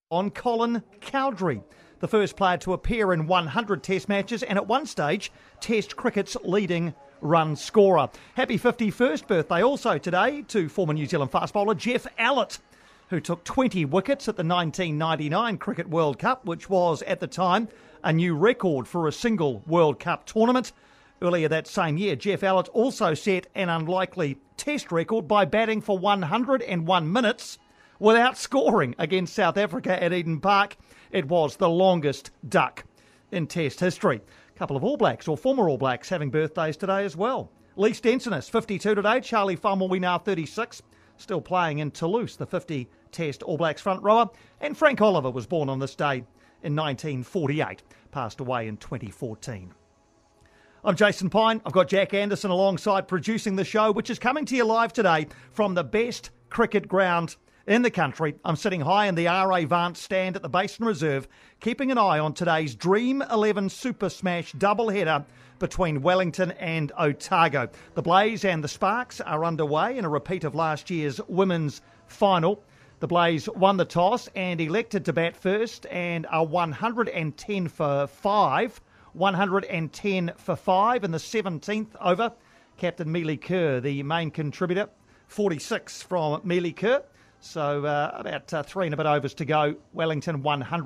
on Colin Cowdrey, the first player to appear in 100 Test matches and at one stage Test cricket's leading run scorer. Happy 51st birthday also today to former New Zealand fast bowler Jeff Allett, who took 20 wickets at the 1999 Cricket World Cup, which was at the time a new record for a single World Cup tournament. Earlier that same year, Jeff Allett also set an unlikely Test record by batting for 101 minutes without scoring against South Africa at Eden Park. It was the longest duck in Test history. A couple of All Blacks, or former All Blacks, having birthdays today as well. Lee Stensonis, 52 today. Charlie Faumuina, 36, still playing in Toulouse, the 50 Test All Blacks front rower. And Frank Oliver was born on this day in 1948, passed away in 2014. I'm Jason Pine. I've got Jack Anderson alongside producing the show, which is coming to you live today from the best cricket ground in the country. I'm sitting high in the R.A. Vance stand at the Basin Reserve, keeping an eye on today's Dream 11 Super Smash doubleheader between Wellington and Otago. The Blaze and the Sparks are underway in a repeat of last year's women's final. The Blaze won the toss and elected to bat first and are 110 for 5. 110 for 5 in the 17th over. Captain Mealy Kerr, the main contributor, 46 from Mealy Kerr. So about 3 and a bit overs to go. Wellington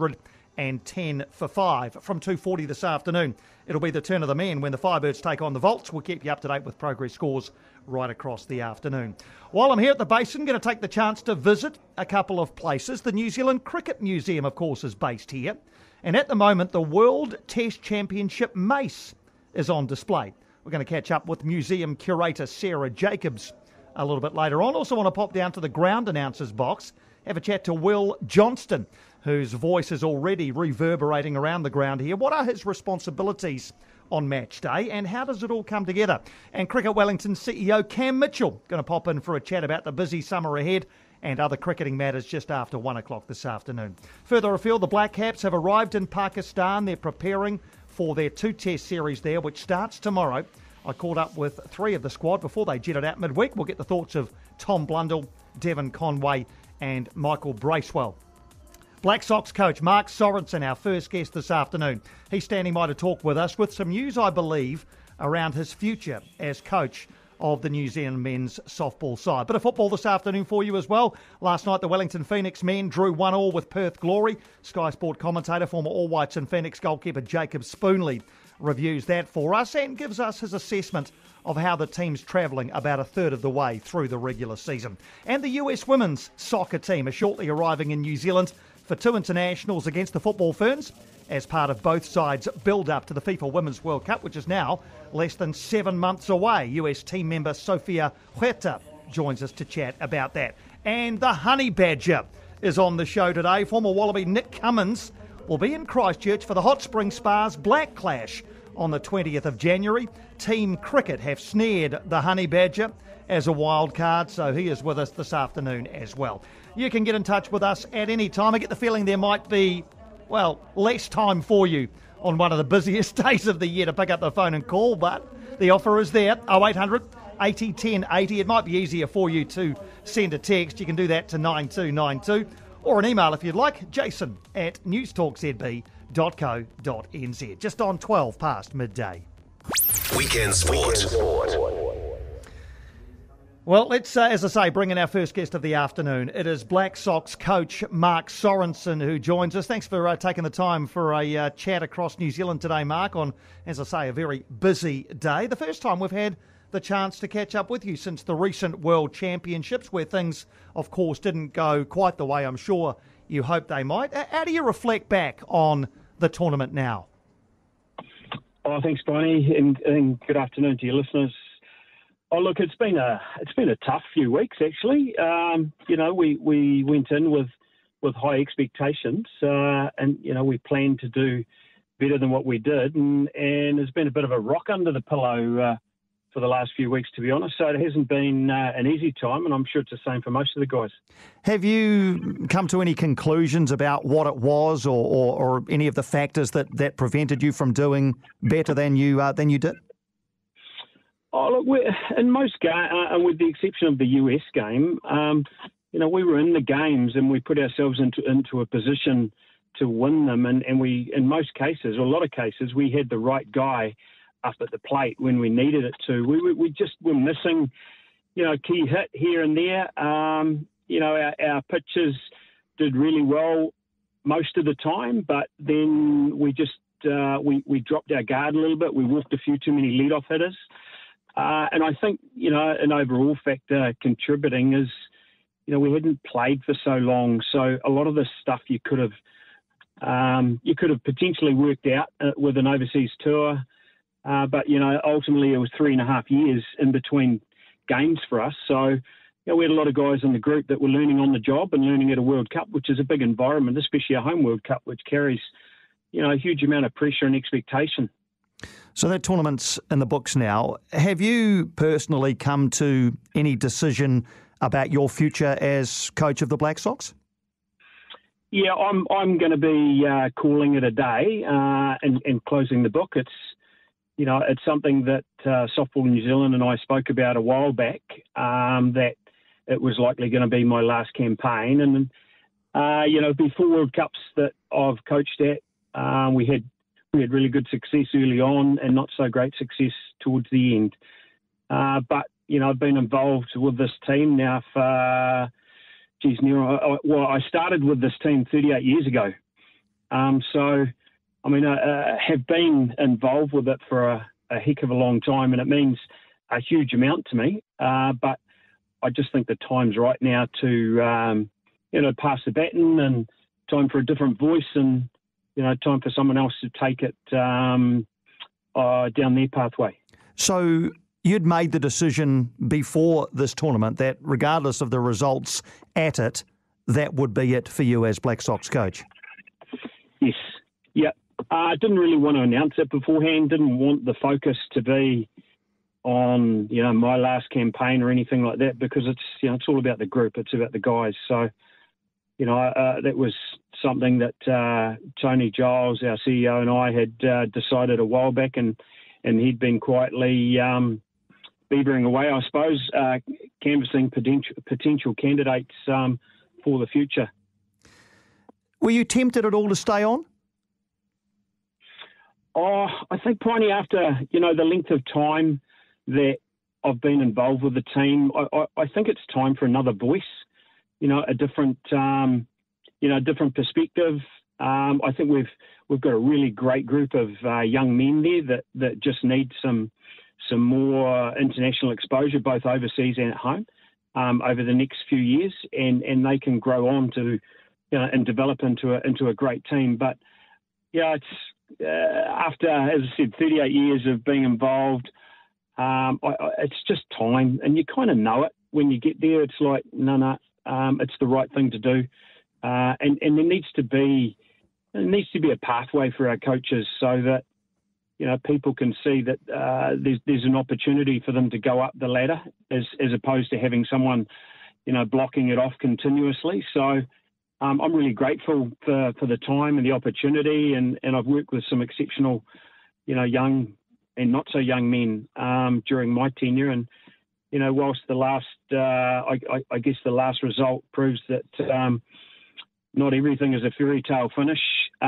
110 for 5 from 2:40 this afternoon. It'll be the turn of the men when the Firebirds take on the Volts. We'll keep you up to date with progress scores right across the afternoon. While I'm here at the Basin, going to take the chance to visit a couple of places. The New Zealand Cricket Museum, of course, is based here. And at the moment, the World Test Championship mace is on display. We're going to catch up with museum curator Sarah Jacobs a little bit later on. Also want to pop down to the ground announcers box, have a chat to Will Johnston, whose voice is already reverberating around the ground here. What are his responsibilities on match day and how does it all come together? And Cricket Wellington CEO Cam Mitchell going to pop in for a chat about the busy summer ahead and other cricketing matters just after 1 o'clock this afternoon. Further afield, the Black Caps have arrived in Pakistan. They're preparing for their 2-test series there, which starts tomorrow. I caught up with 3 of the squad before they jetted out midweek. We'll get the thoughts of Tom Blundell, Devon, Conway and Michael Bracewell. Black Sox coach Mark Sorenson, our first guest this afternoon. He's standing by to talk with us with some news, I believe, around his future as coach of the New Zealand men's softball side. Bit of football this afternoon for you as well. Last night, the Wellington Phoenix men drew 1-1 with Perth Glory. Sky Sport commentator, former All Whites and Phoenix goalkeeper Jacob Spoonley reviews that for us and gives us his assessment of how the team's travelling about a third of the way through the regular season. And the US women's soccer team are shortly arriving in New Zealand for 2 internationals against the Football Ferns as part of both sides' build-up to the FIFA Women's World Cup, which is now less than 7 months away. US team member Sofia Huerta joins us to chat about that. And the Honey Badger is on the show today. Former Wallaby Nick Cummins will be in Christchurch for the Hot Spring Spas Black Clash on the 20th of January. Team Cricket have snared the Honey Badger as a wild card, so he is with us this afternoon as well. You can get in touch with us at any time. I get the feeling there might be, well, less time for you on one of the busiest days of the year to pick up the phone and call, but the offer is there, 0800 80 10 80. It might be easier for you to send a text. You can do that to 9292 or an email if you'd like, jason@newstalkzb.co.nz. Just on 12 past midday. Weekend Sport. Well, let's, as I say, bring in our first guest of the afternoon. It is Black Sox coach Mark Sorenson who joins us. Thanks for taking the time for a chat across New Zealand today, Mark, on, as I say, a very busy day. The first time we've had the chance to catch up with you since the recent World Championships, where things, of course, didn't go quite the way I'm sure you hoped they might. How do you reflect back on the tournament now? Oh, thanks, Barney, and good afternoon to your listeners. Oh, look, it's been a tough few weeks actually. We went in with high expectations, and we planned to do better than what we did, and there's been a bit of a rock under the pillow for the last few weeks, to be honest. So it hasn't been an easy time, and I'm sure it's the same for most of the guys. Have you come to any conclusions about what it was, or any of the factors that prevented you from doing better than you did? Oh, look, in most games, with the exception of the US game, we were in the games and we put ourselves into a position to win them. And we, in most cases, or a lot of cases, we had the right guy up at the plate when we needed it to. We just were missing, key hit here and there. Our pitchers did really well most of the time, but then we just we dropped our guard a little bit. We walked a few too many leadoff hitters. And I think, an overall factor contributing is, we hadn't played for so long. So a lot of this stuff you could have potentially worked out with an overseas tour. But, ultimately it was 3.5 years in between games for us. So, we had a lot of guys in the group that were learning on the job and learning at a World Cup, which is a big environment, especially a home World Cup, which carries, a huge amount of pressure and expectation. So that tournament's in the books now. Have you personally come to any decision about your future as coach of the Black Sox? Yeah, I'm going to be calling it a day and closing the book. It's something that Softball New Zealand and I spoke about a while back, that it was likely going to be my last campaign. And, before World Cups that I've coached at, we had really good success early on and not so great success towards the end. But, I've been involved with this team now for, I started with this team 38 years ago. I have been involved with it for a heck of a long time, and it means a huge amount to me. But I just think the time's right now to, pass the baton, and time for a different voice, and, time for someone else to take it down their pathway. So you'd made the decision before this tournament that regardless of the results at it, that would be it for you as Black Sox coach? Yes. Yeah. I didn't really want to announce it beforehand, didn't want the focus to be on, my last campaign or anything like that, because it's, it's all about the group. It's about the guys. So, that was something that Tony Giles, our CEO, and I had decided a while back, and he'd been quietly beavering away, I suppose, canvassing potential candidates for the future. Were you tempted at all to stay on? Oh, I think, Piney, after, the length of time that I've been involved with the team, I think it's time for another voice, a different, different perspective. I think we've got a really great group of young men there that just need some more international exposure, both overseas and at home, over the next few years, and they can grow on to, and develop into a great team. But yeah, it's after, as I said, 38 years of being involved. It's just time, and you kind of know it when you get there. It's like, no, it's the right thing to do, and there needs to be a pathway for our coaches so that people can see that there's an opportunity for them to go up the ladder as opposed to having someone blocking it off continuously. So I'm really grateful for the time and the opportunity, and I've worked with some exceptional young and not so young men during my tenure. And whilst the last I guess the last result proves that not everything is a fairy tale finish.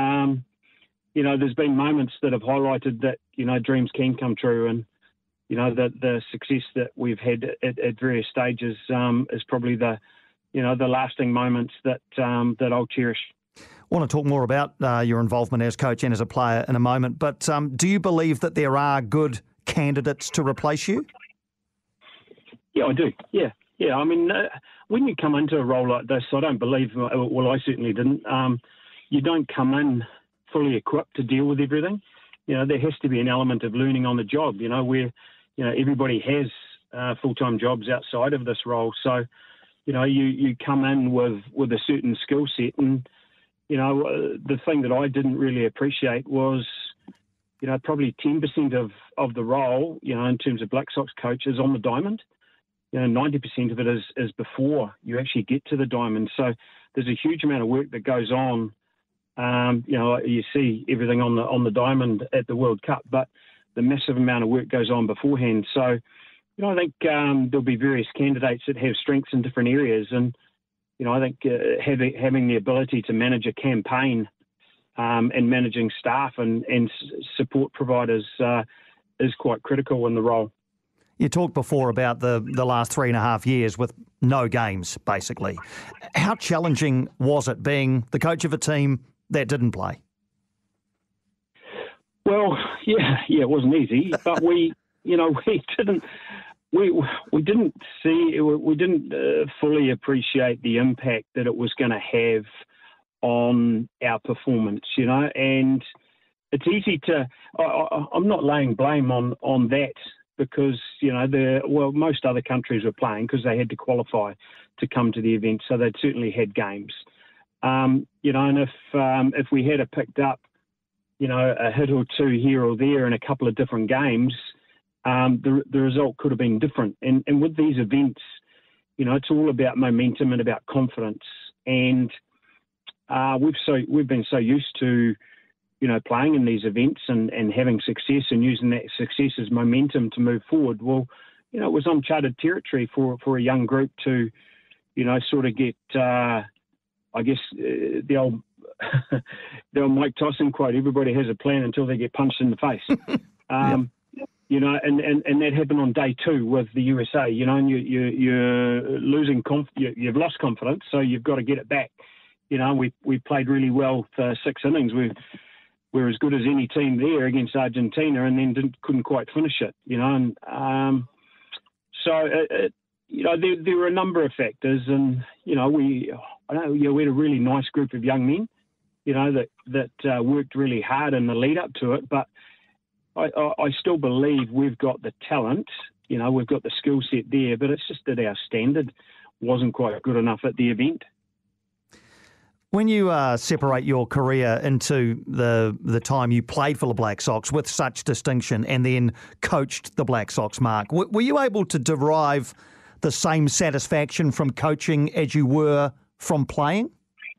There's been moments that have highlighted that, dreams can come true, and, the success that we've had at various stages is probably the lasting moments that I'll cherish. I want to talk more about your involvement as coach and as a player in a moment, but do you believe that there are good candidates to replace you? Yeah, I do. Yeah. I mean, when you come into a role like this, I don't believe, well, I certainly didn't, you don't come in fully equipped to deal with everything. There has to be an element of learning on the job, where, everybody has full-time jobs outside of this role. So, you come in with a certain skill set, and, the thing that I didn't really appreciate was, probably 10% of the role, in terms of Black Sox coaches on the diamond. 90% of it is before you actually get to the diamond. So there's a huge amount of work that goes on. You see everything on the diamond at the World Cup, but the massive amount of work goes on beforehand. So, I think there'll be various candidates that have strengths in different areas, and I think having the ability to manage a campaign and managing staff and support providers is quite critical in the role. You talked before about the last 3.5 years with no games, basically. How challenging was it being the coach of a team that didn't play? Well, yeah, it wasn't easy, but we didn't fully appreciate the impact that it was going to have on our performance, and it's easy to. I'm not laying blame on that because most other countries were playing because they had to qualify to come to the event, so they'd certainly had games, and if we had picked up a hit or two here or there in a couple of different games, the result could have been different. And with these events, it's all about momentum and about confidence. And we've been so used to, playing in these events and having success and using that success as momentum to move forward. Well, it was uncharted territory for a young group to, sort of get, the old Mike Tyson quote, everybody has a plan until they get punched in the face. And that happened on day 2 with the USA, and you're losing you've lost confidence, so you've got to get it back. We played really well for 6 innings. We're as good as any team there against Argentina, and then couldn't quite finish it, there were a number of factors, and we had a really nice group of young men, that worked really hard in the lead up to it. But I still believe we've got the talent, we've got the skill set there, but it's just that our standard wasn't quite good enough at the event. When you separate your career into the time you played for the Black Sox with such distinction and then coached the Black Sox, Mark, were you able to derive the same satisfaction from coaching as you were from playing?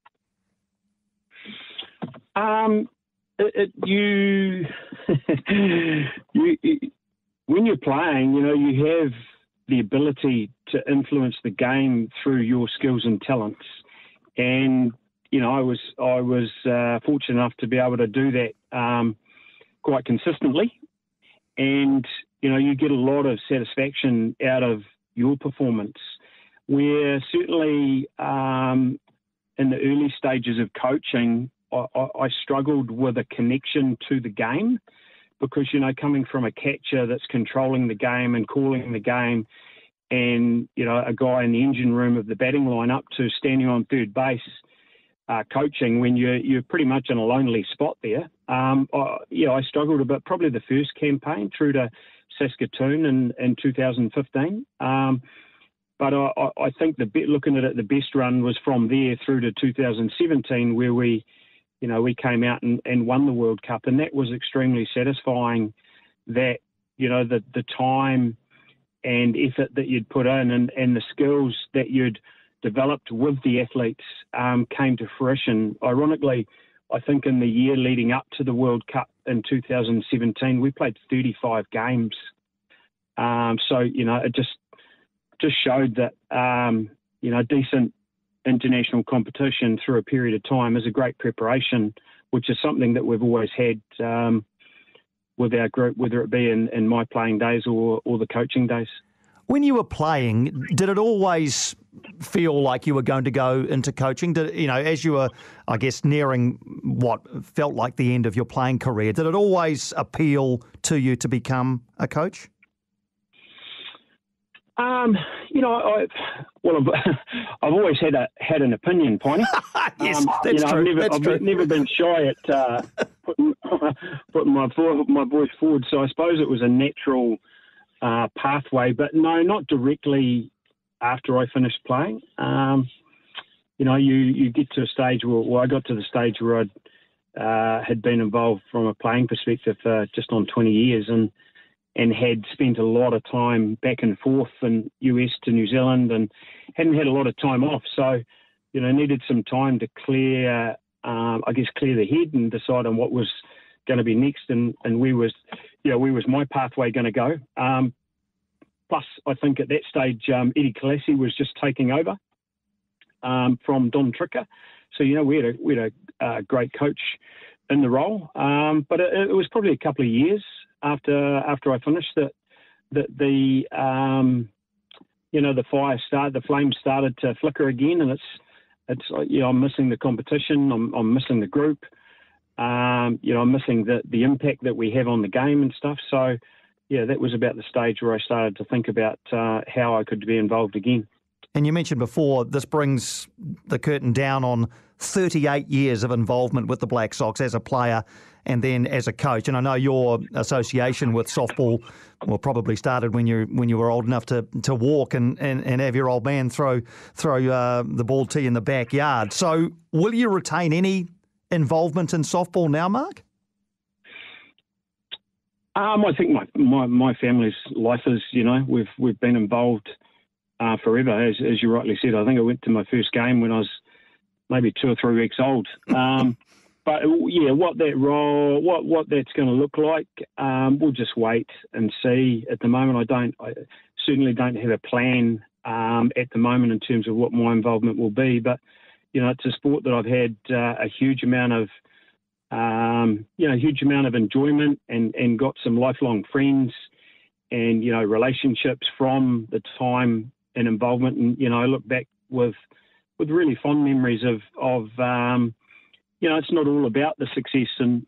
When you're playing, you have the ability to influence the game through your skills and talents, and I was fortunate enough to be able to do that quite consistently, and you get a lot of satisfaction out of your performance. We're certainly in the early stages of coaching, I struggled with a connection to the game because, coming from a catcher that's controlling the game and calling the game and, a guy in the engine room of the batting line up to standing on third base, coaching when you're pretty much in a lonely spot there. I struggled a bit, probably the first campaign through to Saskatoon in 2015. But I think looking at it, the best run was from there through to 2017 where we came out and won the World Cup, and that was extremely satisfying. That the time and effort that you'd put in and the skills that you'd developed with the athletes came to fruition. Ironically, I think in the year leading up to the World Cup in 2017, we played 35 games. It just showed that decent international competition through a period of time is a great preparation, which is something that we've always had with our group, whether it be in my playing days or the coaching days. When you were playing, did it always feel like you were going to go into coaching? As you were, I guess, nearing what felt like the end of your playing career, did it always appeal to you to become a coach? I've always had an opinion, Piney. Yes, that's true. I've never been shy at putting my voice forward. So I suppose it was a natural pathway, but no, not directly after I finished playing. You get to a stage I got to the stage where I had been involved from a playing perspective for just on 20 years and had spent a lot of time back and forth in US to New Zealand and hadn't had a lot of time off. So, needed some time to clear the head and decide on what was going to be next and where was my pathway going to go. Plus, I think at that stage, Eddie Kalassi was just taking over. from Don Tricker. So, we had a great coach in the role. But it was probably a couple of years after I finished that the the flames started to flicker again, and it's I'm missing the competition, I'm missing the group, I'm missing the impact that we have on the game and stuff. So that was about the stage where I started to think about how I could be involved again. And you mentioned before, this brings the curtain down on 38 years of involvement with the Black Sox as a player and then as a coach. And I know your association with softball probably started when you were old enough to walk and have your old man throw the ball to you in the backyard. So will you retain any involvement in softball now, Mark? I think my family's life is, we've been involved forever, as you rightly said. I think I went to my first game when I was maybe 2 or 3 weeks old. But what that's going to look like, we'll just wait and see. At the moment, I certainly don't have a plan at the moment in terms of what my involvement will be. But it's a sport that I've had a huge amount of enjoyment and got some lifelong friends and relationships from the time and involvement. And I look back with really fond memories of it's not all about the success, and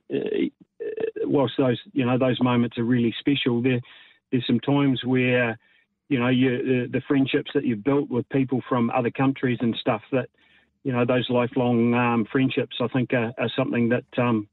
whilst those moments are really special, there's some times where the friendships that you've built with people from other countries and stuff, that those lifelong friendships, I think are something that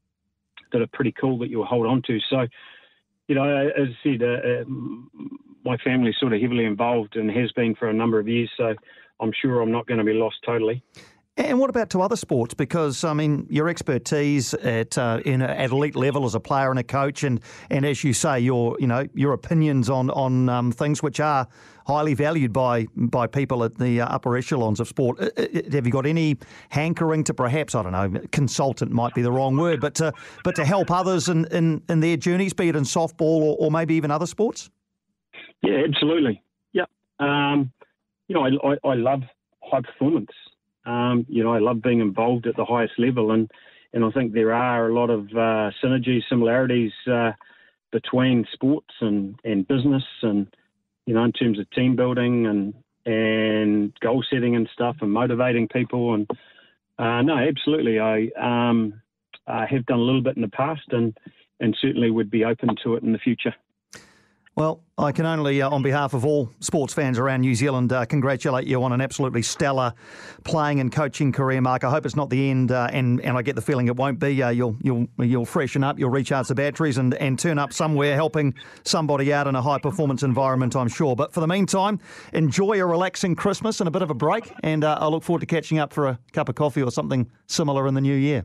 are pretty cool that you'll hold on to. So as I said, my family's sort of heavily involved and has been for a number of years, so I'm sure I'm not going to be lost totally. And what about to other sports? Because, your expertise at elite level as a player and a coach, and as you say, your opinions on things which are highly valued by people at the upper echelons of sport. Have you got any hankering to perhaps, I don't know, consultant might be the wrong word, but to help others in their journeys, be it in softball or maybe even other sports? Yeah, absolutely. Yeah. I love high performance. I love being involved at the highest level, and I think there are a lot of synergies, similarities between sports and business, and in terms of team building and goal setting and stuff, and motivating people. And no, absolutely, I have done a little bit in the past, and certainly would be open to it in the future. Well, I can only, on behalf of all sports fans around New Zealand, congratulate you on an absolutely stellar playing and coaching career, Mark. I hope it's not the end, and I get the feeling it won't be. You'll freshen up, you'll recharge the batteries and turn up somewhere helping somebody out in a high-performance environment, I'm sure. But for the meantime, enjoy a relaxing Christmas and a bit of a break, and I look forward to catching up for a cup of coffee or something similar in the new year.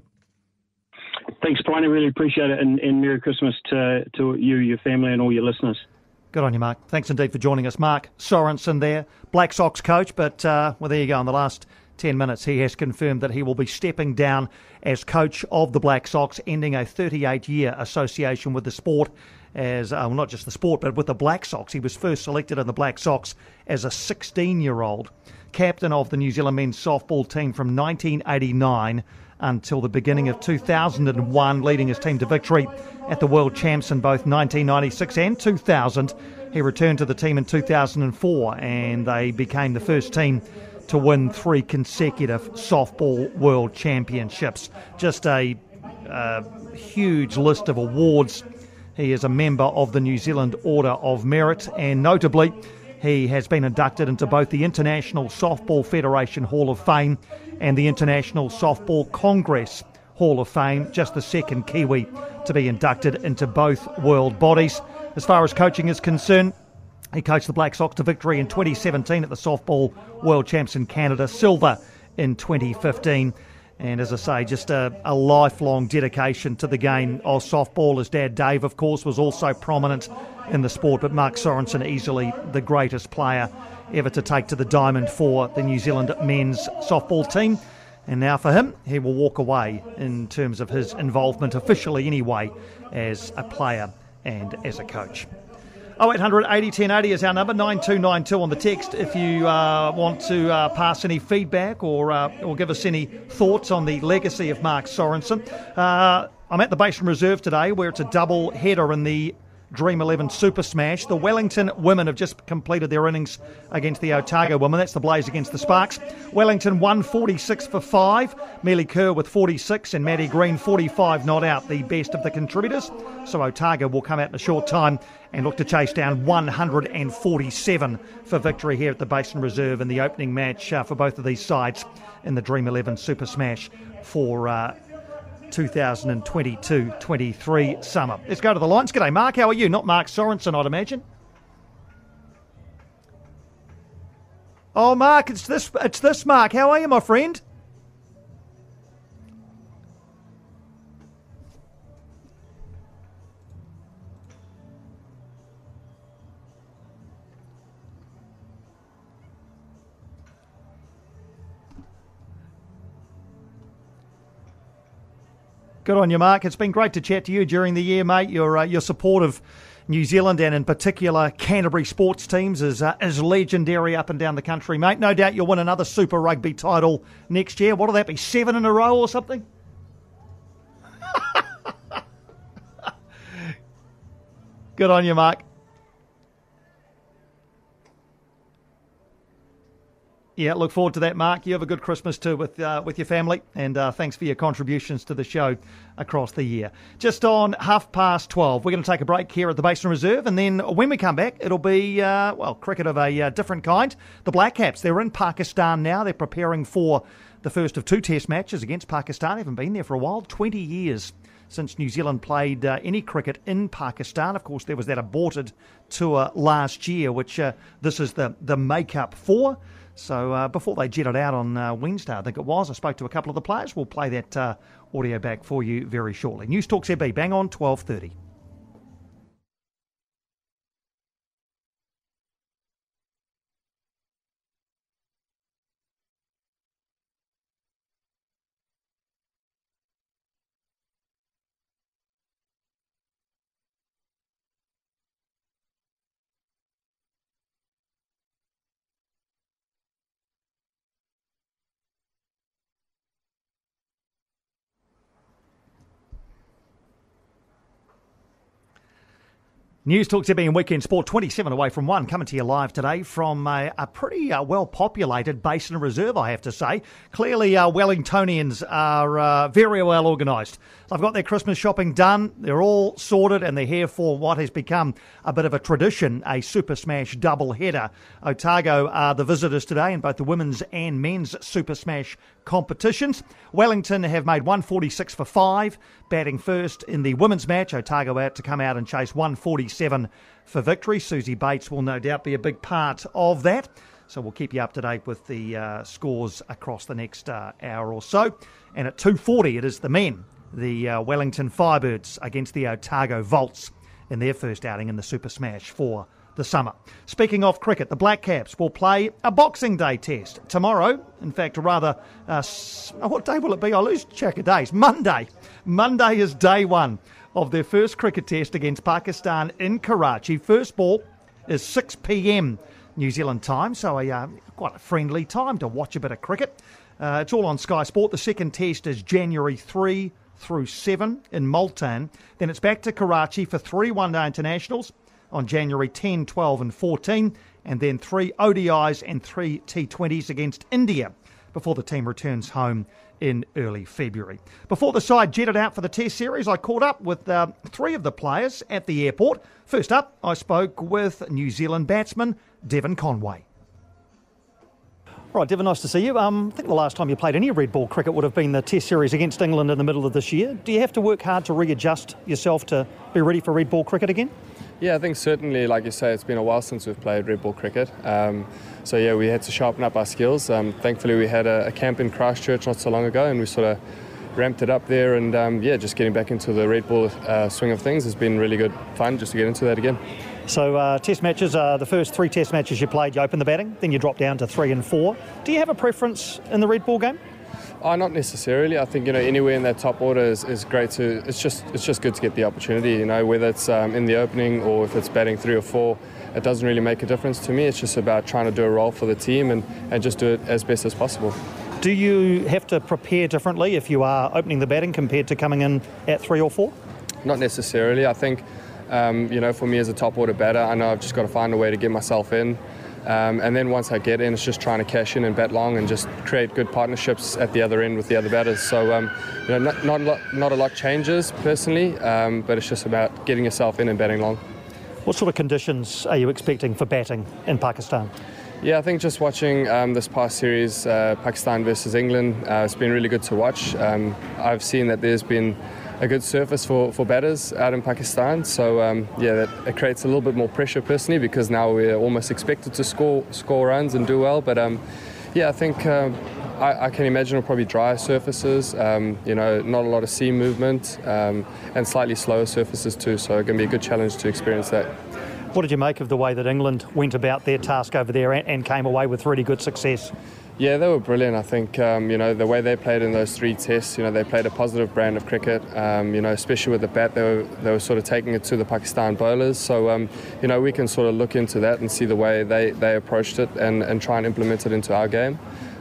Thanks, Brian. I really appreciate it, and Merry Christmas to you, your family, and all your listeners. Good on you, Mark. Thanks indeed for joining us. Mark Sorenson there, Black Sox coach, but there you go. In the last 10 minutes, he has confirmed that he will be stepping down as coach of the Black Sox, ending a 38-year association with the sport, as not just the sport, but with the Black Sox. He was first selected in the Black Sox as a 16-year-old, captain of the New Zealand men's softball team from 1989 until the beginning of 2001, leading his team to victory at the World Champs in both 1996 and 2000. He returned to the team in 2004, and they became the first team to win 3 consecutive softball World Championships. Just a huge list of awards. He is a member of the New Zealand Order of Merit, and notably, he has been inducted into both the International Softball Federation Hall of Fame and the International Softball Congress Hall of Fame, just the second Kiwi to be inducted into both world bodies. As far as coaching is concerned, he coached the Black Sox to victory in 2017 at the Softball World Champs in Canada, silver in 2015. And as I say, just a lifelong dedication to the game of softball. His dad, Dave, of course, was also prominent in the sport, but Mark Sorenson, easily the greatest player ever to take to the diamond for the New Zealand men's softball team. And now for him, he will walk away in terms of his involvement, officially anyway, as a player and as a coach. 0800 80 1080 is our number, 9292 on the text if you want to pass any feedback or give us any thoughts on the legacy of Mark Sorenson. I'm at the Basin Reserve today where it's a double header in the Dream 11 Super Smash. The Wellington women have just completed their innings against the Otago women. That's the Blaze against the Sparks. Wellington won 46 for 5. Mealy Kerr with 46 and Maddie Green 45 not out, the best of the contributors. So Otago will come out in a short time and look to chase down 147 for victory here at the Basin Reserve in the opening match for both of these sides in the Dream 11 Super Smash for 2022-23 summer. Let's go to the lines. G'day, Mark. How are you? Not Mark Sorenson, I'd imagine. Oh, Mark, it's this Mark. How are you, my friend? Good on you, Mark. It's been great to chat to you during the year, mate. Your support of New Zealand and in particular Canterbury sports teams is legendary up and down the country, mate. No doubt you'll win another Super Rugby title next year. What'll that be, 7 in a row or something? Good on you, Mark. Yeah, look forward to that, Mark. You have a good Christmas too with your family, and thanks for your contributions to the show across the year. Just on 12:30, we're going to take a break here at the Basin Reserve, and then when we come back, it'll be, cricket of a different kind. The Black Caps, they're in Pakistan now. They're preparing for the first of 2 test matches against Pakistan. They haven't been there for a while, 20 years since New Zealand played any cricket in Pakistan. Of course, there was that aborted tour last year, which this is the make-up for. So before they jetted out on Wednesday, I think it was, I spoke to a couple of the players. We'll play that audio back for you very shortly. News Talk ZB, bang on 12:30. News Talk ZB and Weekend Sport, 27 away from 1, coming to you live today from a pretty well-populated Basin Reserve, I have to say. Clearly, Wellingtonians are very well organised. They've got their Christmas shopping done, they're all sorted, and they're here for what has become a bit of a tradition, a Super Smash double-header. Otago are the visitors today in both the women's and men's Super Smash competitions. Wellington have made 146 for 5, batting first in the women's match. Otago out to come out and chase 147 for victory. Susie Bates will no doubt be a big part of that. So we'll keep you up to date with the scores across the next hour or so. And at 2:40 it is the men, the Wellington Firebirds against the Otago Volts in their first outing in the Super Smash for the summer. Speaking of cricket, the Black Caps will play a Boxing Day test tomorrow. In fact, rather, what day will it be? I lose track of days. Monday. Monday is day 1 of their first cricket test against Pakistan in Karachi. First ball is 6 p.m. New Zealand time, so quite a friendly time to watch a bit of cricket. It's all on Sky Sport. The second test is January 3 through 7 in Multan. Then it's back to Karachi for 3 one-day internationals on January 10, 12 and 14, and then 3 ODIs and 3 T20s against India before the team returns home in early February. Before the side jetted out for the Test series, I caught up with 3 of the players at the airport. First up, I spoke with New Zealand batsman Devon Conway. Right, Devon, nice to see you. I think the last time you played any red ball cricket would have been the Test series against England in the middle of this year. Do you have to work hard to readjust yourself to be ready for red ball cricket again? Yeah, I think certainly, like you say, it's been a while since we've played red ball cricket. So yeah, we had to sharpen up our skills. Thankfully, we had a camp in Christchurch not so long ago, and we sort of ramped it up there. And just getting back into the red ball swing of things has been really good fun just to get into that again. So test matches, the first 3 test matches you played, you opened the batting, then you dropped down to 3 and 4. Do you have a preference in the red ball game? Oh, not necessarily. I think, anywhere in that top order is great to. It's just good to get the opportunity. Whether it's in the opening or if it's batting 3 or 4, it doesn't really make a difference to me. It's just about trying to do a role for the team and just do it as best as possible. Do you have to prepare differently if you are opening the batting compared to coming in at 3 or 4? Not necessarily. I think, for me as a top order batter, I know I've just got to find a way to get myself in. And then once I get in, it's just trying to cash in and bat long and just create good partnerships at the other end with the other batters. So, not a lot changes personally, but it's just about getting yourself in and batting long. What sort of conditions are you expecting for batting in Pakistan? Yeah, I think just watching this past series, Pakistan versus England, it's been really good to watch. I've seen that there's been a good surface for batters out in Pakistan, so it creates a little bit more pressure personally, because now we're almost expected to score runs and do well. But I think I can imagine it'll probably dry surfaces, not a lot of seam movement, and slightly slower surfaces too, so it's going to be a good challenge to experience that. What did you make of the way that England went about their task over there and came away with really good success? Yeah, they were brilliant. I think, the way they played in those 3 tests, they played a positive brand of cricket, especially with the bat. They were sort of taking it to the Pakistan bowlers. So, we can sort of look into that and see the way they approached it and try and implement it into our game.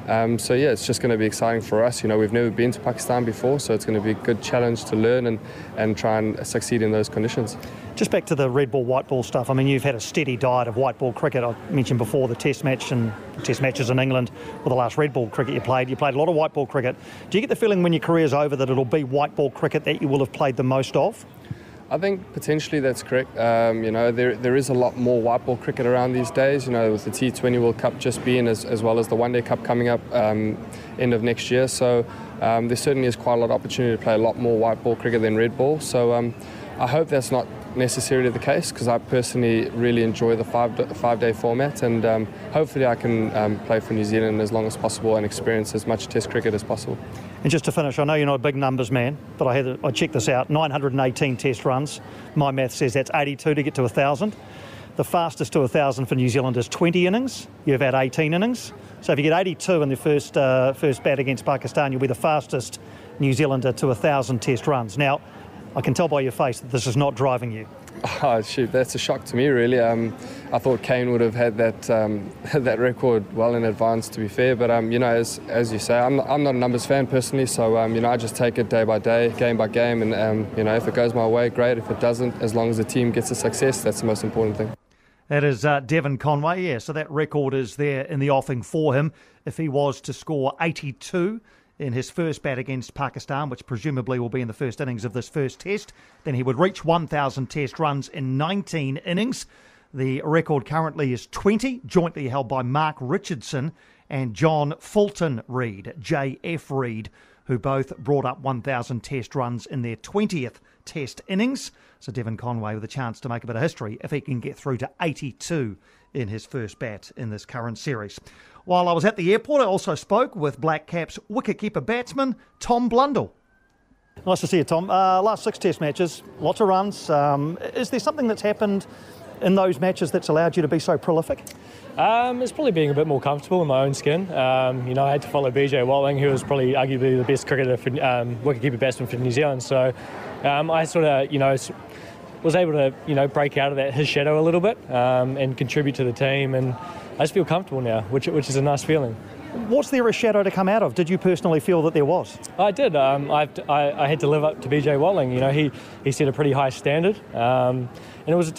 It's just going to be exciting for us. We've never been to Pakistan before, so it's going to be a good challenge to learn and try and succeed in those conditions. Just back to the red ball, white ball stuff. I mean, you've had a steady diet of white ball cricket. I mentioned before the test matches in England, or the last red ball cricket you played. You played a lot of white ball cricket. Do you get the feeling when your career's over that it'll be white ball cricket that you will have played the most of? I think potentially that's correct. There is a lot more white ball cricket around these days, with the T20 World Cup just being as well as the One Day Cup coming up end of next year. So there certainly is quite a lot of opportunity to play a lot more white ball cricket than red ball. So I hope that's not necessarily the case, because I personally really enjoy the five-day format, and hopefully I can play for New Zealand as long as possible and experience as much Test cricket as possible. And just to finish, I know you're not a big numbers man, but I checked this out, 918 Test runs. My math says that's 82 to get to 1,000. The fastest to 1,000 for New Zealand is 20 innings. You've had 18 innings. So if you get 82 in the first bat against Pakistan, you'll be the fastest New Zealander to 1,000 Test runs. Now, I can tell by your face that this is not driving you. Oh, shoot, that's a shock to me, really. I thought Kane would have had that record well in advance, to be fair. But, as you say, I'm not a numbers fan personally, so, I just take it day by day, game by game. And, if it goes my way, great. If it doesn't, as long as the team gets a success, that's the most important thing. That is Devon Conway, yeah. So that record is there in the offing for him. If he was to score 82 in his first bat against Pakistan, which presumably will be in the first innings of this first test, then he would reach 1,000 test runs in 19 innings. The record currently is 20, jointly held by Mark Richardson and John Fulton Reid, J.F. Reid, who both brought up 1,000 test runs in their 20th test innings. So Devon Conway with a chance to make a bit of history if he can get through to 82 in his first bat in this current series. While I was at the airport, I also spoke with Black Caps wicketkeeper batsman Tom Blundell. Nice to see you, Tom. Last 6 test matches, lots of runs. Is there something that's happened in those matches that's allowed you to be so prolific? It's probably being a bit more comfortable in my own skin. I had to follow BJ Watling, who was probably arguably the best cricketer for wicketkeeper batsman for New Zealand. So I sort of, was able to, break out of his shadow a little bit and contribute to the team. And I just feel comfortable now, which is a nice feeling. Was there a shadow to come out of? Did you personally feel that there was? I did. I had to live up to BJ Watling. He set a pretty high standard, and it was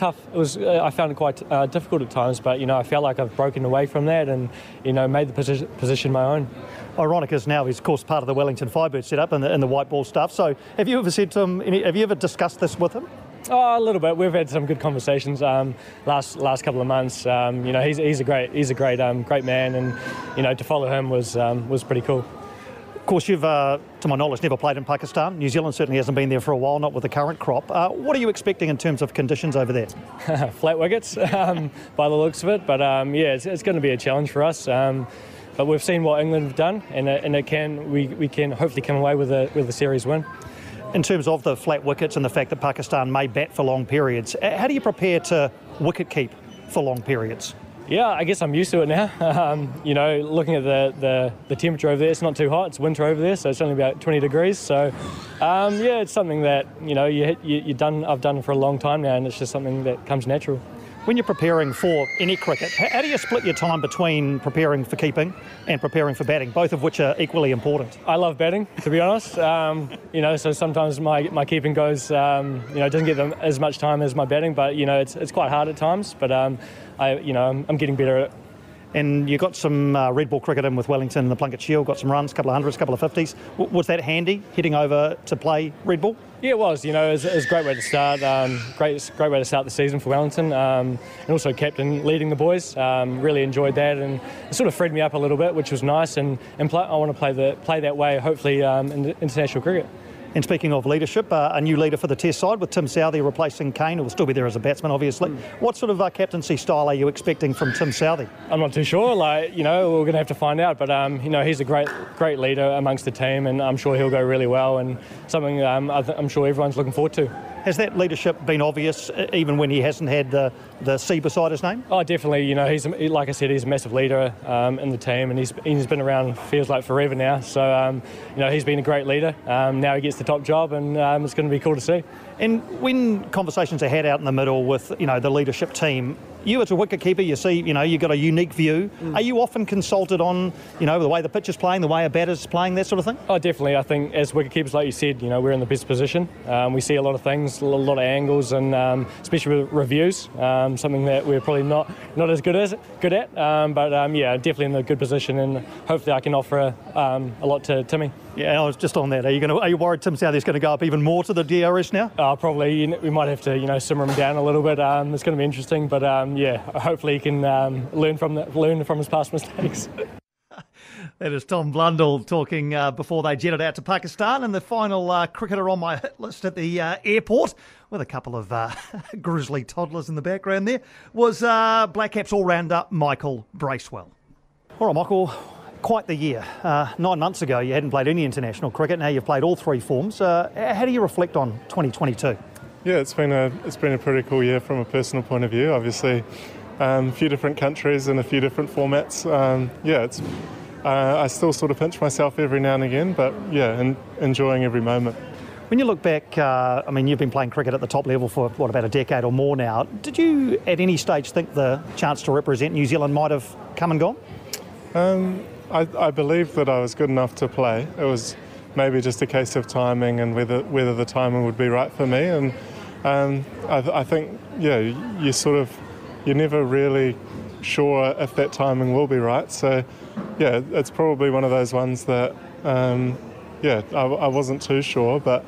I found it quite difficult at times. But I felt like I've broken away from that and made the position my own. Ironic is now he's of course part of the Wellington Firebird setup and the white ball stuff. So have you ever said to him? Have you ever discussed this with him? Oh, a little bit. We've had some good conversations last couple of months. He's a great man, and to follow him was pretty cool. Of course, you've, to my knowledge, never played in Pakistan. New Zealand certainly hasn't been there for a while, not with the current crop. What are you expecting in terms of conditions over there? Flat wickets, by the looks of it. But it's going to be a challenge for us. But we've seen what England have done, and we can hopefully come away with a series win. In terms of the flat wickets and the fact that Pakistan may bat for long periods, how do you prepare to wicket keep for long periods? Yeah, I guess I'm used to it now. You know, looking at the temperature over there, it's not too hot. It's winter over there, so it's only about 20 degrees. So, yeah, it's something that, you know, I've done for a long time now, and it's just something that comes natural. When you're preparing for any cricket, how do you split your time between preparing for keeping and preparing for batting, both of which are equally important? I love batting, to be honest. You know, so sometimes my keeping goes, you know, doesn't get them as much time as my batting, but, you know, it's quite hard at times. But, I'm getting better at it. And you got some red ball cricket in with Wellington in the Plunket Shield, got some runs, a couple of hundreds, a couple of 50s. Was that handy, heading over to play red ball? Yeah, it was. You know, it was a great way to start. Great way to start the season for Wellington. And also captain leading the boys. Really enjoyed that, and it sort of freed me up a little bit, which was nice. And I want to play that way, hopefully, in international cricket. And speaking of leadership, a new leader for the Test side with Tim Southey replacing Kane, who will still be there as a batsman, obviously. What sort of captaincy style are you expecting from Tim Southey? I'm not too sure. Like, you know, we're going to have to find out. But you know, he's a great leader amongst the team, and I'm sure he'll go really well. And something I'm sure everyone's looking forward to. Has that leadership been obvious, even when he hasn't had the C beside his name? Oh, definitely. You know, like I said, he's a massive leader in the team, and he's been around, feels like, forever now. So, you know, he's been a great leader. Now he gets the top job, and it's going to be cool to see. And when conversations are had out in the middle with, you know, the leadership team, you as a wicketkeeper, you see, you know, you've got a unique view. Are you often consulted on, you know, the way the pitch is playing, the way a batter's playing, that sort of thing? Oh, definitely. I think as wicketkeepers, like you said, you know, we're in the best position. We see a lot of things, a lot of angles, and especially with reviews, something that we're probably not as good at. But yeah, definitely in a good position, and hopefully I can offer a lot to Timmy. Yeah, I was just on that. Are you worried Tim Southey's going to go up even more to the DRS now? Probably. We might have to, you know, simmer him down a little bit. It's going to be interesting, but yeah, hopefully he can learn from his past mistakes. That is Tom Blundell talking before they jetted out to Pakistan, and the final cricketer on my hit list at the airport, with a couple of grizzly toddlers in the background there, was Black Caps all-rounder Michael Bracewell. All right, Michael. Quite the year. 9 months ago you hadn't played any international cricket. Now you've played all three forms. How do you reflect on 2022? Yeah, it's been a pretty cool year from a personal point of view. Obviously, a few different countries and a few different formats. I still sort of pinch myself every now and again, but yeah, enjoying every moment. When you look back, I mean, you've been playing cricket at the top level for, about a decade or more now. Did you at any stage think the chance to represent New Zealand might have come and gone? I believed that I was good enough to play. It was maybe just a case of timing and whether the timing would be right for me. And I think, yeah, you're never really sure if that timing will be right. So, yeah, it's probably one of those ones that, I wasn't too sure. But,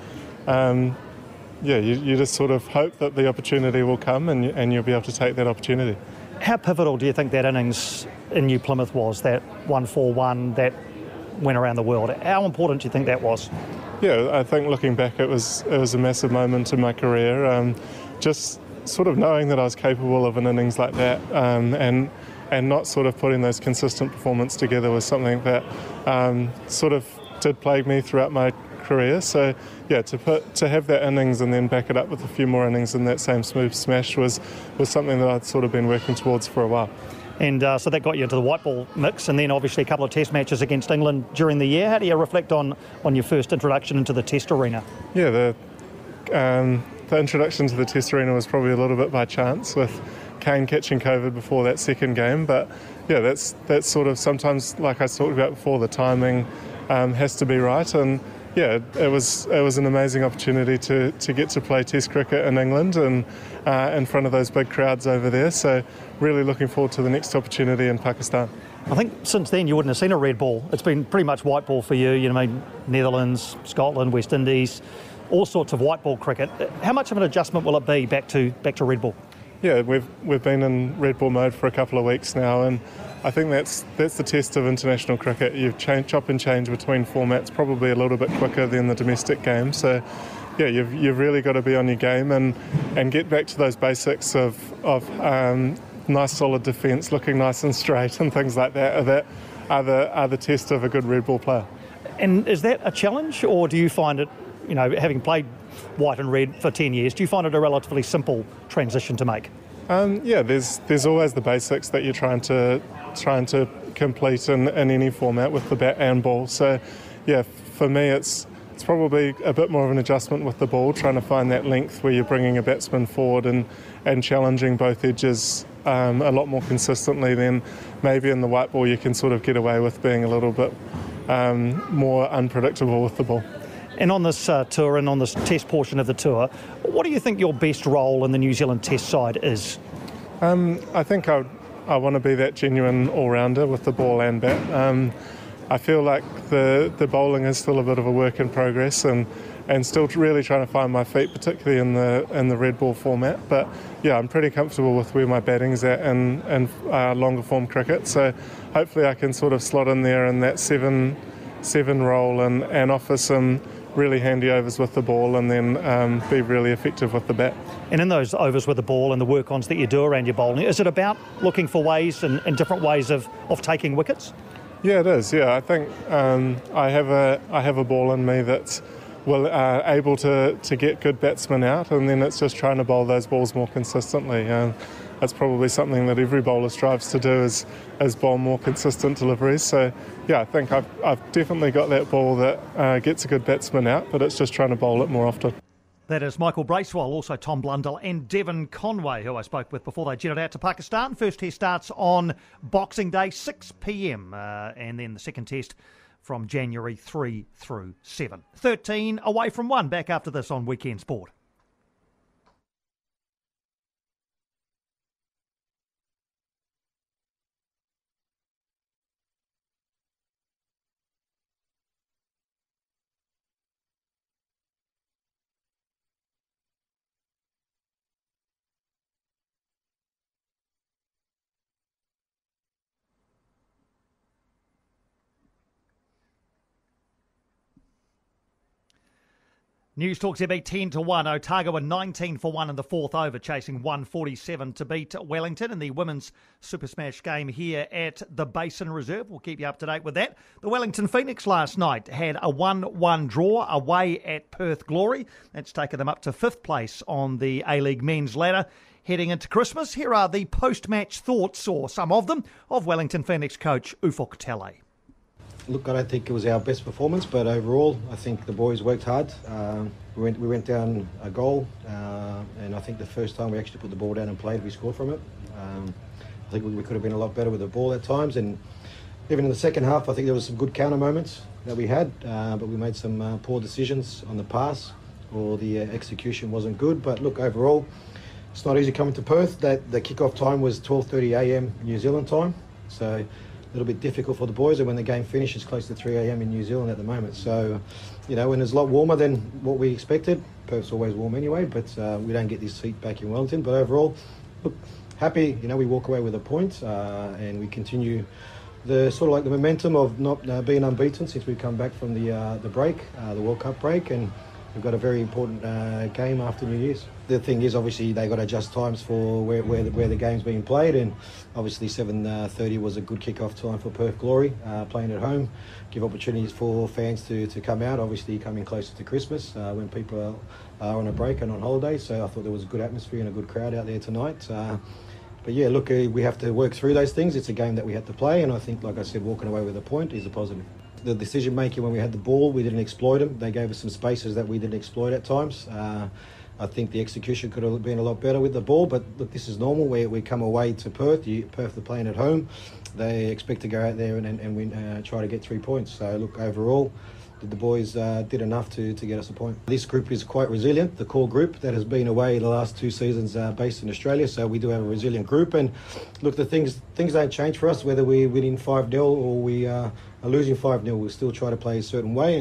you just sort of hope that the opportunity will come and you'll be able to take that opportunity. How pivotal do you think that innings in New Plymouth was, that 141 that went around the world? How important do you think that was? Yeah, I think looking back it was a massive moment in my career. Just sort of knowing that I was capable of an innings like that and not sort of putting those consistent performances together was something that sort of did plague me throughout my career. So yeah, to have that innings and then back it up with a few more innings in that same smooth smash was something that I'd sort of been working towards for a while. And so that got you into the white ball mix, and then obviously a couple of test matches against England during the year. How do you reflect on your first introduction into the test arena? Yeah, the introduction to the test arena was probably a little bit by chance, with Kane catching COVID before that second game. But yeah, that's sort of sometimes, like I talked about before, the timing has to be right. And yeah, it was an amazing opportunity to get to play Test cricket in England and in front of those big crowds over there. So really looking forward to the next opportunity in Pakistan. I think since then you wouldn't have seen a red ball. It's been pretty much white ball for you. You know, Netherlands, Scotland, West Indies, all sorts of white ball cricket. How much of an adjustment will it be back to red ball? Yeah, we've been in red ball mode for a couple of weeks now, and I think that's the test of international cricket. You chop and change between formats probably a little bit quicker than the domestic game. So yeah, you've really got to be on your game and get back to those basics of nice solid defence, looking nice and straight and things like that. That are the test of a good red ball player. And is that a challenge, or do you find it, you know, having played white and red for 10 years, do you find it a relatively simple transition to make? Yeah, there's always the basics that you're trying to complete in any format with the bat and ball. So, yeah, for me it's probably a bit more of an adjustment with the ball, trying to find that length where you're bringing a batsman forward and challenging both edges a lot more consistently than maybe in the white ball you can sort of get away with being a little bit more unpredictable with the ball. And on this tour and on this test portion of the tour, what do you think your best role in the New Zealand test side is? I think I want to be that genuine all-rounder with the ball and bat. I feel like the bowling is still a bit of a work in progress and still really trying to find my feet, particularly in the red ball format. But yeah, I'm pretty comfortable with where my batting's at in longer form cricket. So hopefully I can sort of slot in there in that seven role and offer some really handy overs with the ball and then be really effective with the bat. And in those overs with the ball and the work-ons that you do around your bowling, is it about looking for ways and different ways of taking wickets? Yeah, it is. Yeah, I think I have a ball in me that's able to get good batsmen out, and then it's just trying to bowl those balls more consistently. That's probably something that every bowler strives to do is bowl more consistent deliveries. So yeah, I think I've definitely got that ball that gets a good batsman out, but it's just trying to bowl it more often. That is Michael Bracewell, also Tom Blundell and Devon Conway, who I spoke with before they jetted out to Pakistan. First test starts on Boxing Day, 6 p.m, and then the second test from January 3 through 7. 13 away from 1. Back after this on Weekend Sport. News Talk ZB 10-1. Otago were 19 for 1 in the fourth over, chasing 147 to beat Wellington in the women's Super Smash game here at the Basin Reserve. We'll keep you up to date with that. The Wellington Phoenix last night had a 1-1 draw away at Perth Glory. That's taken them up to 5th place on the A-League men's ladder. Heading into Christmas, here are the post-match thoughts, or some of them, of Wellington Phoenix coach Ufuk Talay. Look, I don't think it was our best performance, but overall, I think the boys worked hard. We went down a goal, and I think the first time we actually put the ball down and played, we scored from it. I think we could have been a lot better with the ball at times, and even in the second half, I think there was some good counter moments that we had, but we made some poor decisions on the pass, or the execution wasn't good. But look, overall, it's not easy coming to Perth. That the kick-off time was 12:30 a.m. New Zealand time, so a little bit difficult for the boys, and when the game finishes close to 3 a.m. in New Zealand at the moment. So, you know, when it's a lot warmer than what we expected. Perth's always warm anyway, but we don't get this heat back in Wellington. But overall, look, happy. You know, we walk away with a point, and we continue the sort of like the momentum of not being unbeaten since we've come back from the break, the World Cup break, and we've got a very important game after New Year's. The thing is, obviously, they got to adjust times for where the game's being played, and obviously 7:30 was a good kick-off time for Perth Glory, playing at home, give opportunities for fans to come out, obviously coming closer to Christmas when people are on a break and on holiday. So I thought there was a good atmosphere and a good crowd out there tonight. But yeah, look, we have to work through those things. It's a game that we had to play, and I think, like I said, walking away with a point is a positive. The decision making when we had the ball, we didn't exploit them. They gave us some spaces that we didn't exploit at times. I think the execution could have been a lot better with the ball, but look, this is normal. We come away to Perth. Perth are playing at home. They expect to go out there and win, try to get 3 points. So look, overall, the boys did enough to get us a point. This group is quite resilient, the core group that has been away the last 2 seasons based in Australia, so we do have a resilient group. And look, the things don't change for us, whether we win 5-0 or we are losing 5-0. We'll still try to play a certain way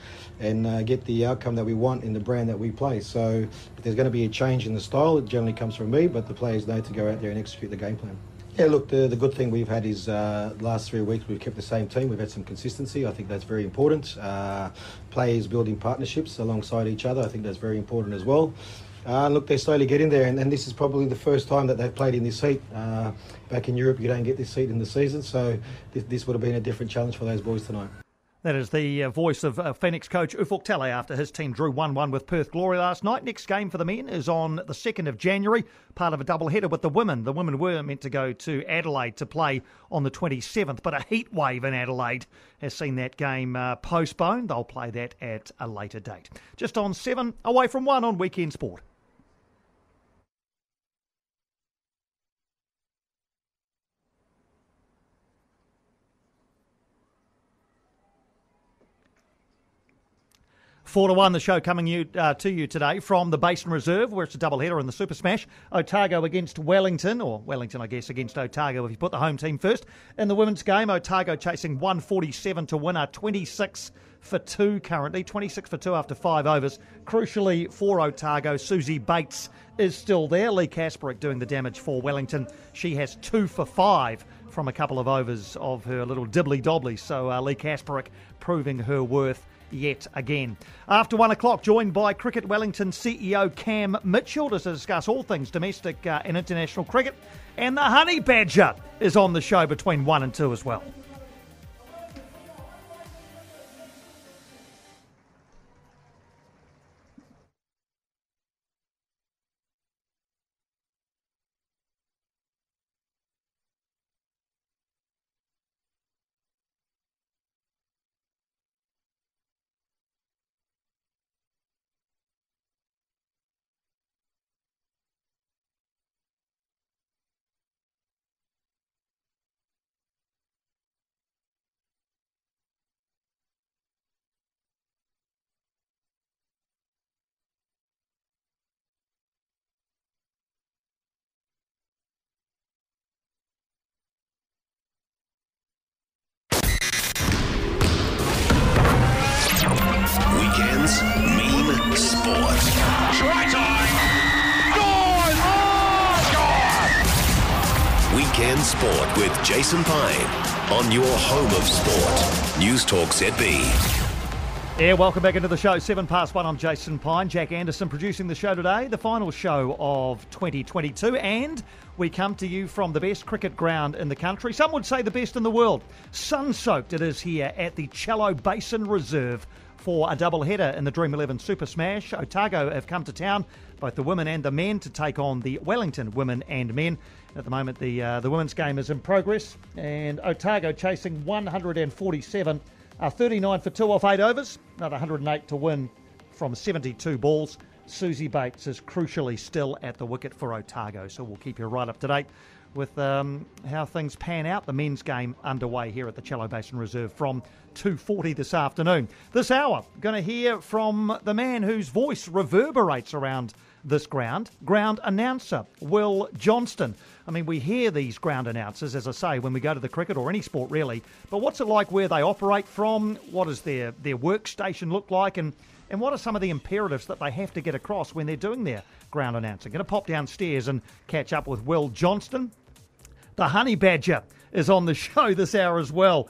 and get the outcome that we want in the brand that we play. So if there's going to be a change in the style, it generally comes from me, but the players know to go out there and execute the game plan. Yeah, look, the good thing we've had is the last 3 weeks we've kept the same team. We've had some consistency. I think that's very important. Players building partnerships alongside each other, I think that's very important as well. Look, they're slowly getting there, and this is probably the first time that they've played in this heat. Back in Europe, you don't get this heat in the season, so this would have been a different challenge for those boys tonight. That is the voice of Phoenix coach Ufuk Talay after his team drew 1-1 with Perth Glory last night. Next game for the men is on the 2nd of January, part of a double-header with the women. The women were meant to go to Adelaide to play on the 27th, but a heat wave in Adelaide has seen that game postponed. They'll play that at a later date. Just on 7, away from 1 on Weekend Sport. Four to 1, the show coming to you today from the Basin Reserve, where it's a double-header in the Super Smash. Otago against Wellington, or Wellington, I guess, against Otago if you put the home team first. In the women's game, Otago chasing 147 to win, are 26 for 2 currently, 26 for 2 after 5 overs. Crucially for Otago, Susie Bates is still there. Lee Kasperick doing the damage for Wellington. She has 2 for 5 from a couple of overs of her little dibbly-dobbly, so Lee Kasperick proving her worth yet again. After 1 o'clock, joined by Cricket Wellington CEO Cam Mitchell to discuss all things domestic and international cricket. And the Honey Badger is on the show between 1 and 2 as well. Weekends mean sport. Right on! Gone! Oh, God! Weekend Sport with Jason Pine on your home of sport. News Talk ZB. Yeah, welcome back into the show. 1 past 1, I'm Jason Pine. Jack Anderson producing the show today, the final show of 2022, and we come to you from the best cricket ground in the country. Some would say the best in the world. Sun-soaked it is here at the Cello Basin Reserve for a double-header in the Dream 11 Super Smash. Otago have come to town, both the women and the men, to take on the Wellington women and men. At the moment, the women's game is in progress, and Otago chasing 147, 39 for 2 off 8 overs, another 108 to win from 72 balls. Susie Bates is crucially still at the wicket for Otago, so we'll keep you right up to date with how things pan out. The men's game underway here at the Cello Basin Reserve from 2:40 this afternoon. This hour, going to hear from the man whose voice reverberates around this ground announcer, Will Johnston. I mean, we hear these ground announcers, as I say, when we go to the cricket or any sport really, but what's it like where they operate from? What does their workstation look like? And what are some of the imperatives that they have to get across when they're doing their ground announcing? Going to pop downstairs and catch up with Will Johnston. The Honey Badger is on the show this hour as well.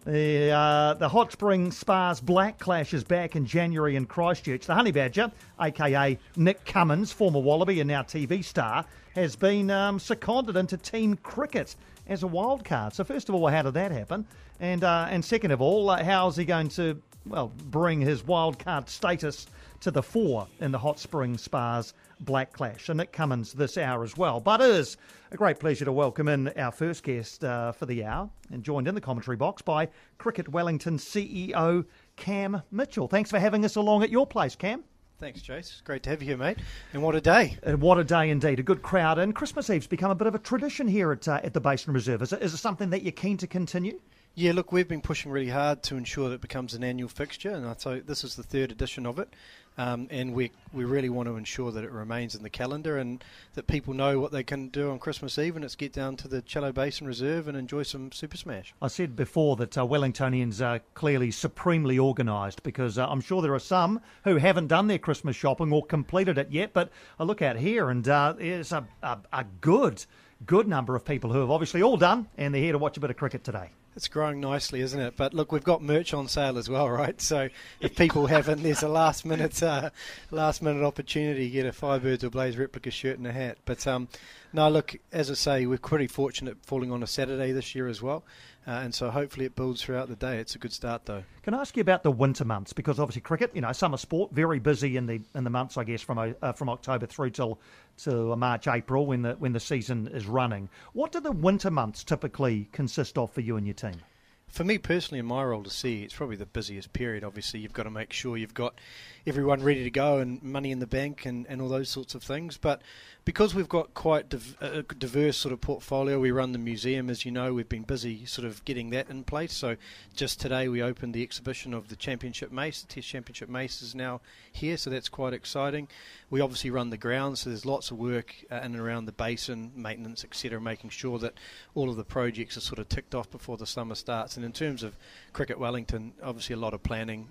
The Hot Spring Spas Black Clash is back in January in Christchurch. The Honey Badger, a.k.a. Nick Cummins, former Wallaby and now TV star, has been seconded into team cricket as a wild card. So first of all, how did that happen? And second of all, how is he going to bring his wild card status to the fore in the Hot Spring Spas Black Clash? So Nick Cummins this hour as well. But it is a great pleasure to welcome in our first guest for the hour, and joined in the commentary box by Cricket Wellington CEO Cam Mitchell. Thanks for having us along at your place, Cam. Thanks, Jace. It's great to have you here, mate. And what a day. And what a day indeed. A good crowd. And Christmas Eve's become a bit of a tradition here at the Basin Reserve. Is it something that you're keen to continue? Yeah, look, we've been pushing really hard to ensure that it becomes an annual fixture, and so this is the 3rd edition of it, and we really want to ensure that it remains in the calendar and that people know what they can do on Christmas Eve, and it's get down to the Cello Basin Reserve and enjoy some Super Smash. I said before that Wellingtonians are clearly supremely organised, because I'm sure there are some who haven't done their Christmas shopping or completed it yet, but I look out here and there's a good number of people who have obviously all done, and they're here to watch a bit of cricket today. It's growing nicely, isn't it? But look, we've got merch on sale as well, right? So if people haven't, there's a last minute opportunity to get a Firebirds or Blaze replica shirt and a hat. But no, look, as I say, we're pretty fortunate falling on a Saturday this year as well. And so hopefully it builds throughout the day. It's a good start, though. Can I ask you about the winter months? Because obviously cricket, summer sport, very busy in the months, I guess, from October through till March, April, when the season is running. What do the winter months typically consist of for you and your team? For me personally, in my role to see, it's probably the busiest period. Obviously, you've got to make sure you've got everyone ready to go and money in the bank and all those sorts of things. But because we've got quite a diverse sort of portfolio, we run the museum, as you know, we've been busy sort of getting that in place. So just today we opened the exhibition of the Championship Mace. The Test Championship Mace is now here, so that's quite exciting. We obviously run the grounds, so there's lots of work in and around the basin, maintenance, etc., making sure that all of the projects are sort of ticked off before the summer starts. And in terms of Cricket Wellington, obviously a lot of planning,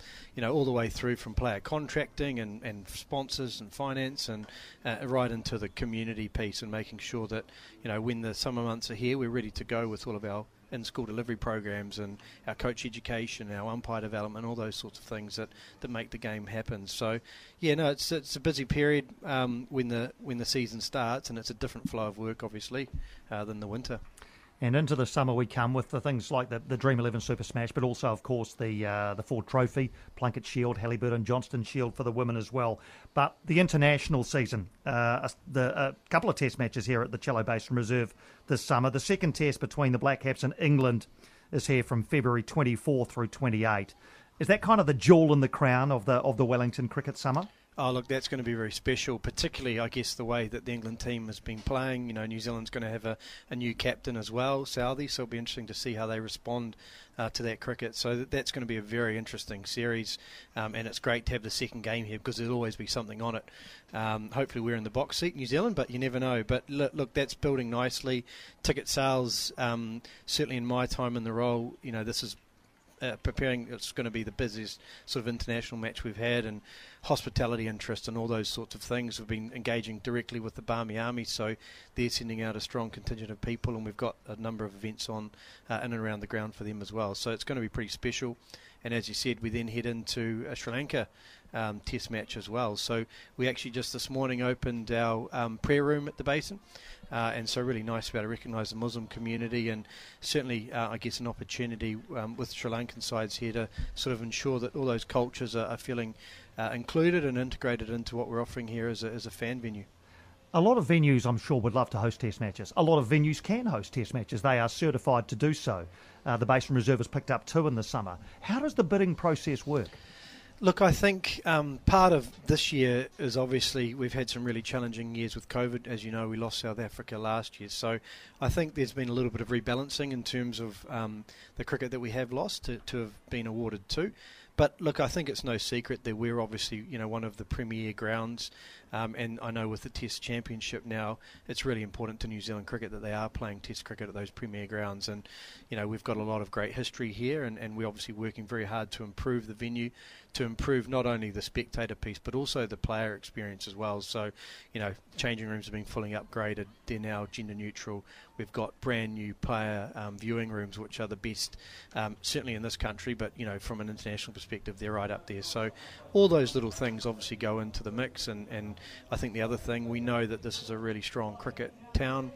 all the way through from player contracting and sponsors and finance and right into the community piece and making sure that, when the summer months are here, we're ready to go with all of our in-school delivery programs and our coach education, our umpire development, all those sorts of things that make the game happen. So, it's a busy period when the season starts, and it's a different flow of work, obviously, than the winter. And into the summer we come with the things like the Dream 11 Super Smash, but also, of course, the Ford Trophy, Plunkett Shield, Halliburton, Johnston Shield for the women as well. But the international season, a couple of test matches here at the Cello Basin Reserve this summer. The second test between the Black Caps and England is here from February 24 through 28. Is that kind of the jewel in the crown of the Wellington cricket summer? Oh, look, that's going to be very special, particularly, I guess, the way that the England team has been playing. New Zealand's going to have a new captain as well, Southey, so it'll be interesting to see how they respond to that cricket. So that's going to be a very interesting series, and it's great to have the second game here because there'll always be something on it. Hopefully we're in the box seat, New Zealand, but you never know. But look, that's building nicely. Ticket sales, certainly in my time in the role, this is preparing. It's going to be the busiest sort of international match we've had, and hospitality interest and all those sorts of things. We've been engaging directly with the Barmy Army, so they're sending out a strong contingent of people, and we've got a number of events on in and around the ground for them as well. So it's going to be pretty special. And as you said, we then head into a Sri Lanka test match as well. So we actually just this morning opened our prayer room at the Basin. And so really nice to be able to recognise the Muslim community, and certainly I guess an opportunity with Sri Lankan sides here to sort of ensure that all those cultures are feeling included and integrated into what we're offering here as a fan venue. A lot of venues, I'm sure, would love to host test matches. A lot of venues can host test matches. They are certified to do so. The Basin Reserve has picked up 2 in the summer. How does the bidding process work? Look, I think part of this year is obviously we've had some really challenging years with COVID. As you know, we lost South Africa last year. So I think there's been a little bit of rebalancing in terms of the cricket that we have lost to have been awarded to. But look, I think it's no secret that we're obviously, one of the premier grounds, and I know with the Test Championship now, it's really important to New Zealand cricket that they are playing Test cricket at those premier grounds. And we've got a lot of great history here, and we're obviously working very hard to improve the venue, to improve not only the spectator piece but also the player experience as well. So, changing rooms have been fully upgraded. They're now gender neutral. We've got brand new player viewing rooms, which are the best, certainly in this country, but from an international perspective, they're right up there. So all those little things obviously go into the mix, and I think the other thing, we know that this is a really strong cricket town.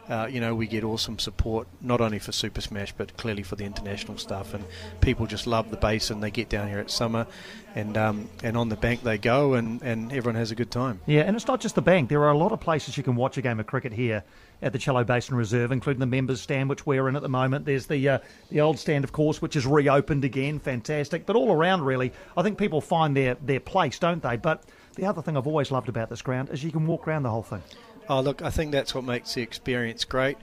We get awesome support, not only for Super Smash, but clearly for the international stuff. And people just love the Basin. They get down here at summer, and on the bank they go, and everyone has a good time. Yeah, and it's not just the bank. There are a lot of places you can watch a game of cricket here at the Cello Basin Reserve, including the members' stand, which we're in at the moment. There's the old stand, of course, which is reopened again. Fantastic. But all around, really, I think people find their place, don't they? But the other thing I've always loved about this ground is you can walk around the whole thing. Oh, look, I think that's what makes the experience great.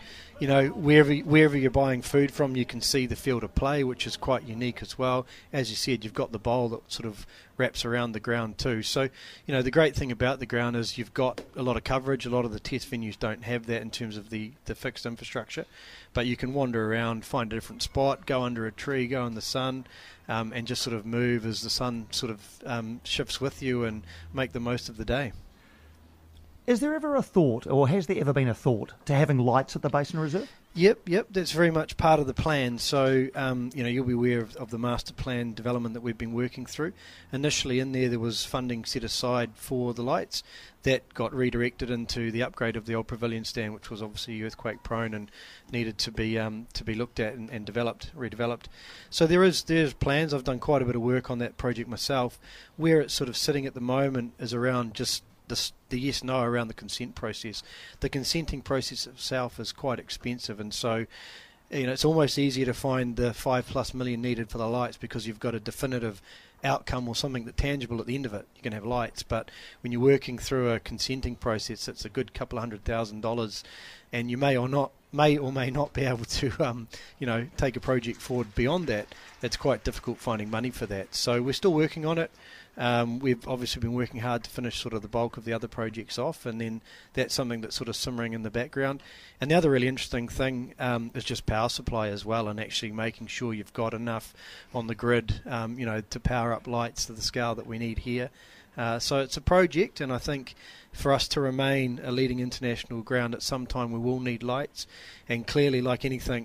Wherever you're buying food from, you can see the field of play, which is quite unique as well. As you said, you've got the bowl that sort of wraps around the ground too. So, the great thing about the ground is you've got a lot of coverage. A lot of the test venues don't have that in terms of the fixed infrastructure. But you can wander around, find a different spot, go under a tree, go in the sun, and just sort of move as the sun sort of shifts with you and make the most of the day. Is there ever a thought, or has there ever been a thought, to having lights at the Basin Reserve? Yep, that's very much part of the plan. So, you'll be aware of the master plan development that we've been working through. Initially in there was funding set aside for the lights. That got redirected into the upgrade of the old pavilion stand, which was obviously earthquake prone and needed to be looked at and redeveloped. So there's plans. I've done quite a bit of work on that project myself. Where it's sort of sitting at the moment is around just the yes-no around the consent process. The consenting process itself is quite expensive, and so it's almost easier to find the $5+ million needed for the lights because you've got a definitive outcome or something that tangible at the end of it. You can have lights, but when you're working through a consenting process, it's a good couple of $100,000, and you may or may not be able to take a project forward beyond that. It's quite difficult finding money for that. So we're still working on it. We've obviously been working hard to finish sort of the bulk of the other projects off, and then that's something that's sort of simmering in the background. And the other really interesting thing is just power supply as well, and actually making sure you've got enough on the grid, to power up lights to the scale that we need here. So it's a project, and I think for us to remain a leading international ground at some time we will need lights, and clearly, like anything,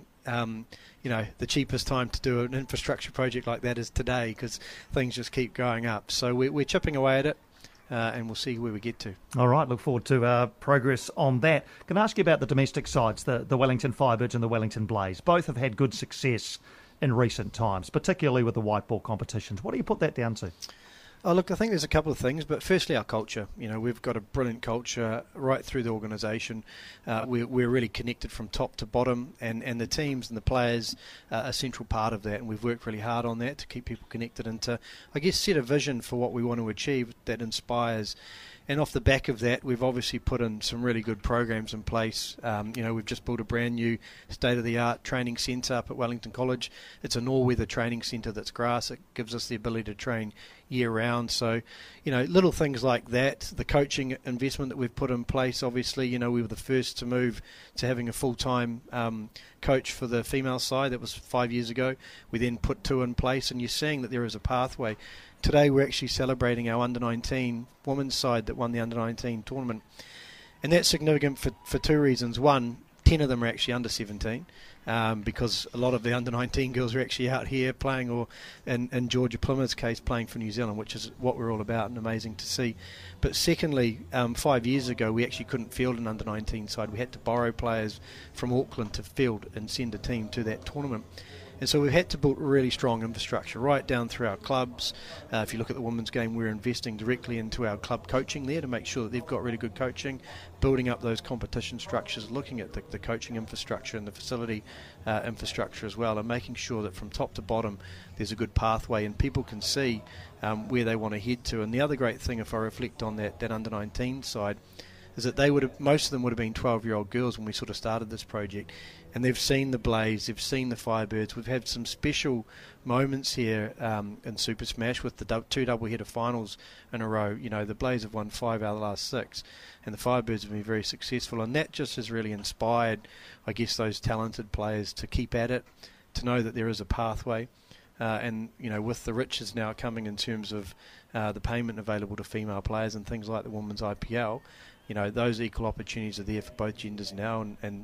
the cheapest time to do an infrastructure project like that is today, because things just keep going up. So we're chipping away at it, and we'll see where we get to. All right, look forward to progress on that. Can I ask you about the domestic sides, the Wellington Firebirds and the Wellington Blaze? Both have had good success in recent times, particularly with the white ball competitions. What do you put that down to? Oh, look, I think there's a couple of things, but firstly our culture. We've got a brilliant culture right through the organisation. We're really connected from top to bottom, and the teams and the players are a central part of that, and we've worked really hard on that to keep people connected and to, I guess, set a vision for what we want to achieve that inspires. And off the back of that, we've obviously put in some really good programs in place. We've just built a brand new state-of-the-art training centre up at Wellington College. It's an all-weather training centre that's grass. It gives us the ability to train year-round. So, little things like that. The coaching investment that we've put in place, obviously, we were the first to move to having a full-time coach for the female side. That was 5 years ago. We then put 2 in place, and you're seeing that there is a pathway. Today we're actually celebrating our under-19 women's side that won the under-19 tournament. And that's significant for 2 reasons. One, 10 of them are actually under-17 because a lot of the under-19 girls are actually out here playing, or in Georgia Plymouth's case, playing for New Zealand, which is what we're all about and amazing to see. But secondly, 5 years ago we actually couldn't field an under-19 side. We had to borrow players from Auckland to field and send a team to that tournament. And so we've had to build really strong infrastructure right down through our clubs. If you look at the women's game, we're investing directly into our club coaching there to make sure that they've got really good coaching, building up those competition structures, looking at the coaching infrastructure and the facility infrastructure as well, and making sure that from top to bottom there's a good pathway and people can see where they want to head to. And the other great thing, if I reflect on that under-19 side, is that most of them would have been 12-year-old girls when we sort of started this project, and they've seen the Blaze, they've seen the Firebirds. We've had some special moments here in Super Smash with the 2 double-header finals in a row. The Blaze have won 5 out of the last 6, and the Firebirds have been very successful, and that just has really inspired, I guess, those talented players to keep at it, to know that there is a pathway. And with the riches now coming in terms of the payment available to female players and things like the Women's IPL, those equal opportunities are there for both genders now, and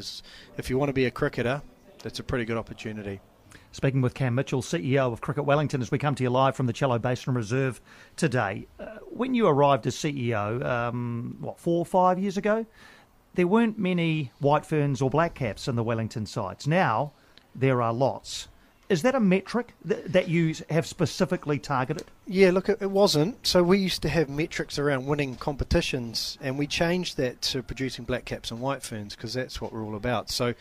if you want to be a cricketer, that's a pretty good opportunity. Speaking with Cam Mitchell, CEO of Cricket Wellington, as we come to you live from the Cello Basin Reserve today. When you arrived as CEO, 4 or 5 years ago, there weren't many white ferns or black caps in the Wellington sides. Now there are lots. Is that a metric that you have specifically targeted? Yeah, look, it wasn't. So we used to have metrics around winning competitions, and we changed that to producing black caps and white ferns because that's what we're all about. So,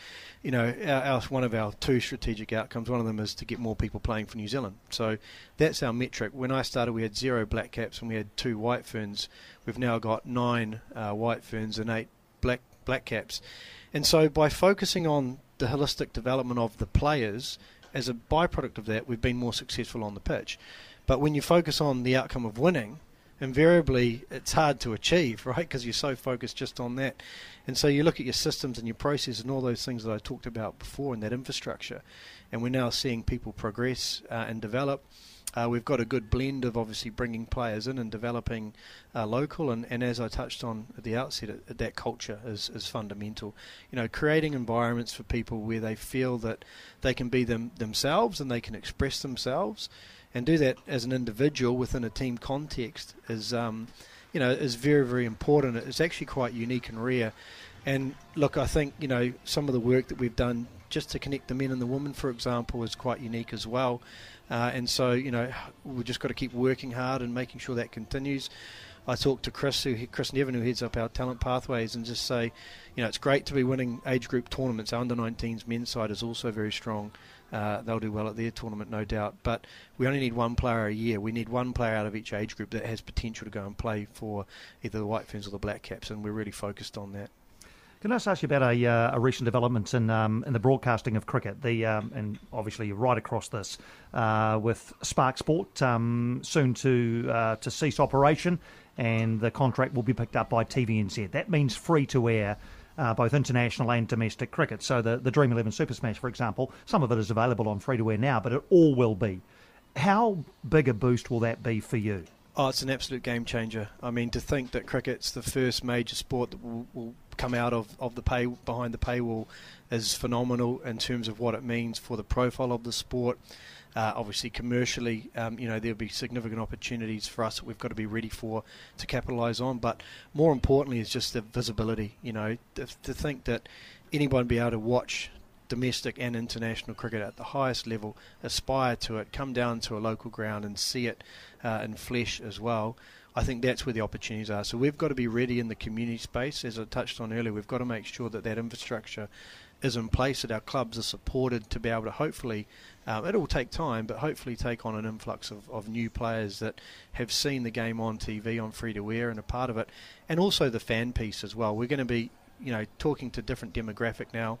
one of our 2 strategic outcomes, one of them is to get more people playing for New Zealand. So that's our metric. When I started, we had 0 black caps and we had 2 white ferns. We've now got 9 white ferns and 8 black caps. And so by focusing on the holistic development of the players, as a byproduct of that, we've been more successful on the pitch. But when you focus on the outcome of winning, invariably it's hard to achieve, right? Because you're so focused just on that. And so you look at your systems and your processes and all those things that I talked about before in that infrastructure, and we're now seeing people progress and develop. We've got a good blend of obviously bringing players in and developing local, and as I touched on at the outset, that culture is fundamental. You know, creating environments for people where they feel that they can be themselves and they can express themselves, and do that as an individual within a team context is is very, very important. It's actually quite unique and rare. And look, I think, some of the work that we've done just to connect the men and the women, for example, is quite unique as well. And so, we've just got to keep working hard and making sure that continues. I talked to Chris Nevin, who heads up our talent pathways, and just say, it's great to be winning age group tournaments. Our under-19s men's side is also very strong. They'll do well at their tournament, no doubt. But we only need one player a year. We need one player out of each age group that has potential to go and play for either the White Ferns or the Black Caps, and we're really focused on that. Can I just ask you about a recent development in the broadcasting of cricket? And obviously you're right across this with Spark Sport soon to cease operation, and the contract will be picked up by TVNZ. That means free to air. Both international and domestic cricket. So the Dream 11 Super Smash, for example, some of it is available on free-to-air now, but it all will be. How big a boost will that be for you? Oh, it's an absolute game changer. I mean, to think that cricket's the first major sport that will come out of the behind the paywall is phenomenal in terms of what it means for the profile of the sport. Obviously, commercially, there'll be significant opportunities for us that we've got to be ready for to capitalise on. But more importantly is just the visibility. To think that anyone be able to watch domestic and international cricket at the highest level, aspire to it, come down to a local ground and see it in flesh as well. I think that's where the opportunities are. So we've got to be ready in the community space. As I touched on earlier, we've got to make sure that infrastructure is in place, that our clubs are supported to be able to hopefully, it will take time, but hopefully take on an influx of new players that have seen the game on TV, on free-to-air, and a part of it. And also the fan piece as well. We're going to be, talking to different demographic now.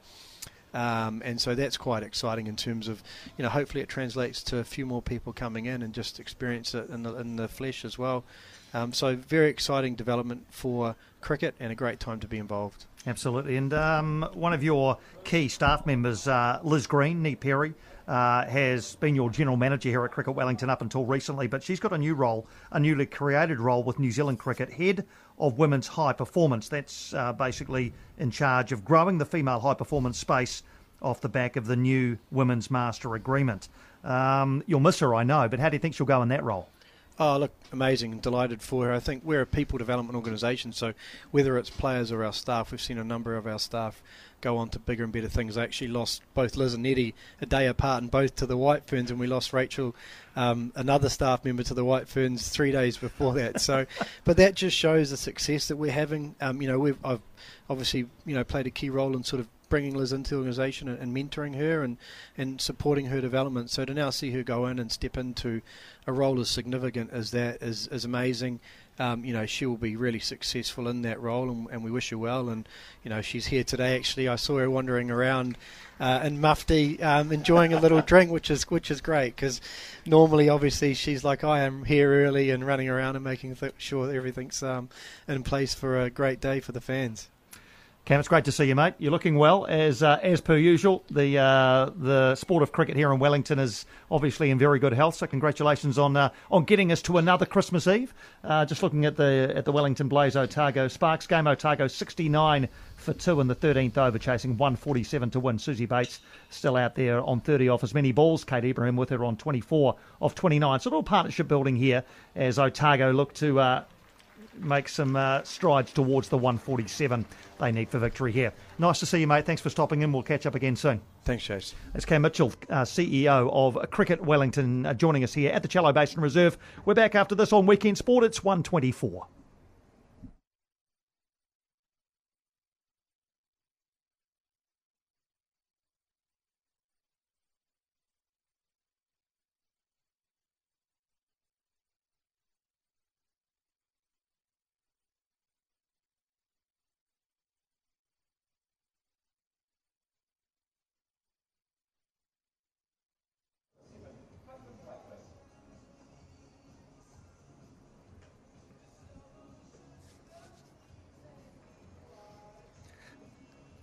And so that's quite exciting in terms of, hopefully it translates to a few more people coming in and just experience it in the flesh as well. So very exciting development for cricket and a great time to be involved. Absolutely. And one of your key staff members, Liz Green, Nee Perry, has been your general manager here at Cricket Wellington up until recently, but she's got a new role, a newly created role with New Zealand Cricket, Head of Women's High Performance. That's basically in charge of growing the female high performance space off the back of the new Women's Master Agreement. You'll miss her, I know, but how do you think she'll go in that role? Oh, look, amazing. Delighted for her. I think we're a people development organisation, so whether it's players or our staff, we've seen a number of our staff go on to bigger and better things. I actually lost both Liz and Nettie a day apart, and both to the White Ferns, and we lost Rachel, another staff member, to the White Ferns 3 days before that. So, but that just shows the success that we're having. I've obviously played a key role in sort of bringing Liz into the organisation and mentoring her and supporting her development. So to now see her go in and step into a role as significant as that is amazing. She will be really successful in that role, and we wish her well. And she's here today. Actually, I saw her wandering around in mufti, enjoying a little drink, which is great, because normally, obviously, she's like I am, here early and running around and making sure that everything's in place for a great day for the fans. Cam, it's great to see you, mate. You're looking well, as per usual. The sport of cricket here in Wellington is obviously in very good health, so congratulations on getting us to another Christmas Eve. Just looking at the Wellington Blaze Otago Sparks game, Otago 69 for 2 in the 13th over, chasing 147 to win. Susie Bates still out there on 30 off as many balls. Kate Ibrahim with her on 24 of 29. So a little partnership building here as Otago look to make some strides towards the 147 they need for victory here. Nice to see you, mate. Thanks for stopping in. We'll catch up again soon. Thanks, Chase. It's Cam Mitchell, CEO of Cricket Wellington, joining us here at the Cello Basin Reserve. We're back after this on Weekend Sport. It's 1:24.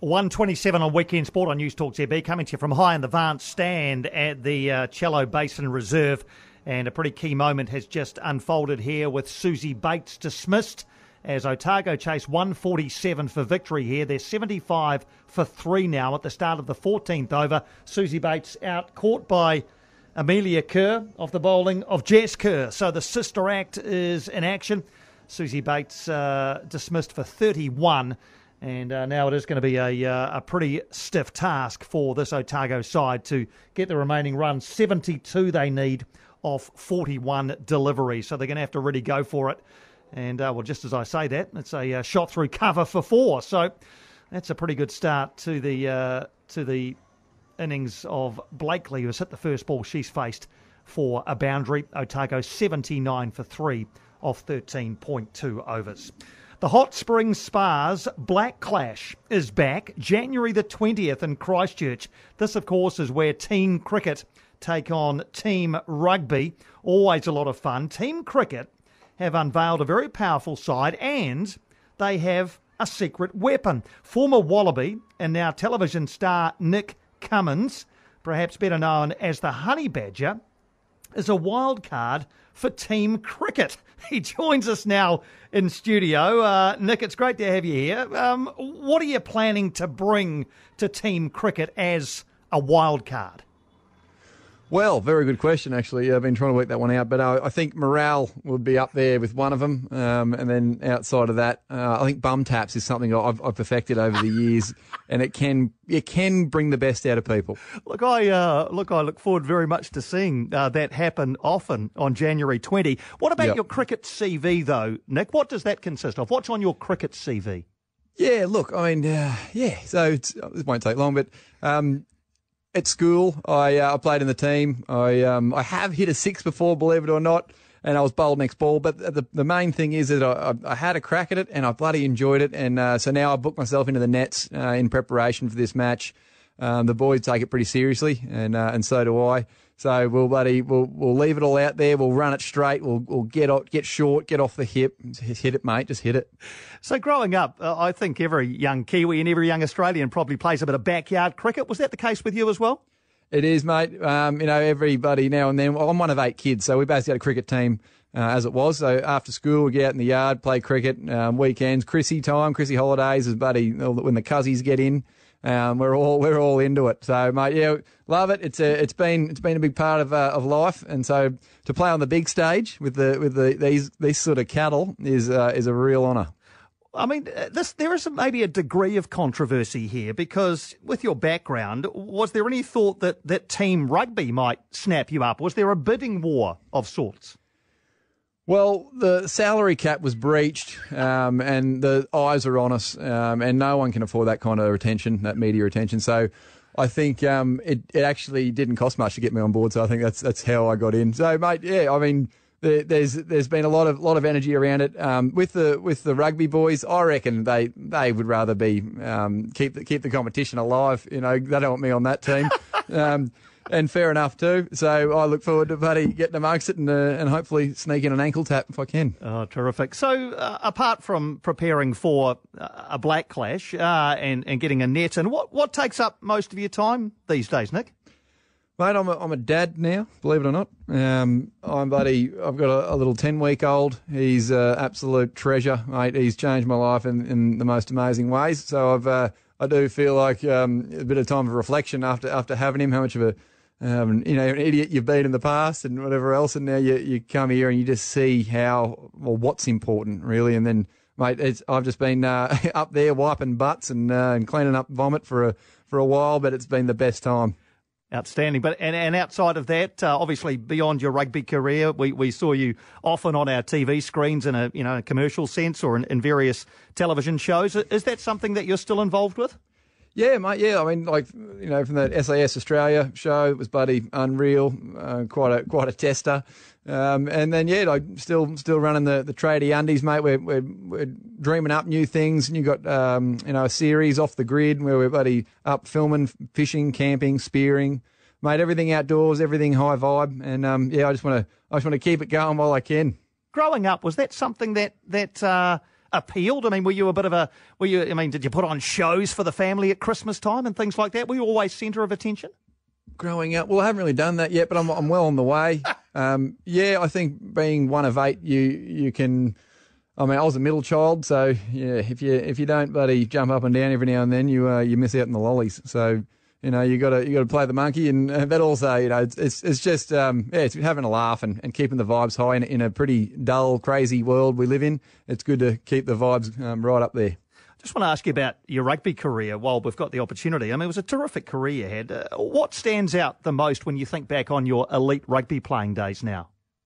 1:27 on Weekend Sport on News Talk ZB, coming to you from high in the Vance stand at the Cello Basin Reserve. And a pretty key moment has just unfolded here with Susie Bates dismissed as Otago chase 147 for victory here. They're 75 for 3 now at the start of the 14th over. Susie Bates out, caught by Amelia Kerr off the bowling of Jess Kerr. So the sister act is in action. Susie Bates dismissed for 31. And now it is going to be a pretty stiff task for this Otago side to get the remaining runs. 72 they need off 41 deliveries. So they're going to have to really go for it. And, well, just as I say that, it's a shot through cover for 4. So that's a pretty good start to the innings of Blakely, who's hit the first ball she's faced for a boundary. Otago 79 for 3 off 13.2 overs. The Hot Springs Spas Black Clash is back January the 20th in Christchurch. This, of course, is where team cricket take on team rugby. Always a lot of fun. Team cricket have unveiled a very powerful side, and they have a secret weapon. Former Wallaby and now television star Nick Cummins, perhaps better known as the Honey Badger, is a wild card for team cricket. He joins us now in studio. Nick, it's great to have you here. What are you planning to bring to team cricket as a wild card? Well, very good question, actually. I've been trying to work that one out, but I think morale would be up there with one of them. And then outside of that, I think bum taps is something I've perfected over the years, and it can bring the best out of people. Look, I look forward very much to seeing that happen often on January 20. What about your cricket CV, though, Nick? What does that consist of? What's on your cricket CV? Yeah, look, I mean, so it won't take long, but... at school, I played in the team. I have hit a 6 before, believe it or not, and I was bowled next ball. But the main thing is that I had a crack at it, and I bloody enjoyed it. And so now I booked myself into the nets in preparation for this match. The boys take it pretty seriously, and so do I. So we'll leave it all out there. We'll run it straight. We'll get short, get off the hip. Just hit it, mate. Just hit it. So growing up, I think every young Kiwi and every young Australian probably plays a bit of backyard cricket. Was that the case with you as well? It is, mate. Everybody now and then. I'm one of 8 kids, so we basically had a cricket team as it was. So after school, we get out in the yard, play cricket. Weekends, Chrissy holidays, is when the cuzzies get in. We're all into it. So, mate, yeah, love it. It's been a big part of life, and so to play on the big stage with these sort of cattle is a real honour. I mean, there is maybe a degree of controversy here because with your background, was there any thought that team rugby might snap you up? Was there a bidding war of sorts? Well, the salary cap was breached, and the eyes are on us, and no one can afford that kind of attention, that media attention. So I think it actually didn't cost much to get me on board. So I think that's how I got in. So, mate, yeah, I mean, there's been a lot of energy around it. With the rugby boys, I reckon they would rather be keep the competition alive. You know, they don't want me on that team. And fair enough too. So I look forward to getting amongst it and hopefully sneak in an ankle tap if I can. Oh, terrific. So apart from preparing for a black clash and getting a net, and what takes up most of your time these days, Nick? Mate, I'm a dad now, believe it or not. I've got a little 10-week-old. He's an absolute treasure, mate. He's changed my life in the most amazing ways. So I do feel like a bit of time of reflection after having him, how much of an idiot you've been in the past and whatever else, and now you come here and you just see what's important really. And then, mate, I've just been up there wiping butts and cleaning up vomit for a while, but it's been the best time. Outstanding. But and outside of that, obviously beyond your rugby career, we saw you often on our TV screens in a commercial sense or in various television shows. Is that something that you're still involved with? Yeah, mate. Yeah, I mean, from the SAS Australia show, it was bloody unreal. Quite a tester. And then still running the tradie undies, mate. We're dreaming up new things. And you got a series off the grid where we're bloody up filming, fishing, camping, spearing, mate. Everything outdoors, everything high vibe. And I just want to keep it going while I can. Growing up, was that something that appealed? I mean, were you a bit of did you put on shows for the family at Christmas time and things like that? Were you always centre of attention? Growing up, well, I haven't really done that yet, but I'm well on the way. I think being one of 8, you can. I mean, I was a middle child, so yeah. If you don't, buddy, jump up and down every now and then, you miss out on the lollies. So you got to play the monkey, and but also it's just it's having a laugh and keeping the vibes high in a pretty dull, crazy world we live in. It's good to keep the vibes right up there. Just want to ask you about your rugby career while we've got the opportunity. I mean, it was a terrific career you had. What stands out the most when you think back on your elite rugby playing days now?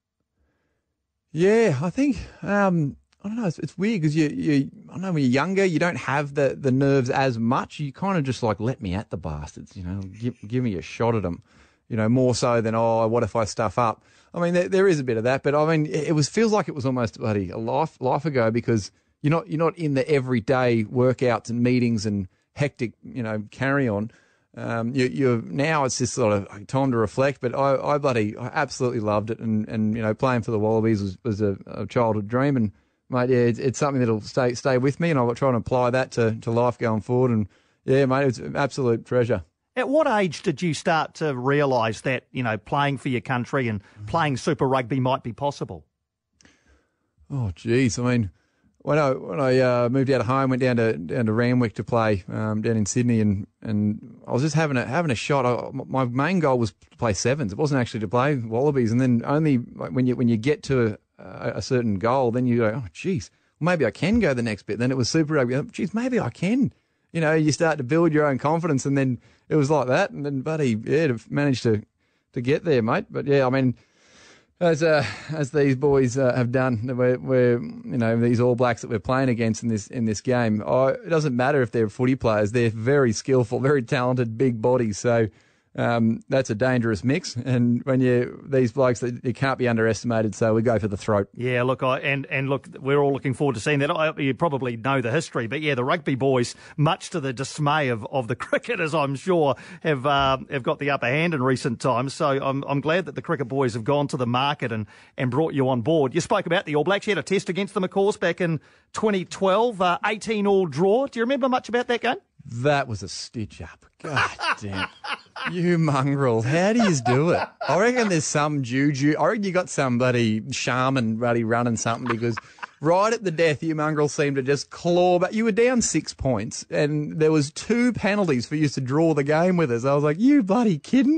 Yeah, I think, I don't know, it's weird because I don't know, when you're younger, you don't have the nerves as much. You kind of just like, let me at the bastards, give me a shot at them, more so than, what if I stuff up? I mean, there is a bit of that, but I mean, feels like it was almost bloody a life ago because you're not in the everyday workouts and meetings and hectic, carry on. You're now it's just sort of time to reflect. But I absolutely loved it, and playing for the Wallabies was a childhood dream. And mate, yeah, it's something that'll stay with me, and I'll try and apply that to life going forward. And yeah, mate, it's an absolute treasure. At what age did you start to realise that playing for your country and playing Super Rugby might be possible? Oh, geez, I mean. When I moved out of home, went down to Randwick to play down in Sydney, and I was just having a shot. My main goal was to play sevens. It wasn't actually to play Wallabies. And then only when you get to a certain goal, then you go, oh, geez, maybe I can go the next bit. Then it was Super Rugby. Geez, maybe I can. You start to build your own confidence, and then it was like that. And then, buddy, yeah, to manage to get there, mate. But yeah, I mean. As these boys have done, we're these All Blacks that we're playing against in this game. It doesn't matter if they're footy players; they're very skillful, very talented, big bodies. So that's a dangerous mix. And when these blokes, they can't be underestimated. So we go for the throat. Yeah, look, look, we're all looking forward to seeing that. You probably know the history, but yeah, the rugby boys, much to the dismay of the cricketers, I'm sure, have got the upper hand in recent times. So I'm glad that the cricket boys have gone to the market and brought you on board. You spoke about the All Blacks. You had a test against them, of course, back in 2012, 18-all draw. Do you remember much about that game? That was a stitch up. God damn. You mongrel. How do you do it? I reckon there's some juju. I reckon you got somebody shaman running something because right at the death, you mongrel seemed to just claw back. You were down 6 points and there was 2 penalties for you to draw the game with us. I was like, you bloody kidding?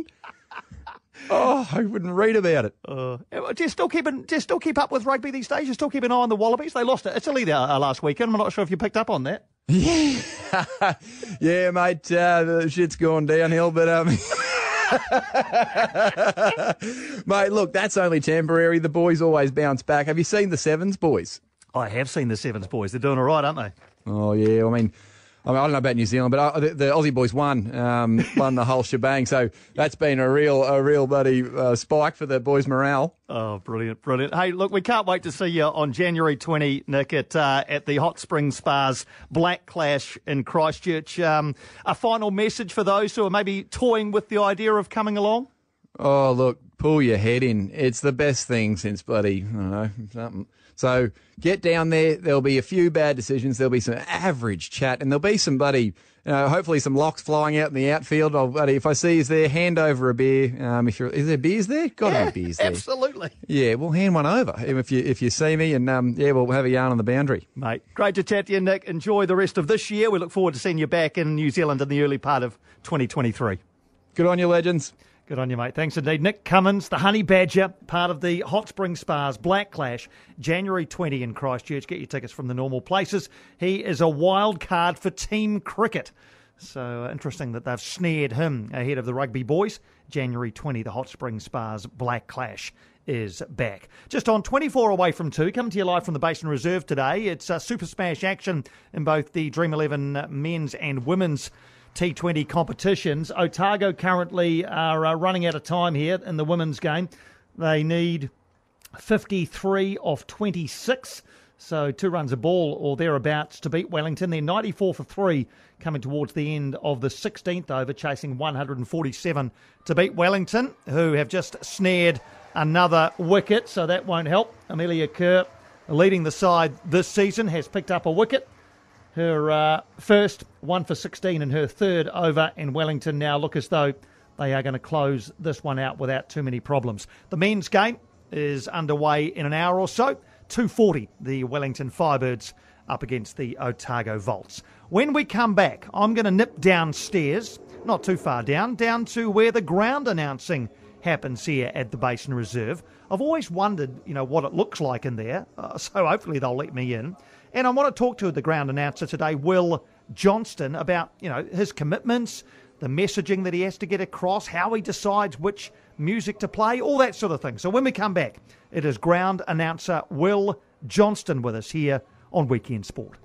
Oh, I wouldn't read about it. Do you still keep up with rugby these days? You still keep an eye on the Wallabies? They lost to Italy last weekend. I'm not sure if you picked up on that. Yeah, yeah, mate. The shit's gone downhill, but mate, look, that's only temporary. The boys always bounce back. Have you seen the Sevens boys? I have seen the Sevens boys. They're doing all right, aren't they? Oh yeah. I mean, I don't know about New Zealand, but the Aussie boys won the whole shebang. So that's been a real bloody spike for the boys' morale. Oh, brilliant, brilliant. Hey, look, we can't wait to see you on January 20, Nick, at the Hot Spring Spas Black Clash in Christchurch. A final message for those who are maybe toying with the idea of coming along? Oh, look, pull your head in. It's the best thing since bloody, I don't know, something. So get down there. There'll be a few bad decisions. There'll be some average chat, and there'll be some hopefully some locks flying out in the outfield. If I see you there, hand over a beer. Is there beers there? Gotta be beers there. Absolutely. Yeah, we'll hand one over if you see me, and we'll have a yarn on the boundary. Mate, great to chat to you, Nick. Enjoy the rest of this year. We look forward to seeing you back in New Zealand in the early part of 2023. Good on you, legends. Good on you, mate. Thanks indeed. Nick Cummins, the Honey Badger, part of the Hot Spring Spas Black Clash, January 20 in Christchurch. Get your tickets from the normal places. He is a wild card for team cricket. So interesting that they've snared him ahead of the rugby boys. January 20, the Hot Spring Spas Black Clash is back. Just on 24 away from 2, coming to you live from the Basin Reserve today. It's Super Smash action in both the Dream 11 men's and women's T20 competitions. Otago currently are running out of time here in the women's game. They need 53 of 26, so 2 runs a ball or thereabouts to beat Wellington. They're 94 for 3 coming towards the end of the 16th over, chasing 147 to beat Wellington, who have just snared another wicket, so that won't help. Amelia Kerr leading the side this season, has picked up a wicket. Her first 1 for 16 in her third over, and Wellington now look as though they are going to close this one out without too many problems. The men's game is underway in an hour or so. 2:40, the Wellington Firebirds up against the Otago Volts. When we come back, I'm going to nip downstairs, not too far down to where the ground announcing happens here at the Basin Reserve. I've always wondered, what it looks like in there, so hopefully they'll let me in. And I want to talk to the ground announcer today, Will Johnston, about, his commitments, the messaging that he has to get across, how he decides which music to play, all that sort of thing. So when we come back, it is ground announcer Will Johnston with us here on Weekend Sport.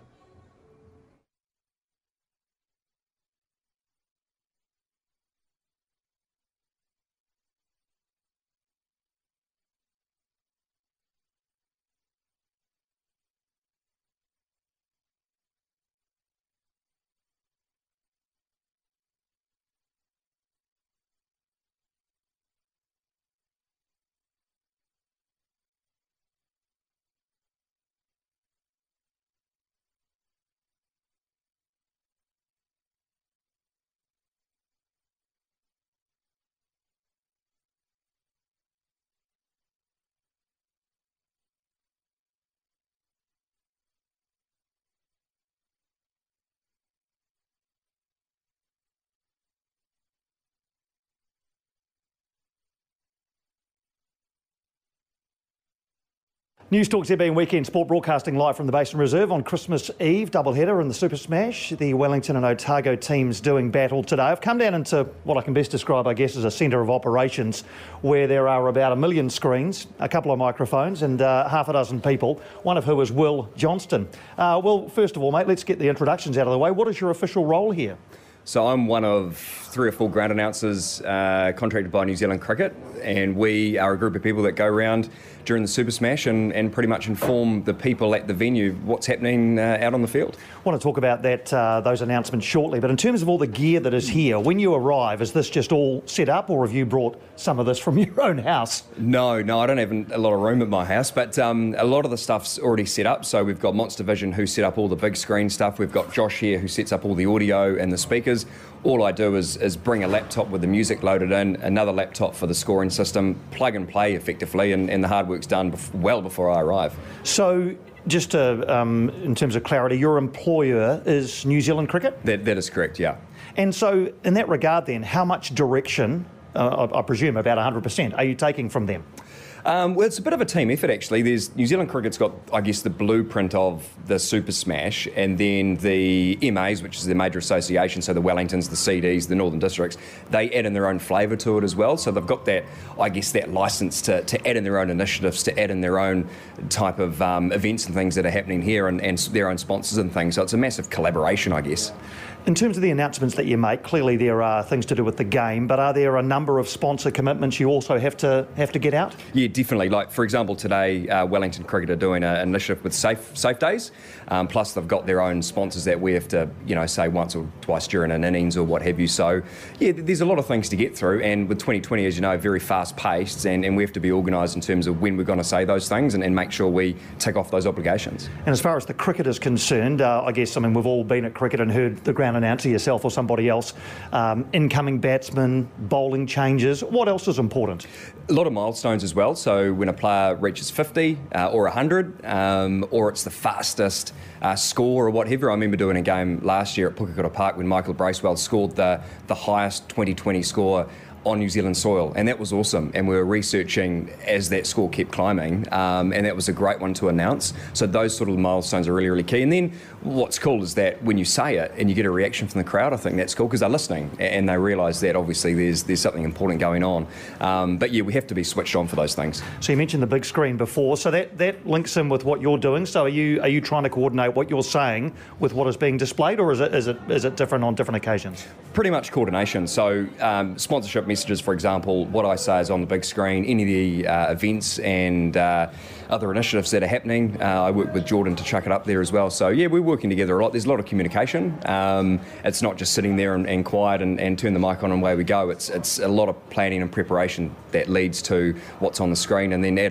News Talk ZB Weekend Sport broadcasting live from the Basin Reserve on Christmas Eve, doubleheader in the Super Smash. The Wellington and Otago teams doing battle today. I've come down into what I can best describe, I guess, as a centre of operations where there are about 1 million screens, a couple of microphones and half a dozen people, one of who is Will Johnston. Will, first of all, mate, let's get the introductions out of the way. What is your official role here? So I'm one of 3 or 4 ground announcers contracted by New Zealand Cricket, and we are a group of people that go around during the Super Smash and pretty much inform the people at the venue what's happening out on the field. I want to talk about that those announcements shortly, but in terms of all the gear that is here, when you arrive, is this just all set up, or have you brought some of this from your own house? No, I don't have a lot of room at my house, but a lot of the stuff's already set up. So we've got Monster Vision who set up all the big screen stuff. We've got Josh here who sets up all the audio and the speakers. All I do is bring a laptop with the music loaded in, another laptop for the scoring system, plug and play effectively, and the hard work's done well before I arrive. So just to, in terms of clarity, your employer is New Zealand Cricket? That is correct, yeah. And so in that regard then, how much direction, I presume about 100%, are you taking from them? Well, it's a bit of a team effort, actually. There's New Zealand Cricket's got, I guess, the blueprint of the Super Smash, and then the MAs, which is the major association, so the Wellingtons, the CDs, the Northern Districts, they add in their own flavour to it as well. So they've got that, I guess, that licence to add in their own initiatives, to add in their own type of events and things that are happening here, and their own sponsors and things. So it's a massive collaboration, I guess. In terms of the announcements that you make, clearly there are things to do with the game, but are there a number of sponsor commitments you also have to get out? Yeah, definitely. Like, for example, today Wellington Cricket are doing an initiative with Safe Days, plus they've got their own sponsors that we have to, say once or twice during an innings or what have you. So, yeah, there's a lot of things to get through, and with 2020, as you know, very fast-paced, and we have to be organised in terms of when we're going to say those things and make sure we tick off those obligations. And as far as the cricket is concerned, I guess, we've all been at cricket and heard the ground announcer, yourself or somebody else, incoming batsmen, bowling changes. What else is important? A lot of milestones as well. So when a player reaches 50 or 100, or it's the fastest score or whatever. I remember doing a game last year at Pukekura Park when Michael Bracewell scored the highest 2020 score on New Zealand soil, and that was awesome. And we were researching as that score kept climbing, and that was a great one to announce. So those sort of milestones are really, really key. And then what's cool is that when you say it and you get a reaction from the crowd, I think that's cool because they're listening and they realise that obviously there's something important going on. But yeah, we have to be switched on for those things. So you mentioned the big screen before, so that links in with what you're doing. So are you trying to coordinate what you're saying with what is being displayed, or is it different on different occasions? Pretty much coordination. So sponsorship messages, for example, what I say is on the big screen, any of the events and other initiatives that are happening. I work with Jordan to chuck it up there as well. So yeah, we're working together a lot. There's a lot of communication. It's not just sitting there and quiet and turn the mic on and away we go. It's a lot of planning and preparation that leads to what's on the screen. And then Adam,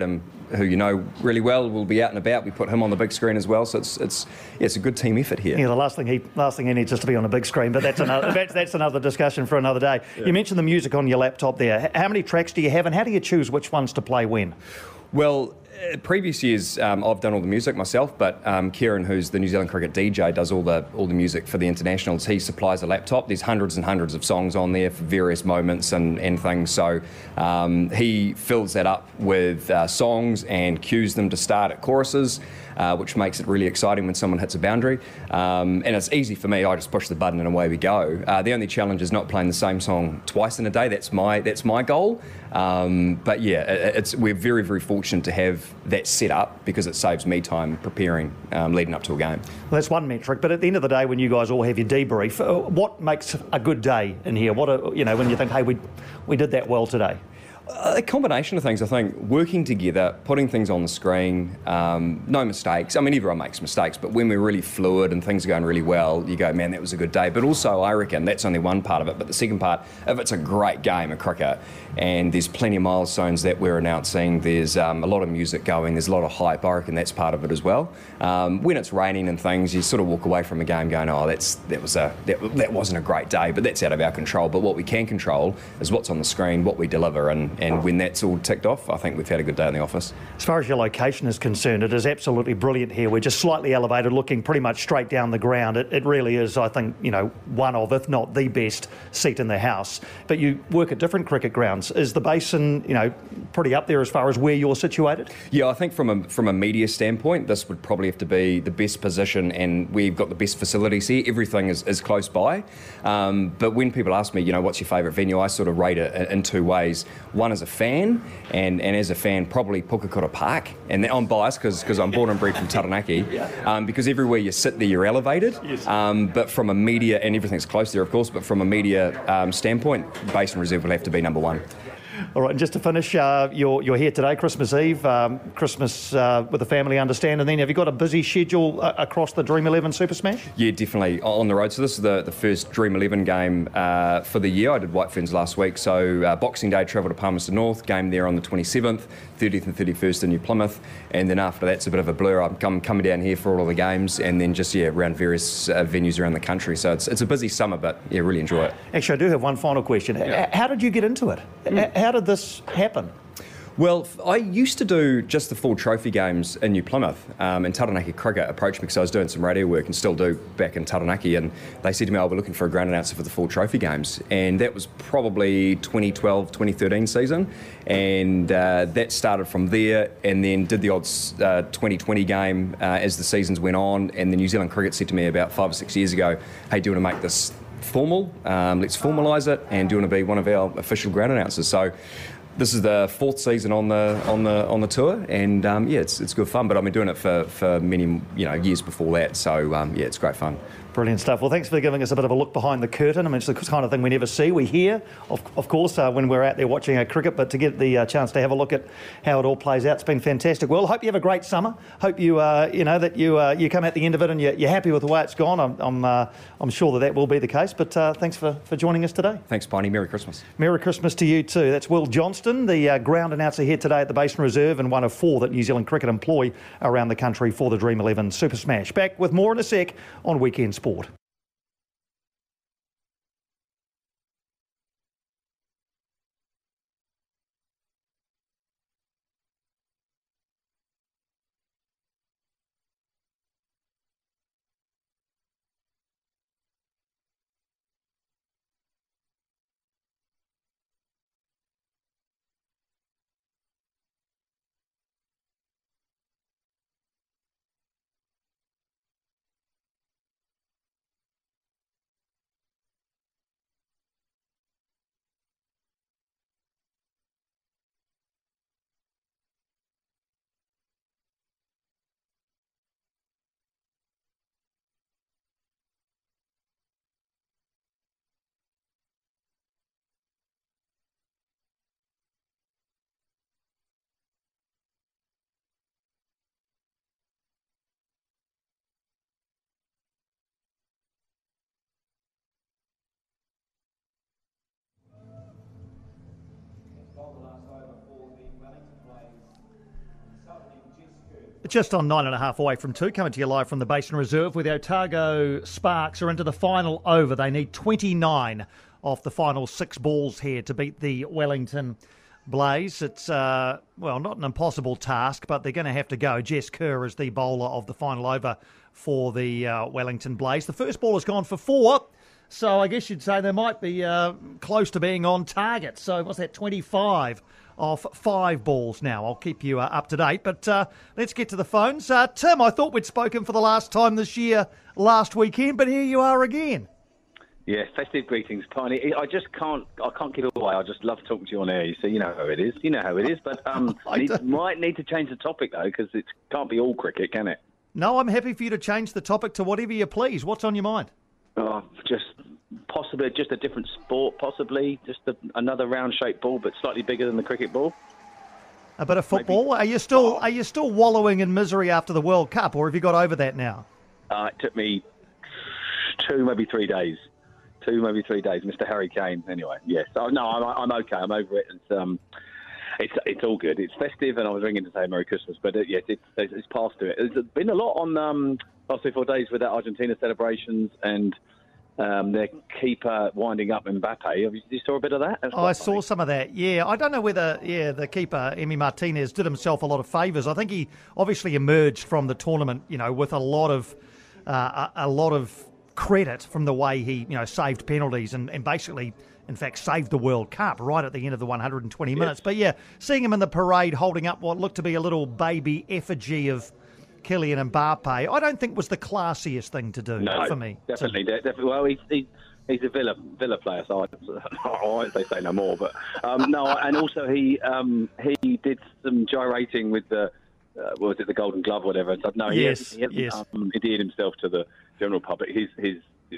who you know really well, will be out and about. We put him on the big screen as well, so it's a good team effort here. Yeah, the last thing he needs is to be on a big screen, but that's another discussion for another day. Yeah. You mentioned the music on your laptop there. How many tracks do you have, and how do you choose which ones to play when? Well, previous years I've done all the music myself, but Kieran, who's the New Zealand Cricket DJ, does all the music for the internationals. He supplies a laptop. There's hundreds and hundreds of songs on there for various moments and things. So he fills that up with songs and cues them to start at choruses, which makes it really exciting when someone hits a boundary. And it's easy for me. I just push the button and away we go. The only challenge is not playing the same song twice in a day. That's my goal. But yeah, we're very, very fortunate to have that set up because it saves me time preparing leading up to a game. Well, that's one metric. But at the end of the day, when you guys all have your debrief, what makes a good day in here? When you think, hey, we did that well today? A combination of things, I think. Working together, putting things on the screen, no mistakes. I mean, everyone makes mistakes, but when we're really fluid and things are going really well, you go, man, that was a good day. But also, I reckon that's only one part of it. But the second part, if it's a great game of cricket and there's plenty of milestones that we're announcing, there's a lot of music going, there's a lot of hype, I reckon that's part of it as well. When it's raining and things, you sort of walk away from a game going, oh, that wasn't a great day, but that's out of our control. But what we can control is what's on the screen, what we deliver, and when that's all ticked off, I think we've had a good day in the office. As far as your location is concerned, it is absolutely brilliant here. We're just slightly elevated, looking pretty much straight down the ground. It really is, I think, one of, if not the best seat in the house. But you work at different cricket grounds. Is the Basin, pretty up there as far as where you're situated? Yeah, I think from a media standpoint, this would probably have to be the best position, and we've got the best facilities here. Everything is close by. But when people ask me, what's your favourite venue, I sort of rate it in two ways. One is a fan, and as a fan, probably Pukekura Park. And I'm biased because I'm born and bred from Taranaki, because everywhere you sit there, you're elevated. Yes. But from a media, and everything's close there, of course, but from a media standpoint, Basin Reserve will have to be number one. All right, and just to finish, you're here today, Christmas Eve, Christmas with the family, understand, and then have you got a busy schedule across the Dream 11 Super Smash? Yeah, definitely, on the road. So this is the first Dream 11 game for the year. I did White Ferns last week, so Boxing Day travel to Palmerston North, game there on the 27th, 30th and 31st in New Plymouth, and then after that's a bit of a blur. I'm coming down here for all of the games, and then just, around various venues around the country. So it's a busy summer, but really enjoy it. Actually, I do have one final question. Yeah. How did you get into it? How did this happen? Well, I used to do just the full trophy games in New Plymouth, and Taranaki Cricket approached me because I was doing some radio work and still do back in Taranaki, and they said to me, we're looking for a ground announcer for the full trophy games, and that was probably 2012, 2013 season, and that started from there, and then did the odds 2020 game as the seasons went on, and the New Zealand Cricket said to me about 5 or 6 years ago, hey, do you want to make this formal? Let's formalise it, and do you want to be one of our official ground announcers? So this is the fourth season on the tour, and it's good fun. But I've been doing it for many years before that, so it's great fun. Brilliant stuff. Well, thanks for giving us a bit of a look behind the curtain. I mean, it's the kind of thing we never see. We hear, of course, when we're out there watching our cricket, but to get the chance to have a look at how it all plays out, it's been fantastic. Well, hope you have a great summer. Hope you, that you come at the end of it and you're happy with the way it's gone. I'm sure that will be the case. But thanks for joining us today. Thanks, Piney. Merry Christmas. Merry Christmas to you too. That's Will Johnston, the ground announcer here today at the Basin Reserve, and one of 4 that New Zealand Cricket employ around the country for the Dream 11 Super Smash. Back with more in a sec on Weekend Sport. Just on 9.5 away from 2, coming to you live from the Basin Reserve, where the Otago Sparks are into the final over. They need 29 off the final 6 balls here to beat the Wellington Blaze. It's, not an impossible task, but they're going to have to go. Jess Kerr is the bowler of the final over for the Wellington Blaze. The first ball has gone for 4, so I guess you'd say they might be close to being on target. So what's that, 25 off 5 balls now. I'll keep you up to date, but let's get to the phones. Tim, I thought we'd spoken for the last time this year, last weekend, but here you are again. Yeah, festive greetings, Piney. I can't give it away. I just love talking to you on air. So you know how it is. But might need to change the topic, though, because it can't be all cricket, can it? No, I'm happy for you to change the topic to whatever you please. What's on your mind? Just possibly just a different sport, possibly just another round-shaped ball, but slightly bigger than the cricket ball. A bit of football. Maybe. Are you still wallowing in misery after the World Cup, or have you got over that now? It took me 2, maybe 3 days. Mr. Harry Kane. Anyway, yes. So, no, I'm okay. I'm over it. It's all good. It's festive, and I was ringing to say Merry Christmas. But yes, it's past to it. There's been a lot on last 3 or 4 days with that Argentina celebrations and their keeper winding up Mbappe. You saw a bit of that? I saw some of that. Yeah, I don't know whether the keeper Emi Martinez did himself a lot of favours. I think he obviously emerged from the tournament, with a lot of credit from the way he, saved penalties and basically, in fact, saved the World Cup right at the end of the 120 minutes. But yeah, seeing him in the parade holding up what looked to be a little baby effigy of Kylian Mbappe, I don't think was the classiest thing to do for me. Definitely. Well, he's a Villa player, so I won't say no more. But no, and also he did some gyrating with the the Golden Glove, or whatever. So, no, he hasn't endeared himself to the general public. His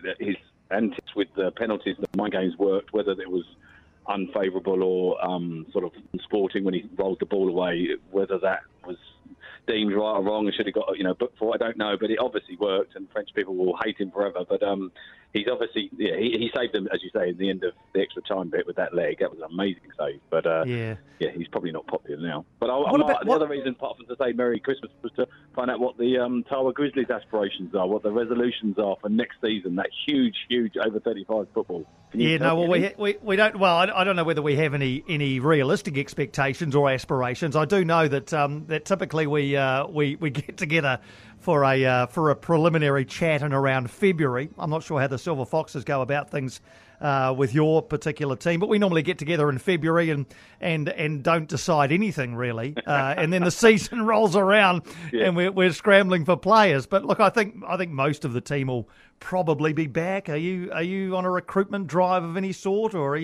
antics with the penalties and the mind games worked, whether it was unfavourable or sort of sporting when he rolled the ball away, whether that was deemed right or wrong and should have got booked for it, I don't know, but it obviously worked, and French people will hate him forever. But he's obviously he saved them, as you say, in the end of the extra time bit with that leg. That was an amazing save. But he's probably not popular now. But the other reason, apart from to say Merry Christmas, was to find out what the Tawa Grizzlies' aspirations are, what the resolutions are for next season. That huge over 35 football. We don't. Well, I don't know whether we have any realistic expectations or aspirations. I do know that that typically we get together for a preliminary chat in around February. I'm not sure how the Silver Foxes go about things with your particular team, but we normally get together in February and don't decide anything really, and then the season rolls around and we're scrambling for players. But look, I think most of the team will probably be back. Are you on a recruitment drive of any sort, or are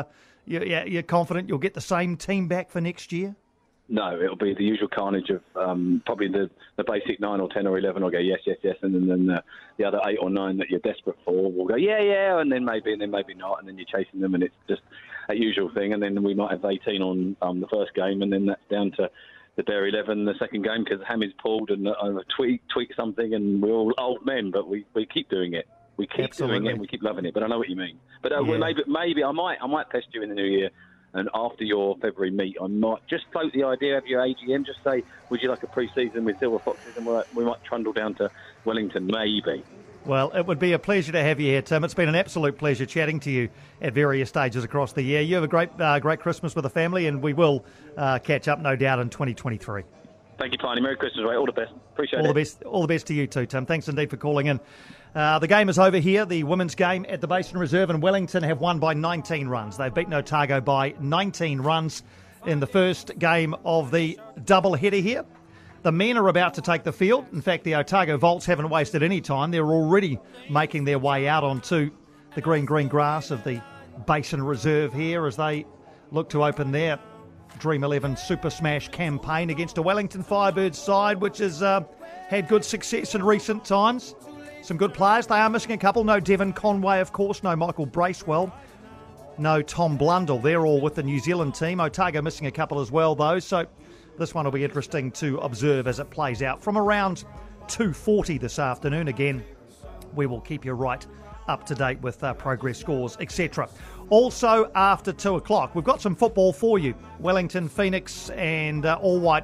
you're confident you'll get the same team back for next year? No, it'll be the usual carnage of probably the basic 9 or 10 or 11 will go yes, and then the other 8 or 9 that you're desperate for will go yeah, and then maybe not, and then you're chasing them, and it's just a usual thing. And then we might have 18 on the first game, and then that's down to the bare 11 the second game because the ham is pulled and tweak something, and we're all old men, but we keep doing it. We keep doing it, and we keep loving it. But I know what you mean. But maybe I might test you in the new year. And after your February meet, I might just float the idea of your AGM. Just say, would you like a pre-season with Silver Foxes? And we might trundle down to Wellington, maybe. Well, it would be a pleasure to have you here, Tim. It's been an absolute pleasure chatting to you at various stages across the year. You have a great Christmas with the family, and we will catch up, no doubt, in 2023. Thank you, Piney. Merry Christmas, Ray. All the best. Appreciate it. All the best to you too, Tim. Thanks indeed for calling in. The game is over here, the women's game at the Basin Reserve, and Wellington have won by 19 runs. They've beaten Otago by 19 runs in the first game of the double header here. The men are about to take the field. In fact, the Otago Volts haven't wasted any time. They're already making their way out onto the green grass of the Basin Reserve here as they look to open their Dream 11 Super Smash campaign against a Wellington Firebirds side which has had good success in recent times. Some good players. They are missing a couple. No Devon, Conway, of course. No Michael Bracewell. No Tom Blundell. They're all with the New Zealand team. Otago missing a couple as well, though. So this one will be interesting to observe as it plays out. From around 2:40 this afternoon, again, we will keep you right up to date with progress scores, etc. Also, after 2 o'clock, we've got some football for you. Wellington Phoenix and All Whites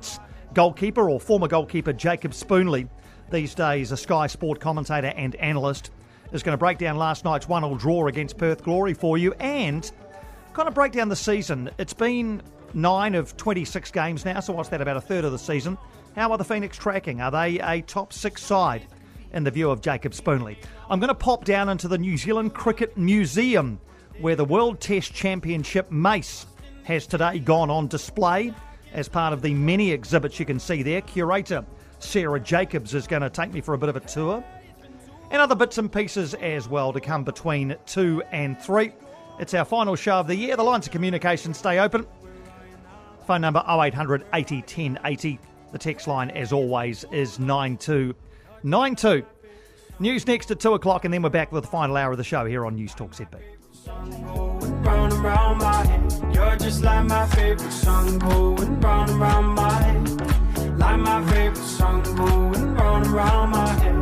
goalkeeper or former goalkeeper Jacob Spoonley, these days a Sky Sport commentator and analyst, is going to break down last night's 1-1 draw against Perth Glory for you and kind of break down the season. It's been 9 of 26 games now, so what's that, about a third of the season? How are the Phoenix tracking? Are they a top 6 side in the view of Jacob Spoonley? I'm going to pop down into the New Zealand Cricket Museum, where the World Test Championship Mace has today gone on display as part of the many exhibits you can see there. Curator Sarah Jacobs is going to take me for a bit of a tour, and other bits and pieces as well to come between 2 and 3. It's our final show of the year. The lines of communication stay open. Phone number 0800 80 10 80. The text line, as always, is 9292. News next at 2 o'clock, and then we're back with the final hour of the show here on News Talk ZB. Round and round my head. You're just like my favorite song going round and round my head. Like my favorite song going round and round my head.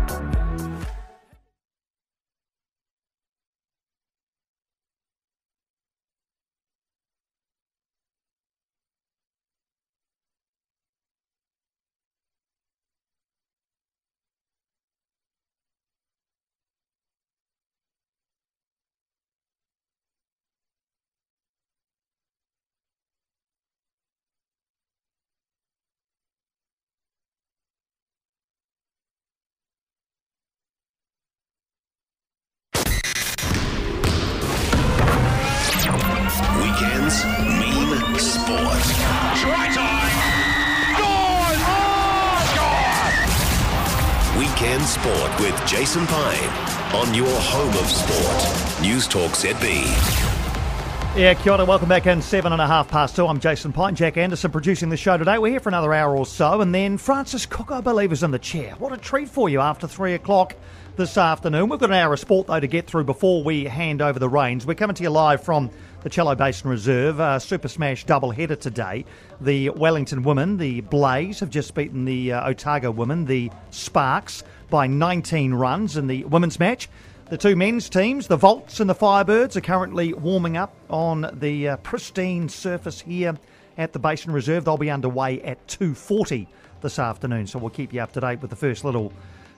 Weekends mean sport. Try time! Scores! Oh, score! Weekend sport with Jason Pine on your home of sport. News Talk ZB. Yeah, kia ora, welcome back in 2:30. I'm Jason Pine, Jack Anderson producing the show today. We're here for another hour or so, and then Francis Cook, I believe, is in the chair. What a treat for you after 3 o'clock this afternoon. We've got an hour of sport, though, to get through before we hand over the reins. We're coming to you live from the Cello Basin Reserve, Super Smash double-header today. The Wellington women, the Blaze, have just beaten the Otago women, the Sparks, by 19 runs in the women's match. The two men's teams, the Volts and the Firebirds, are currently warming up on the pristine surface here at the Basin Reserve. They'll be underway at 2:40 this afternoon, so we'll keep you up to date with the first little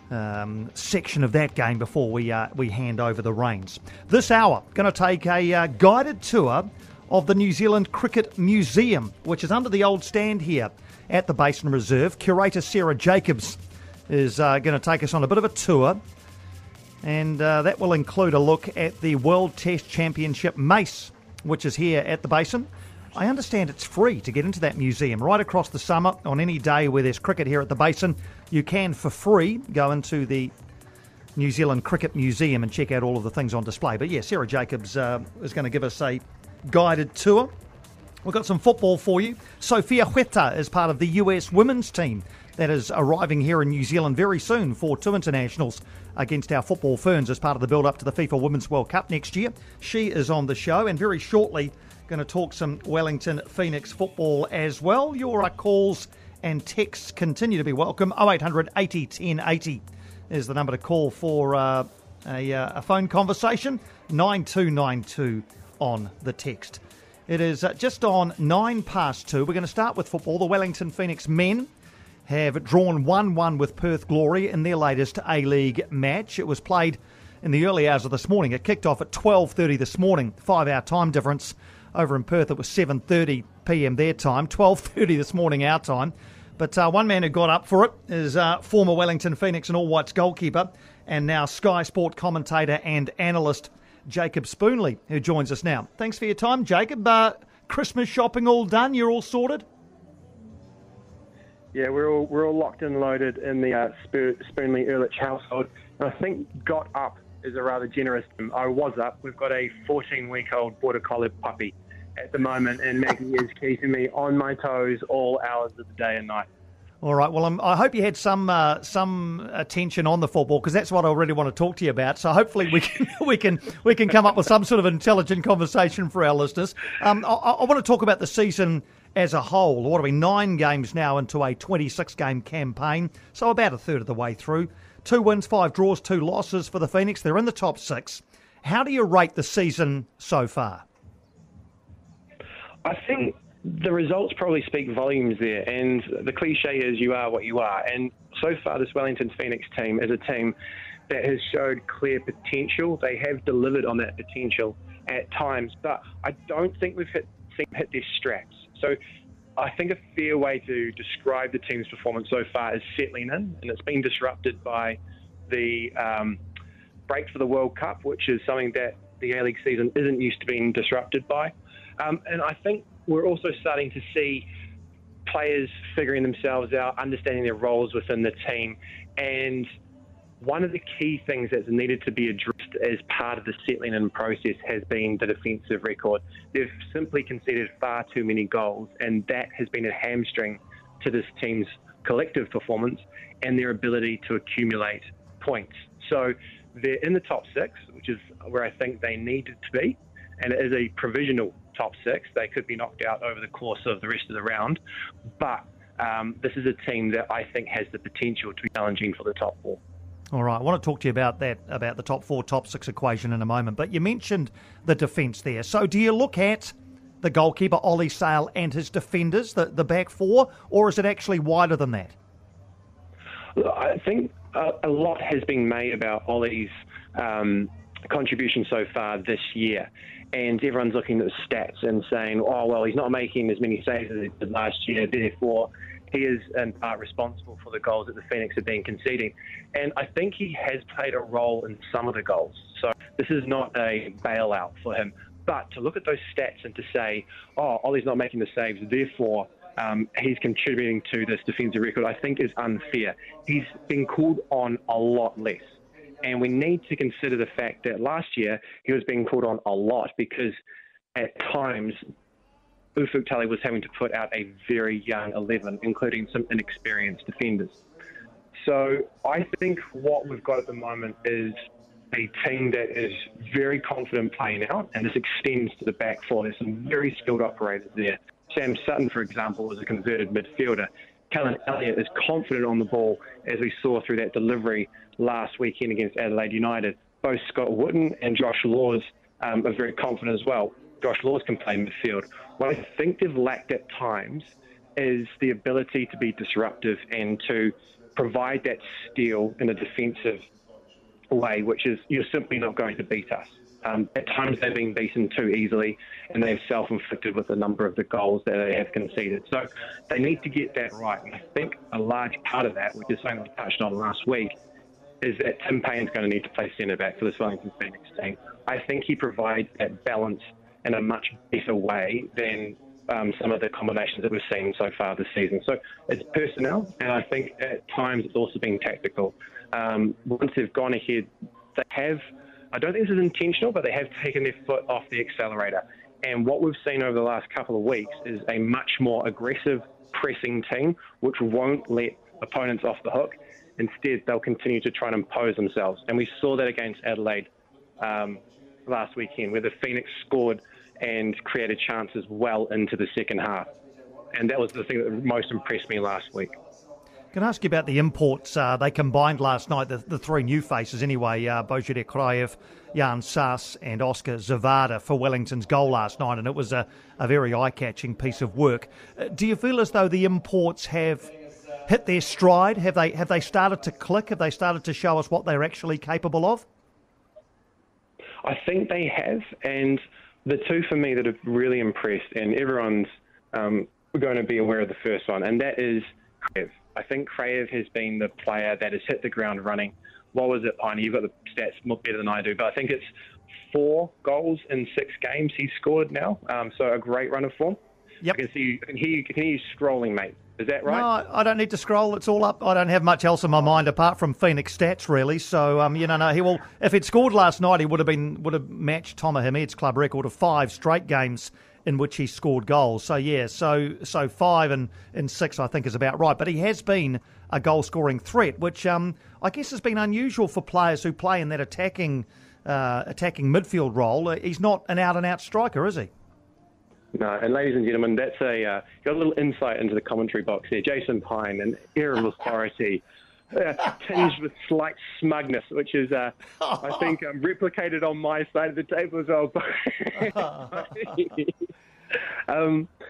section of that game before we hand over the reins. This hour, going to take a guided tour of the New Zealand Cricket Museum, which is under the old stand here at the Basin Reserve. Curator Sarah Jacobs is going to take us on a bit of a tour, and that will include a look at the World Test Championship Mace, which is here at the Basin. I understand it's free to get into that museum right across the summer. On any day where there's cricket here at the Basin, you can, for free, go into the New Zealand Cricket Museum and check out all of the things on display. But yeah, Sarah Jacobs is going to give us a guided tour. We've got some football for you. Sofia Huerta is part of the US women's team that is arriving here in New Zealand very soon for 2 internationals against our football ferns as part of the build-up to the FIFA Women's World Cup next year. She is on the show, and very shortly going to talk some Wellington Phoenix football as well. Your calls and texts continue to be welcome. 0800 80 10 80 is the number to call for a phone conversation. 9292 on the text. It is just on 2:09. We're going to start with football. The Wellington Phoenix men have drawn 1-1 with Perth Glory in their latest A-League match. It was played in the early hours of this morning. It kicked off at 12:30 this morning, 5-hour time difference. Over in Perth, it was 7:30 p.m. their time, 12:30 this morning our time. But one man who got up for it is former Wellington Phoenix and All Whites goalkeeper and now Sky Sport commentator and analyst Jacob Spoonley, who joins us now. Thanks for your time, Jacob. Christmas shopping all done? You're all sorted? Yeah, we're all locked and loaded in the Spoonley Ehrlich household. And I think got up is a rather generous term. I was up. We've got a 14-week-old Border Collie puppy at the moment, and Maggie is keeping me on my toes all hours of the day and night. All right. Well, I hope you had some attention on the football, because that's what I really want to talk to you about. So hopefully we can come up with some sort of intelligent conversation for our listeners. I want to talk about the season as a whole. What are we, 9 games now into a 26-game campaign, so about a third of the way through. 2 wins, 5 draws, 2 losses for the Phoenix. They're in the top 6. How do you rate the season so far? I think the results probably speak volumes there, and the cliche is you are what you are. And so far, this Wellington Phoenix team is a team that has showed clear potential. They have delivered on that potential at times, but I don't think we've seen them hit their straps. So I think a fair way to describe the team's performance so far is settling in, and it's been disrupted by the break for the World Cup, which is something that the A-League season isn't used to being disrupted by. And I think we're also starting to see players figuring themselves out, understanding their roles within the team. And one of the key things that's needed to be addressed as part of the settling in process has been the defensive record. They've simply conceded far too many goals, and that has been a hamstring to this team's collective performance and their ability to accumulate points. So they're in the top 6, which is where I think they needed to be, and it is a provisional top 6. They could be knocked out over the course of the rest of the round, but this is a team that I think has the potential to be challenging for the top 4. All right, I want to talk to you about that, about the top 4, top 6 equation in a moment, but you mentioned the defence there. So do you look at the goalkeeper, Ollie Sale, and his defenders, the back 4, or is it actually wider than that? I think a lot has been made about Ollie's contribution so far this year, and everyone's looking at the stats and saying, oh, well, he's not making as many saves as he did last year, therefore he is in part responsible for the goals that the Phoenix have been conceding. And I think he has played a role in some of the goals. So this is not a bailout for him. But to look at those stats and to say, oh, Ollie's not making the saves, therefore he's contributing to this defensive record, I think is unfair. He's been called on a lot less. And we need to consider the fact that last year he was being called on a lot because at times Ufuk Talay was having to put out a very young 11, including some inexperienced defenders. So I think what we've got at the moment is a team that is very confident playing out, and this extends to the back 4. There's some very skilled operators there. Sam Sutton, for example, is a converted midfielder. Callan Elliott is confident on the ball, as we saw through that delivery last weekend against Adelaide United. Both Scott Wootton and Josh Laws are very confident as well. Josh Laws can play midfield. What I think they've lacked at times is the ability to be disruptive and to provide that steel in a defensive way, which is you're simply not going to beat us. At times they've been beaten too easily, and they've self-inflicted with a number of the goals that they have conceded. So they need to get that right. And I think a large part of that, which is something we touched on last week, is that Tim Payne's going to need to play centre-back for this Wellington Phoenix team. I think he provides that balance in a much better way than some of the combinations that we've seen so far this season. So it's personnel, and I think at times it's also been tactical. Once they've gone ahead, they have, I don't think this is intentional, but they have taken their foot off the accelerator. And what we've seen over the last couple of weeks is a much more aggressive pressing team, which won't let opponents off the hook. Instead, they'll continue to try and impose themselves. And we saw that against Adelaide last weekend, where the Phoenix scored and created chances well into the second half. And that was the thing that most impressed me last week. Can I ask you about the imports? They combined last night, the 3 new faces anyway, Božidar Krajev, Jan Sas and Oscar Zavada for Wellington's goal last night, and it was a very eye-catching piece of work. Do you feel as though the imports have hit their stride? Have they started to click? Have they started to show us what they're actually capable of? I think they have, and the 2 for me that have really impressed, and everyone's going to be aware of the first one, and that is Krajev. I think Krajev has been the player that has hit the ground running. What was it, Piney? You've got the stats more better than I do, but I think it's 4 goals in 6 games he's scored now. So a great run of form. Yep. I can hear you scrolling, mate. Is that right? No, I don't need to scroll. It's all up. I don't have much else in my mind apart from Phoenix stats, really. So, no, he will. If he'd scored last night, he would have matched Tomer Hamed's club record of 5 straight games in which he scored goals. So, yeah, so 5 and 6, I think, is about right. But he has been a goal-scoring threat, which I guess has been unusual for players who play in that attacking midfield role. He's not an out-and-out striker, is he? No, and ladies and gentlemen, that's got a little insight into the commentary box here. Jason Pine, an air of authority, tinged with slight smugness, which is, I think, replicated on my side of the table as well.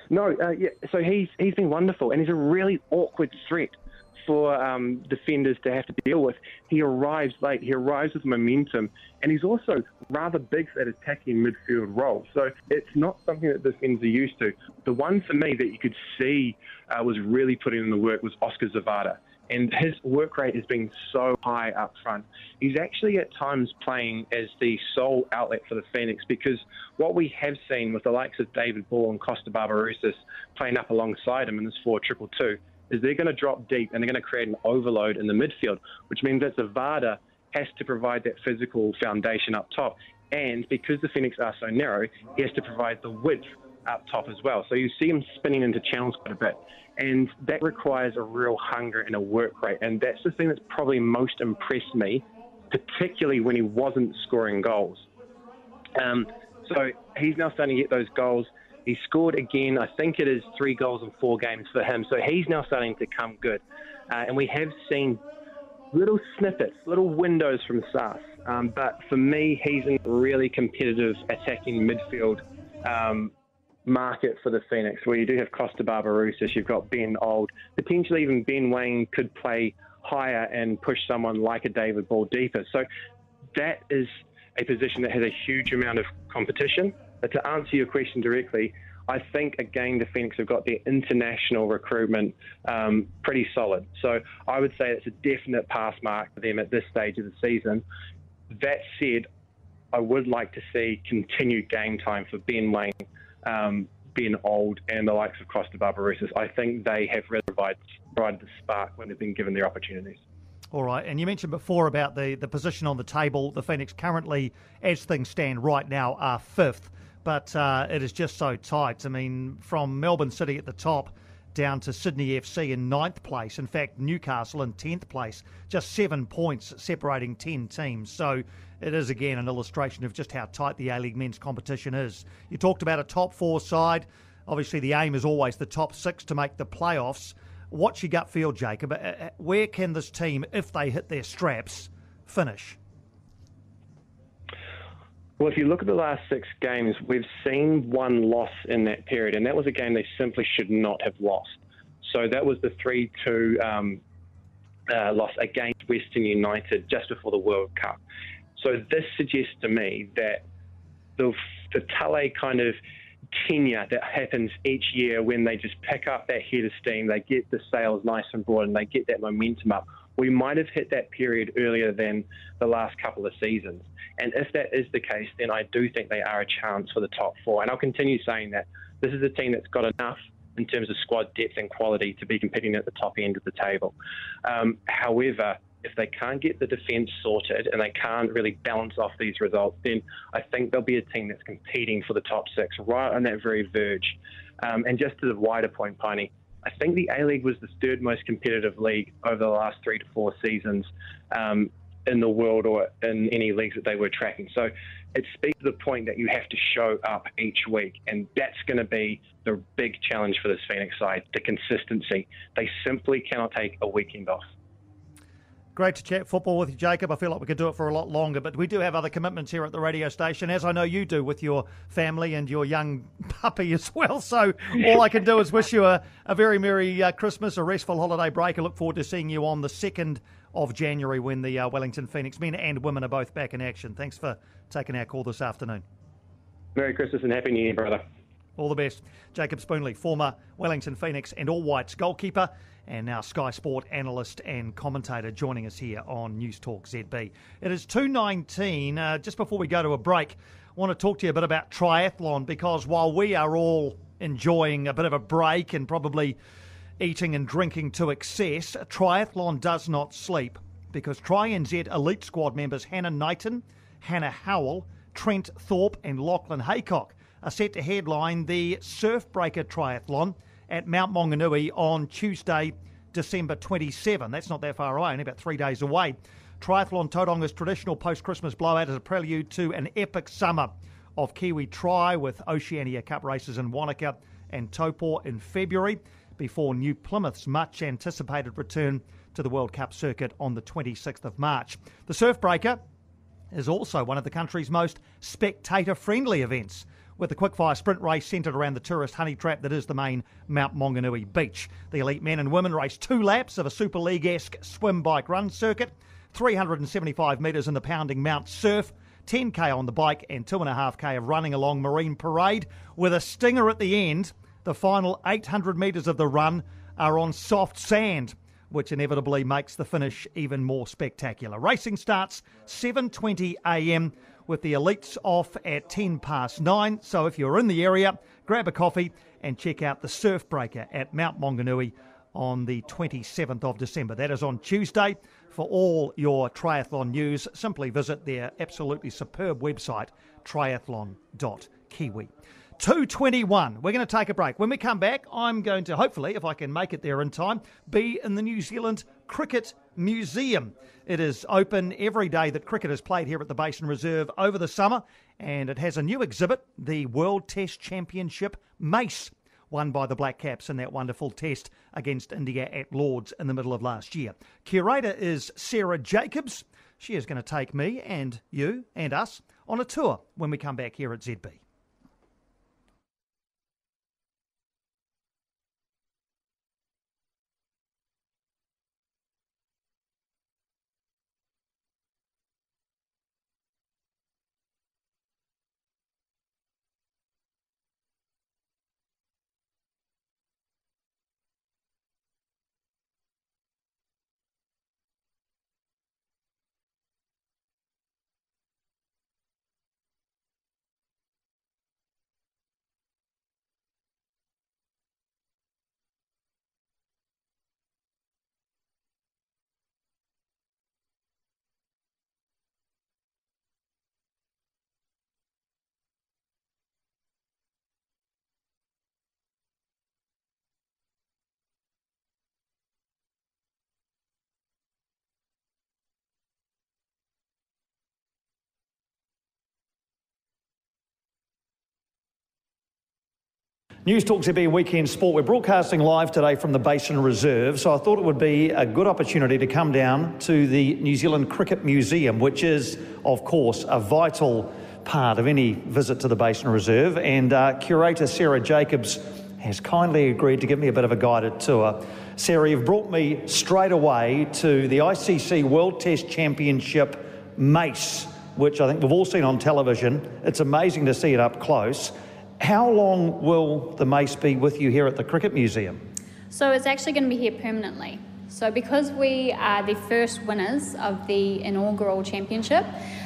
No, so he's been wonderful, and he's a really awkward threat for defenders to have to deal with. He arrives late, he arrives with momentum, and he's also rather big for that attacking midfield role. So it's not something that defenders are used to. The one for me that you could see was really putting in the work was Oscar Zavada. And his work rate has been so high up front. He's actually at times playing as the sole outlet for the Phoenix, because what we have seen with the likes of David Ball and Costa Barbarouses playing up alongside him in this 4-2-2 is they're going to drop deep and they're going to create an overload in the midfield, which means that Zavada has to provide that physical foundation up top. And because the Phoenix are so narrow, he has to provide the width up top as well. So you see him spinning into channels quite a bit. And that requires a real hunger and a work rate. And that's the thing that's probably most impressed me, particularly when he wasn't scoring goals. So he's now starting to get those goals. He scored again, I think it is 3 goals in 4 games for him. So he's now starting to come good. And we have seen little snippets, little windows from Sass. But for me, he's in a really competitive attacking midfield market for the Phoenix, where you do have Costa Barbarouses, you've got Ben Old, potentially even Ben Wayne could play higher and push someone like a David Ball deeper. So that is a position that has a huge amount of competition. But to answer your question directly, I think, again, the Phoenix have got their international recruitment pretty solid. So I would say it's a definite pass mark for them at this stage of the season. That said, I would like to see continued game time for Ben Wayne, Ben Old, and the likes of Costa Barbarouses. I think they have really provided the spark when they've been given their opportunities. All right, and you mentioned before about the position on the table. The Phoenix currently, as things stand right now, are 5th, but it is just so tight. I mean, from Melbourne City at the top down to Sydney FC in 9th place. In fact, Newcastle in 10th place, just 7 points separating 10 teams. So it is, again, an illustration of just how tight the A-League men's competition is. You talked about a top 4 side. Obviously, the aim is always the top 6 to make the playoffs. What's your gut feel, Jacob? Where can this team, if they hit their straps, finish? Well, if you look at the last 6 games, we've seen 1 loss in that period, and that was a game they simply should not have lost. So that was the 3-2 loss against Western United just before the World Cup. So this suggests to me that the Talay kind of tenure that happens each year, when they just pick up that head of steam, they get the sails nice and broad and they get that momentum up, we might have hit that period earlier than the last couple of seasons. And if that is the case, then I do think they are a chance for the top 4. And I'll continue saying that this is a team that's got enough in terms of squad depth and quality to be competing at the top end of the table. However, if they can't get the defence sorted and they can't really balance off these results, then I think there'll be a team that's competing for the top 6, right on that very verge. And just to the wider point, Piney, I think the A-League was the 3rd most competitive league over the last 3 to 4 seasons in the world or in any leagues that they were tracking. So it speaks to the point that you have to show up each week, and that's going to be the big challenge for this Phoenix side, the consistency. They simply cannot take a weekend off. Great to chat football with you, Jacob. I feel like we could do it for a lot longer, but we do have other commitments here at the radio station, as I know you do with your family and your young puppy as well. So all I can do is wish you a very Merry Christmas, a restful holiday break. I look forward to seeing you on the 2nd of January when the Wellington Phoenix men and women are both back in action. Thanks for taking our call this afternoon. Merry Christmas and Happy New Year, brother. All the best. Jacob Spoonley, former Wellington Phoenix and All Whites goalkeeper, and now Sky Sport analyst and commentator, joining us here on News Talk ZB. It is 2:19. Just before we go to a break, I want to talk to you a bit about triathlon, because while we are all enjoying a bit of a break and probably eating and drinking to excess, triathlon does not sleep, because Tri-NZ Elite Squad members Hannah Knighton, Hannah Howell, Trent Thorpe and Lachlan Haycock are set to headline the Surfbreaker Triathlon at Mount Maunganui on Tuesday, December 27. That's not that far away, only about 3 days away. Triathlon Tauranga's traditional post-Christmas blowout is a prelude to an epic summer of Kiwi Tri, with Oceania Cup races in Wanaka and Taupo in February, before New Plymouth's much-anticipated return to the World Cup circuit on the 26th of March. The Surfbreaker is also one of the country's most spectator-friendly events, with the quickfire sprint race centred around the tourist honey trap that is the main Mount Maunganui beach. The elite men and women race 2 laps of a Super League-esque swim bike run circuit, 375 metres in the pounding Mount Surf, 10k on the bike and 2.5k of running along Marine Parade, with a stinger at the end. The final 800 metres of the run are on soft sand, which inevitably makes the finish even more spectacular. Racing starts 7:20 a.m. with the elites off at 9:10. So if you're in the area, grab a coffee and check out the Surf Breaker at Mount Maunganui on the 27th of December. That is on Tuesday. For all your triathlon news, simply visit their absolutely superb website, triathlon.kiwi. 2:21. We're going to take a break. When we come back, I'm going to, hopefully, if I can make it there in time, be in the New Zealand Cricket Museum. It is open every day that cricket is played here at the Basin Reserve over the summer, and it has a new exhibit, the World Test Championship Mace, won by the Black Caps in that wonderful test against India at Lord's in the middle of last year. Curator is Sarah Jacobs. She is going to take me and you and us on a tour when we come back here at ZB. News Talk ZB Weekend Sport. We're broadcasting live today from the Basin Reserve, so I thought it would be a good opportunity to come down to the New Zealand Cricket Museum, which is, of course, a vital part of any visit to the Basin Reserve. And curator Sarah Jacobs has kindly agreed to give me a bit of a guided tour. Sarah, you've brought me straight away to the ICC World Test Championship Mace, which I think we've all seen on television. It's amazing to see it up close. How long will the mace be with you here at the Cricket Museum? So it's actually going to be here permanently. So because we are the first winners of the inaugural championship,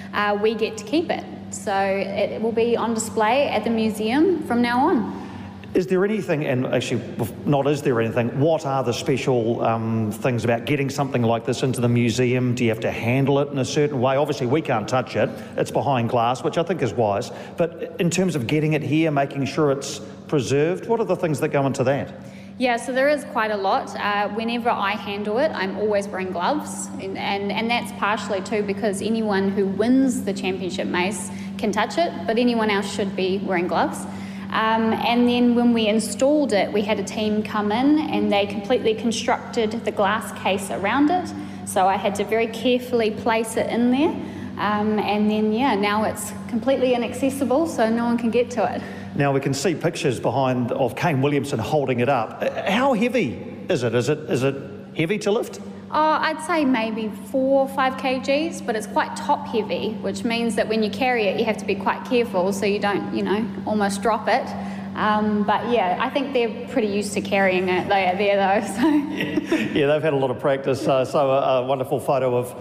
we get to keep it. So it will be on display at the museum from now on. Is there anything, and actually not is there anything, what are the special things about getting something like this into the museum? Do you have to handle it in a certain way? Obviously we can't touch it, it's behind glass, which I think is wise, but in terms of getting it here, making sure it's preserved, what are the things that go into that? Yeah, so there is quite a lot. Whenever I handle it, I'm always wearing gloves, and that's partially too because anyone who wins the championship mace can touch it, but anyone else should be wearing gloves. And then when we installed it, we had a team come in and they completely constructed the glass case around it. So I had to very carefully place it in there. And then, yeah, now it's completely inaccessible, so no one can get to it. Now we can see pictures behind of Kane Williamson holding it up. How heavy is it? Is it heavy to lift? Oh, I'd say maybe 4 or 5 kgs, but it's quite top heavy, which means that when you carry it, you have to be quite careful so you don't, almost drop it. But yeah, I think they're pretty used to carrying it. They are there though. So. Yeah, they've had a lot of practice. So a wonderful photo of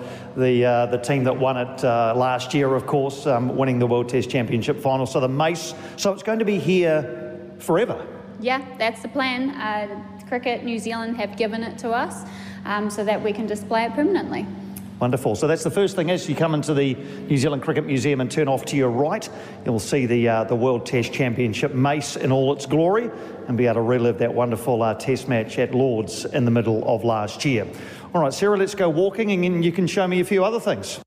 the team that won it last year, of course, winning the World Test Championship final. So the mace, so it's going to be here forever. Yeah, that's the plan. Cricket New Zealand have given it to us. So that we can display it permanently. Wonderful. So that's the first thing. As you come into the New Zealand Cricket Museum and turn off to your right, you'll see the World Test Championship mace in all its glory and be able to relive that wonderful Test match at Lord's in the middle of last year. All right, Sarah, let's go walking and you can show me a few other things.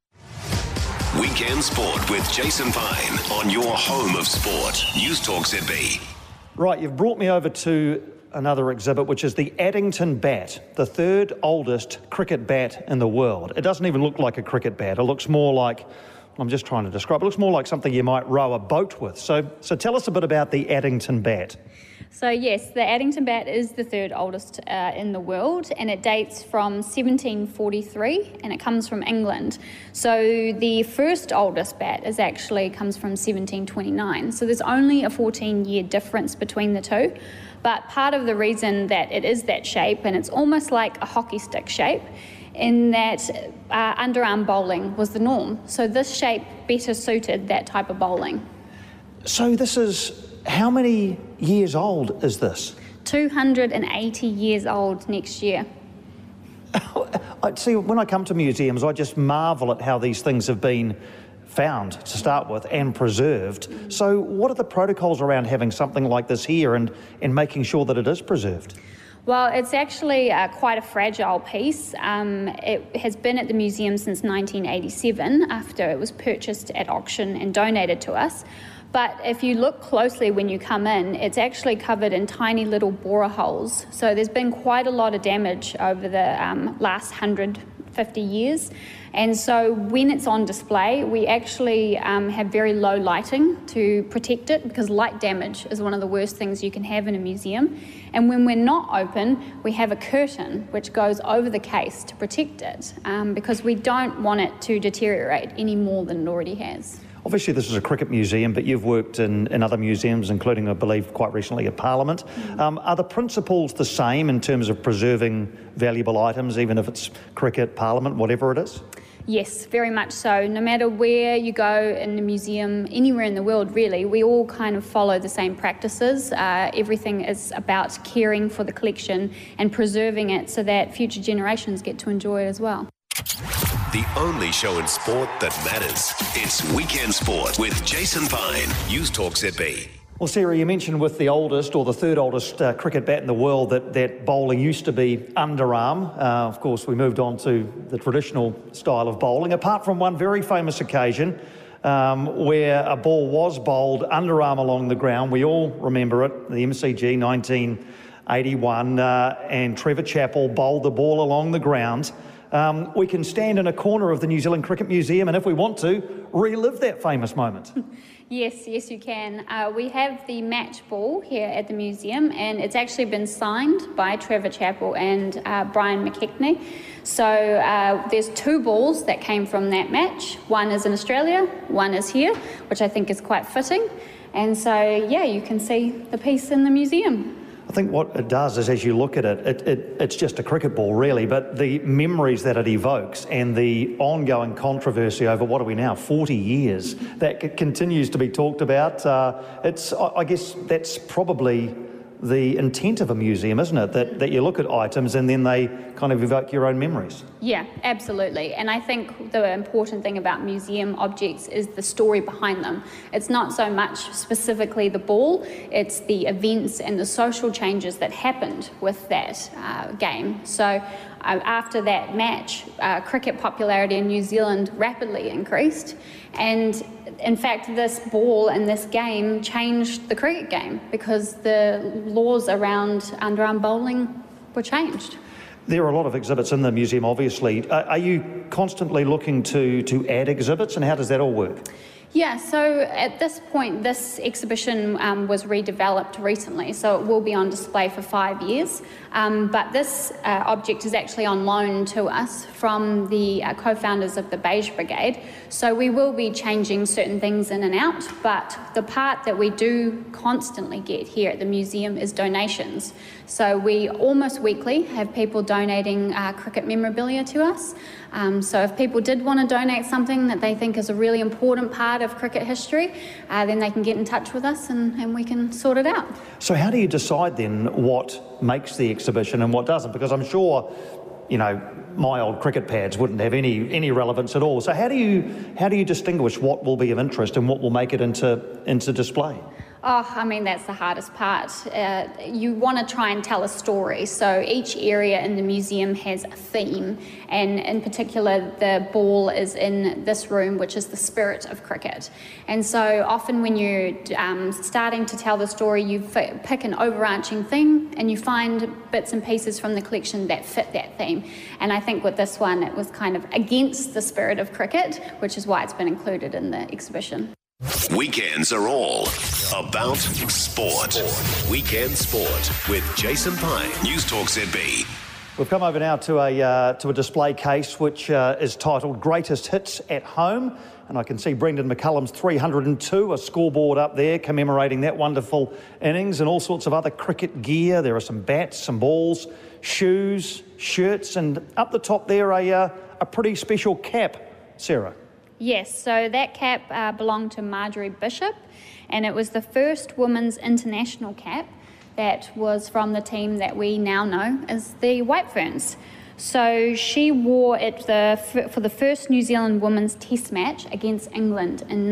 Weekend Sport with Jason Pine on your home of sport. News Talk ZB. Right, you've brought me over to another exhibit, which is the Addington bat, the third oldest cricket bat in the world. It doesn't even look like a cricket bat. It looks more like I'm just trying to describe. It looks more like something you might row a boat with. So tell us a bit about the Addington bat. So yes, the Addington bat is the third oldest in the world, and it dates from 1743, and it comes from England. So the first oldest bat comes from 1729. So there's only a 14-year difference between the two. But part of the reason that it is that shape, and it's almost like a hockey stick shape, in that underarm bowling was the norm. So this shape better suited that type of bowling. So this is, how many years old is this? 280 years old next year. See, when I come to museums, I just marvel at how these things have been found to start with and preserved. So what are the protocols around having something like this here and making sure that it is preserved? Well, it's actually quite a fragile piece. It has been at the museum since 1987 after it was purchased at auction and donated to us. But if you look closely when you come in, it's actually covered in tiny little borer holes. So there's been quite a lot of damage over the last 150 years. And so when it's on display, we actually have very low lighting to protect it, because light damage is one of the worst things you can have in a museum. And when we're not open, we have a curtain which goes over the case to protect it, because we don't want it to deteriorate any more than it already has. Obviously, this is a cricket museum, but you've worked in other museums, including, I believe, quite recently at Parliament. Are the principles the same in terms of preserving valuable items, even if it's cricket, Parliament, whatever it is? Yes, very much so. No matter where you go in the museum, anywhere in the world really, we all kind of follow the same practices. Everything is about caring for the collection and preserving it so that future generations get to enjoy it as well. The only show in sport that matters. It's Weekend Sport with Jason Pine, News Talk ZB. Well, Sarah, you mentioned with the oldest or the third oldest cricket bat in the world that bowling used to be underarm. Of course, we moved on to the traditional style of bowling, apart from one very famous occasion where a ball was bowled underarm along the ground. We all remember it, the MCG 1981, and Trevor Chappell bowled the ball along the ground. We can stand in a corner of the New Zealand Cricket Museum and, if we want to, relive that famous moment. Yes, you can. We have the match ball here at the museum, and it's actually been signed by Trevor Chappell and Brian McKechnie. So there's two balls that came from that match. One is in Australia, one is here, which I think is quite fitting. And so, yeah, you can see the piece in the museum. I think what it does is, as you look at it, it's just a cricket ball really, but the memories that it evokes and the ongoing controversy over, what are we now, 40 years, that continues to be talked about. I guess that's probably the intent of a museum, isn't it? That you look at items and then they kind of evoke your own memories. Yeah, absolutely. And I think the important thing about museum objects is the story behind them. It's not so much specifically the ball, it's the events and the social changes that happened with that game. So after that match, cricket popularity in New Zealand rapidly increased, and in fact this ball and this game changed the cricket game because the laws around underarm bowling were changed. There are a lot of exhibits in the museum, obviously. Are you constantly looking to add exhibits, and how does that all work? Yeah, so at this point, this exhibition was redeveloped recently, so it will be on display for 5 years. But this object is actually on loan to us from the co-founders of the Beige Brigade. So we will be changing certain things in and out, but the part that we do constantly get here at the museum is donations. So we almost weekly have people donating cricket memorabilia to us. So if people did want to donate something that they think is a really important part of cricket history, then they can get in touch with us and we can sort it out. So how do you decide then what makes the exhibition and what doesn't? Because I'm sure, you know, my old cricket pads wouldn't have any relevance at all. So how do you distinguish what will be of interest and what will make it into display? Oh, I mean, that's the hardest part. You want to try and tell a story. So each area in the museum has a theme. And in particular, the ball is in this room, which is the spirit of cricket. And so often when you're starting to tell the story, you pick an overarching theme and you find bits and pieces from the collection that fit that theme. And I think with this one, it was kind of against the spirit of cricket, which is why it's been included in the exhibition. Weekends are all about sport. Weekend Sport with Jason Pine, News Talk ZB. We've come over now to a display case which is titled Greatest Hits at Home. And I can see Brendan McCullum's 302, a scoreboard up there commemorating that wonderful innings, and all sorts of other cricket gear. There are some bats, some balls, shoes, shirts, and up the top there a pretty special cap, Sarah. Yes, so that cap belonged to Marjorie Bishop, and it was the first women's international cap that was from the team that we now know as the White Ferns. So she wore it for the first New Zealand women's test match against England in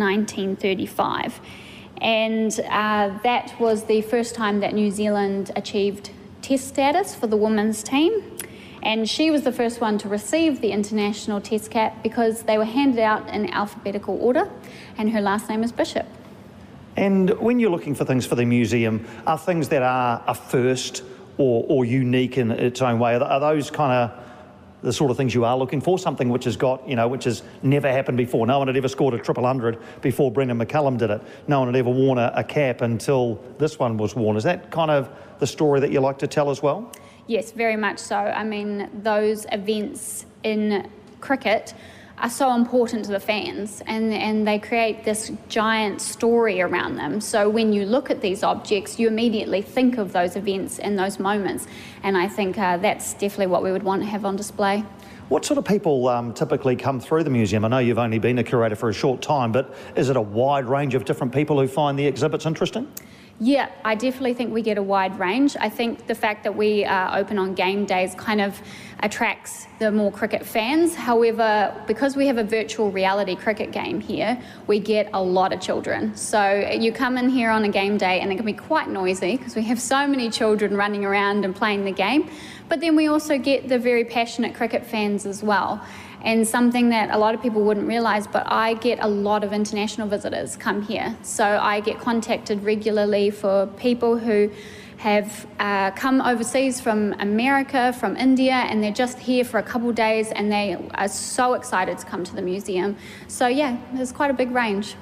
1935. And that was the first time that New Zealand achieved test status for the women's team. And she was the first one to receive the international test cap because they were handed out in alphabetical order, and her last name is Bishop. And when you're looking for things for the museum, are things that are a first or unique in its own way, are those kind of the sort of things you are looking for? Something which has got, which has never happened before. No one had ever scored a 100 before Brendan McCullum did it. No one had ever worn a cap until this one was worn. Is that kind of the story that you like to tell as well? Yes, very much so. I mean, those events in cricket are so important to the fans, and they create this giant story around them. So when you look at these objects, you immediately think of those events and those moments, and I think that's definitely what we would want to have on display. What sort of people typically come through the museum? I know you've only been a curator for a short time, but is it a wide range of different people who find the exhibits interesting? Yeah, I definitely think we get a wide range. I think the fact that we are open on game days kind of attracts the more cricket fans. However, because we have a virtual reality cricket game here, we get a lot of children. So you come in here on a game day and it can be quite noisy because we have so many children running around and playing the game. But then we also get the very passionate cricket fans as well. And something that a lot of people wouldn't realise, but I get a lot of international visitors come here. So I get contacted regularly for people who have come overseas from America, from India, and they're just here for a couple of days and they are so excited to come to the museum. So yeah, there's quite a big range.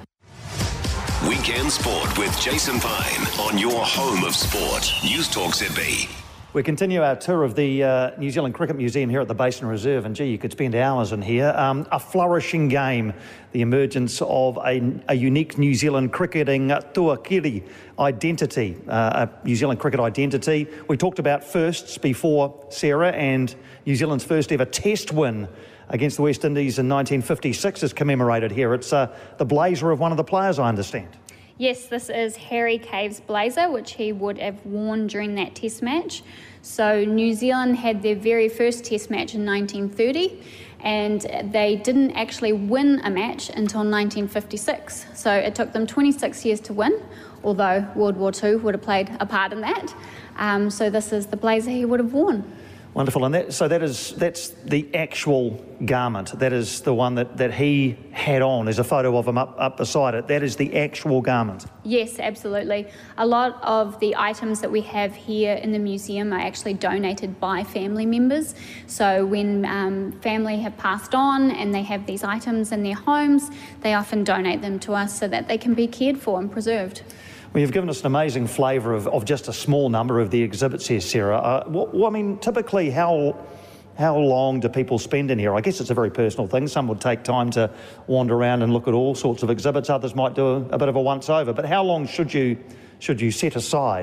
Weekend Sport with Jason Pine on your home of sport. News Talk ZB. We continue our tour of the New Zealand Cricket Museum here at the Basin Reserve, and gee, you could spend hours in here. A flourishing game, the emergence of a unique New Zealand cricketing tuakiri identity, a New Zealand cricket identity. We talked about firsts before, Sarah, and New Zealand's first ever test win against the West Indies in 1956 is commemorated here. It's the blazer of one of the players, I understand. Yes, this is Harry Cave's blazer, which he would have worn during that test match. So New Zealand had their very first test match in 1930, and they didn't actually win a match until 1956. So it took them 26 years to win, although World War II would have played a part in that. So this is the blazer he would have worn. Wonderful, and that's the actual garment. That is the one that he had on. There's a photo of him up beside it. That is the actual garment. Yes, absolutely. A lot of the items that we have here in the museum are actually donated by family members. So when family have passed on and they have these items in their homes, they often donate them to us so that they can be cared for and preserved. Well, you've given us an amazing flavour of just a small number of the exhibits here, Sarah. I mean, typically, how long do people spend in here? I guess it's a very personal thing. Some would take time to wander around and look at all sorts of exhibits. Others might do a bit of a once-over. But how long should you set aside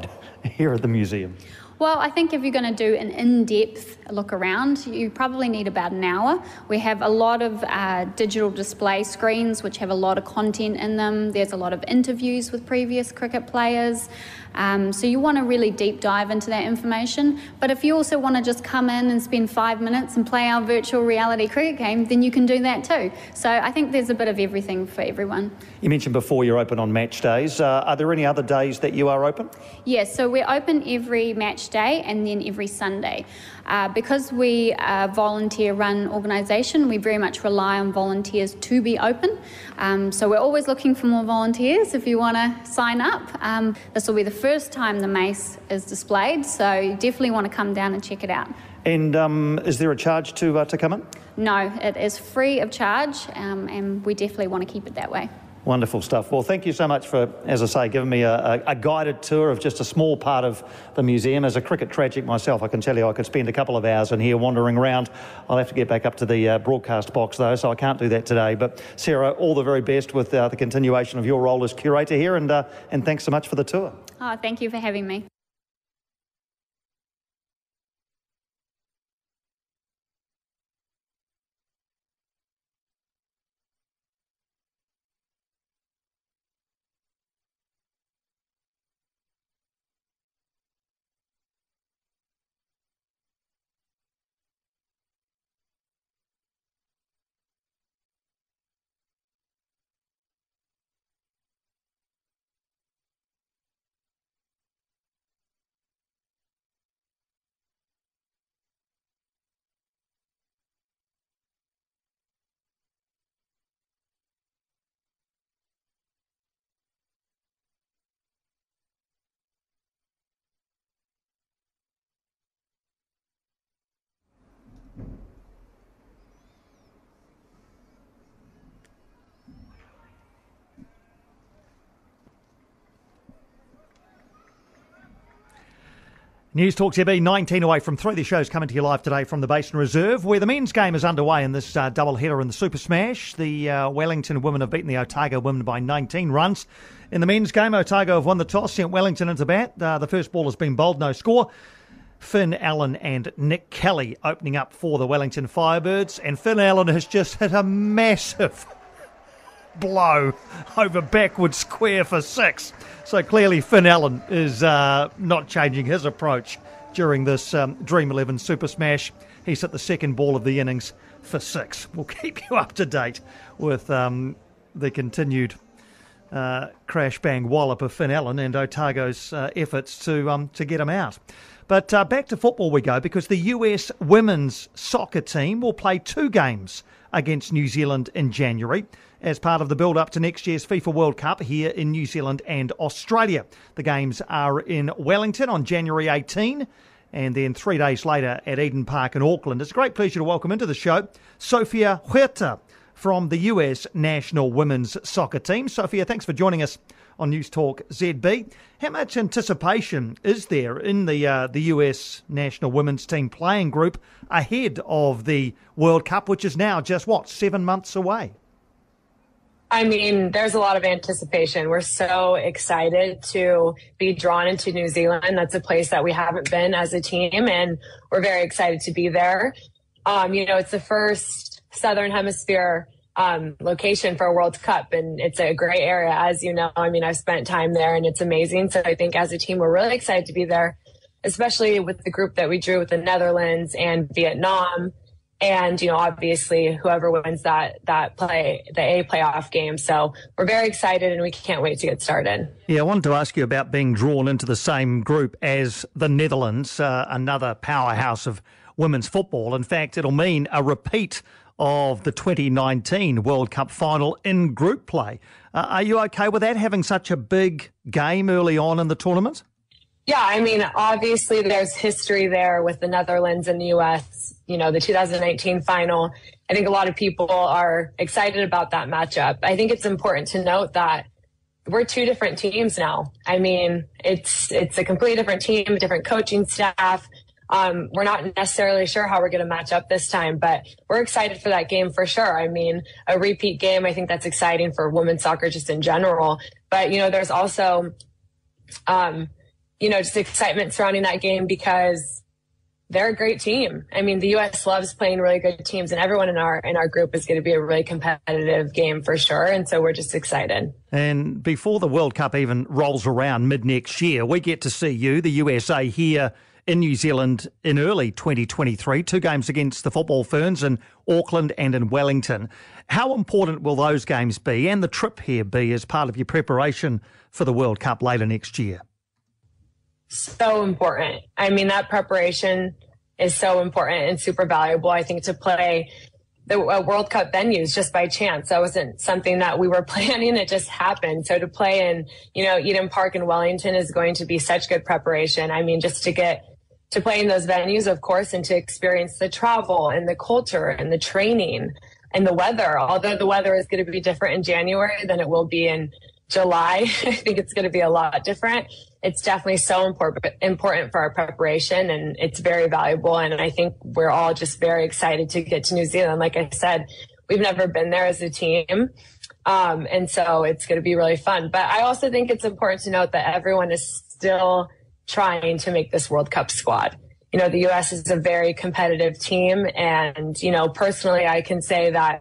here at the museum? Well, I think if you're going to do an in-depth look around, you probably need about an hour. We have a lot of digital display screens which have a lot of content in them. There's a lot of interviews with previous cricket players. So you want to really deep dive into that information. But if you also want to just come in and spend 5 minutes and play our virtual reality cricket game, then you can do that too. So I think there's a bit of everything for everyone. You mentioned before you're open on match days. Are there any other days that you are open? Yes, so we're open every match day and then every Sunday. Because we are a volunteer-run organisation, we very much rely on volunteers to be open. So we're always looking for more volunteers if you want to sign up. This will be the first time the mace is displayed, so you definitely want to come down and check it out. And is there a charge to come in? No, it is free of charge, and we definitely want to keep it that way. Wonderful stuff. Well, thank you so much for, as I say, giving me a guided tour of just a small part of the museum. As a cricket tragic myself, I can tell you I could spend a couple of hours in here wandering around. I'll have to get back up to the broadcast box, though, so I can't do that today. But, Sarah, all the very best with the continuation of your role as curator here, and thanks so much for the tour. Oh, thank you for having me. News Talk TV, 19 away from 3. The show's coming to you live today from the Basin Reserve, where the men's game is underway in this double-header in the Super Smash. The Wellington women have beaten the Otago women by 19 runs. In the men's game, Otago have won the toss, sent Wellington into bat. The first ball has been bowled, no score. Finn Allen and Nick Kelly opening up for the Wellington Firebirds. And Finn Allen has just hit a massive blow over backward square for 6. So clearly Finn Allen is not changing his approach during this Dream 11 Super Smash. He's hit the second ball of the innings for 6. We'll keep you up to date with the continued crash bang wallop of Finn Allen and Otago's efforts to get him out. But back to football we go, because the US women's soccer team will play 2 games against New Zealand in January as part of the build-up to next year's FIFA World Cup here in New Zealand and Australia. The games are in Wellington on January 18 and then 3 days later at Eden Park in Auckland. It's a great pleasure to welcome into the show Sofia Huerta from the US national women's soccer team. Sofia, thanks for joining us on News Talk ZB. How much anticipation is there in the US national women's team playing group ahead of the World Cup, which is now just, 7 months away? I mean, there's a lot of anticipation. We're so excited to be drawn into New Zealand. That's a place that we haven't been as a team, and we're very excited to be there. It's the first Southern Hemisphere location for a World Cup, and it's a great area, as you know. I mean, I've spent time there, and it's amazing. So I think as a team, we're really excited to be there, especially with the group that we drew with the Netherlands and Vietnam. And, obviously whoever wins the A playoff game. So we're very excited and we can't wait to get started. Yeah, I wanted to ask you about being drawn into the same group as the Netherlands, another powerhouse of women's football. In fact, it'll mean a repeat of the 2019 World Cup final in group play. Are you okay with that, having such a big game early on in the tournament? Yeah, I mean, obviously there's history there with the Netherlands and the U.S., the 2019 final. I think a lot of people are excited about that matchup. I think it's important to note that we're 2 different teams now. I mean, it's a completely different team, different coaching staff. We're not necessarily sure how we're going to match up this time, but we're excited for that game for sure. I mean, a repeat game, I think that's exciting for women's soccer just in general. But, there's also just excitement surrounding that game because they're a great team. I mean, the U.S. loves playing really good teams, and everyone in our group is going to be a really competitive game for sure. And so we're just excited. And before the World Cup even rolls around mid-next year, we get to see you, the USA, here in New Zealand in early 2023, 2 games against the Football Ferns in Auckland and in Wellington. How important will those games be and the trip here be as part of your preparation for the World Cup later next year? So important. I mean, that preparation is so important and super valuable. I think to play the World Cup venues just by chance, that wasn't something that we were planning. It just happened. So to play in, Eden Park in Wellington is going to be such good preparation. I mean, just to get to play in those venues, of course, and to experience the travel and the culture and the training and the weather. Although the weather is going to be different in January than it will be in July, I think it's going to be a lot different. It's definitely so important for our preparation, and it's very valuable. And I think we're all just very excited to get to New Zealand. Like I said, we've never been there as a team. And so it's going to be really fun. But I also think it's important to note that everyone is still trying to make this World Cup squad. The U.S. is a very competitive team. And, personally, I can say that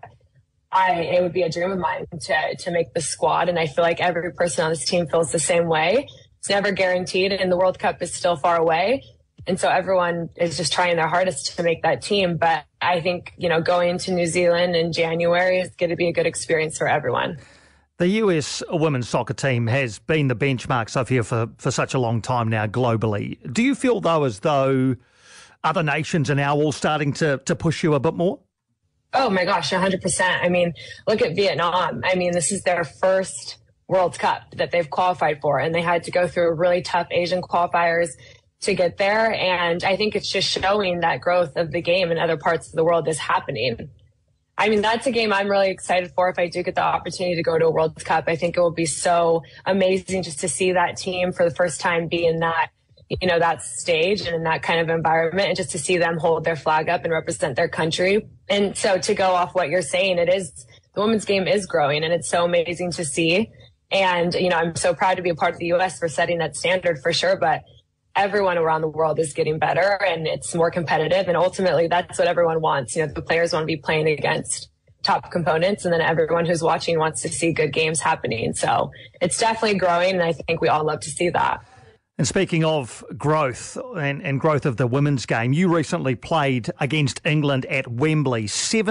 it would be a dream of mine to make the squad. And I feel like every person on this team feels the same way. It's never guaranteed, and the World Cup is still far away. And so everyone is just trying their hardest to make that team. But I think, going to New Zealand in January is going to be a good experience for everyone. The US women's soccer team has been the benchmark, Sofia, for such a long time now globally. Do you feel, though, as though other nations are now all starting to push you a bit more? Oh, my gosh, 100%. I mean, look at Vietnam. I mean, this is their first World Cup that they've qualified for, and they had to go through really tough Asian qualifiers to get there. And I think it's just showing that growth of the game in other parts of the world is happening. I mean, that's a game I'm really excited for if I do get the opportunity to go to a World Cup. I think it will be so amazing just to see that team for the first time be in that, that stage and in that kind of environment, and just to see them hold their flag up and represent their country. And so to go off what you're saying, the women's game is growing, and it's so amazing to see. And, I'm so proud to be a part of the U.S. for setting that standard for sure. But everyone around the world is getting better, and it's more competitive. And ultimately, that's what everyone wants. The players want to be playing against top components, and then everyone who's watching wants to see good games happening. So it's definitely growing, and I think we all love to see that. And speaking of growth and growth of the women's game, you recently played against England at Wembley.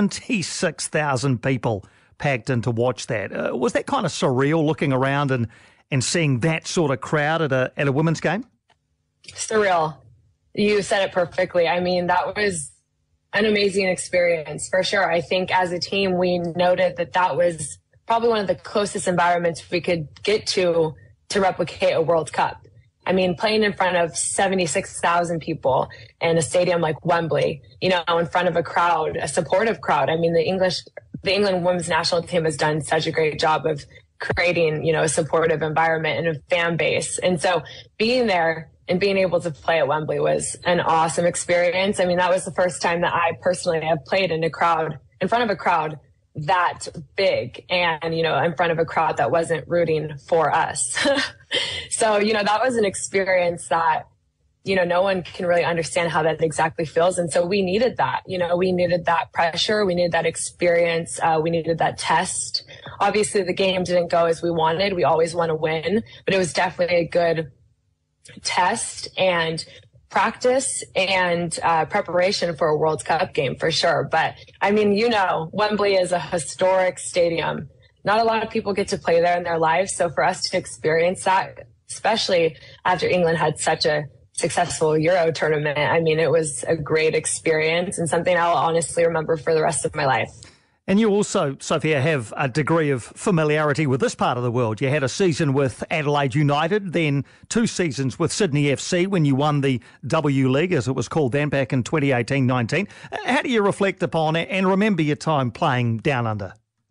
76,000 people packed in to watch that. Was that kind of surreal looking around and seeing that sort of crowd at a women's game? Surreal. You said it perfectly. I mean, that was an amazing experience for sure. I think as a team, we noted that was probably one of the closest environments we could get to replicate a World Cup. I mean, playing in front of 76,000 people in a stadium like Wembley, in front of a crowd, a supportive crowd. I mean, the England women's national team has done such a great job of creating, a supportive environment and a fan base. And so being there and being able to play at Wembley was an awesome experience. I mean, that was the first time that I personally have played in front of a crowd that big, and, in front of a crowd that wasn't rooting for us. So, that was an experience that, no one can really understand how that exactly feels. And so we needed that, we needed that pressure. We needed that experience. We needed that test. Obviously, the game didn't go as we wanted. We always want to win, but it was definitely a good test and practice and preparation for a World Cup game for sure. But I mean, Wembley is a historic stadium. Not a lot of people get to play there in their lives. So for us to experience that, especially after England had such a successful Euro tournament, I mean, it was a great experience and something I'll honestly remember for the rest of my life. And you also, Sofia, have a degree of familiarity with this part of the world. You had a season with Adelaide United, then 2 seasons with Sydney FC when you won the W League, as it was called then, back in 2018-19. How do you reflect upon it and remember your time playing down under?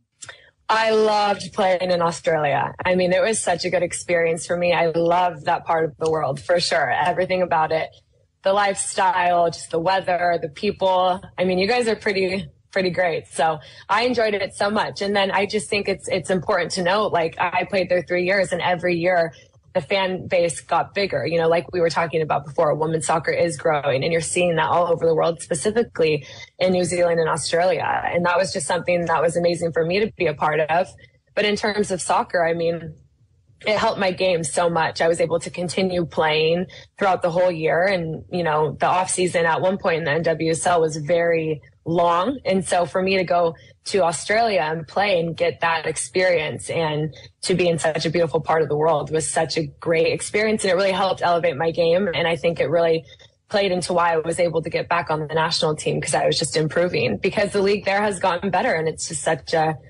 I loved playing in Australia. I mean, it was such a good experience for me. I love that part of the world, for sure. Everything about it, the lifestyle, just the weather, the people. I mean, you guys are pretty great. So I enjoyed it so much. And then I just think it's important to note, like, I played there 3 years, and every year the fan base got bigger. You know, like we were talking about before, women's soccer is growing, and you're seeing that all over the world, specifically in New Zealand and Australia. And that was just something that was amazing for me to be a part of. But in terms of soccer, I mean, it helped my game so much. I was able to continue playing throughout the whole year. And, you know, the off season at one point in the NWSL was very long. And so for me to go to Australia and play and get that experience and to be in such a beautiful part of the world was such a great experience. And it really helped elevate my game. And I think it really played into why I was able to get back on the national team, because I was just improving, because the league there has gotten better, and it's just such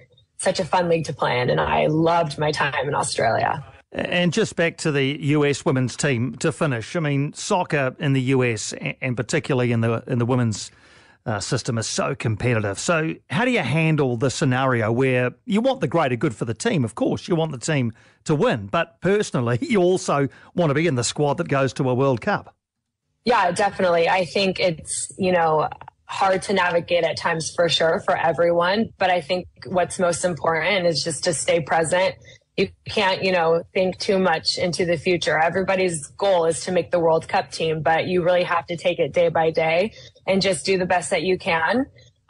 a fun league to play in. And I loved my time in Australia. And just back to the US women's team to finish. I mean, soccer in the US, and particularly in the women's system, is so competitive. So how do you handle the scenario where you want the greater good for the team? Of course, you want the team to win, but personally, you also want to be in the squad that goes to a World Cup. Yeah, definitely. I think it's, you know, hard to navigate at times for sure for everyone. But I think what's most important is just to stay present. You can't, you know, think too much into the future. Everybody's goal is to make the World Cup team, but you really have to take it day by day and just do the best that you can.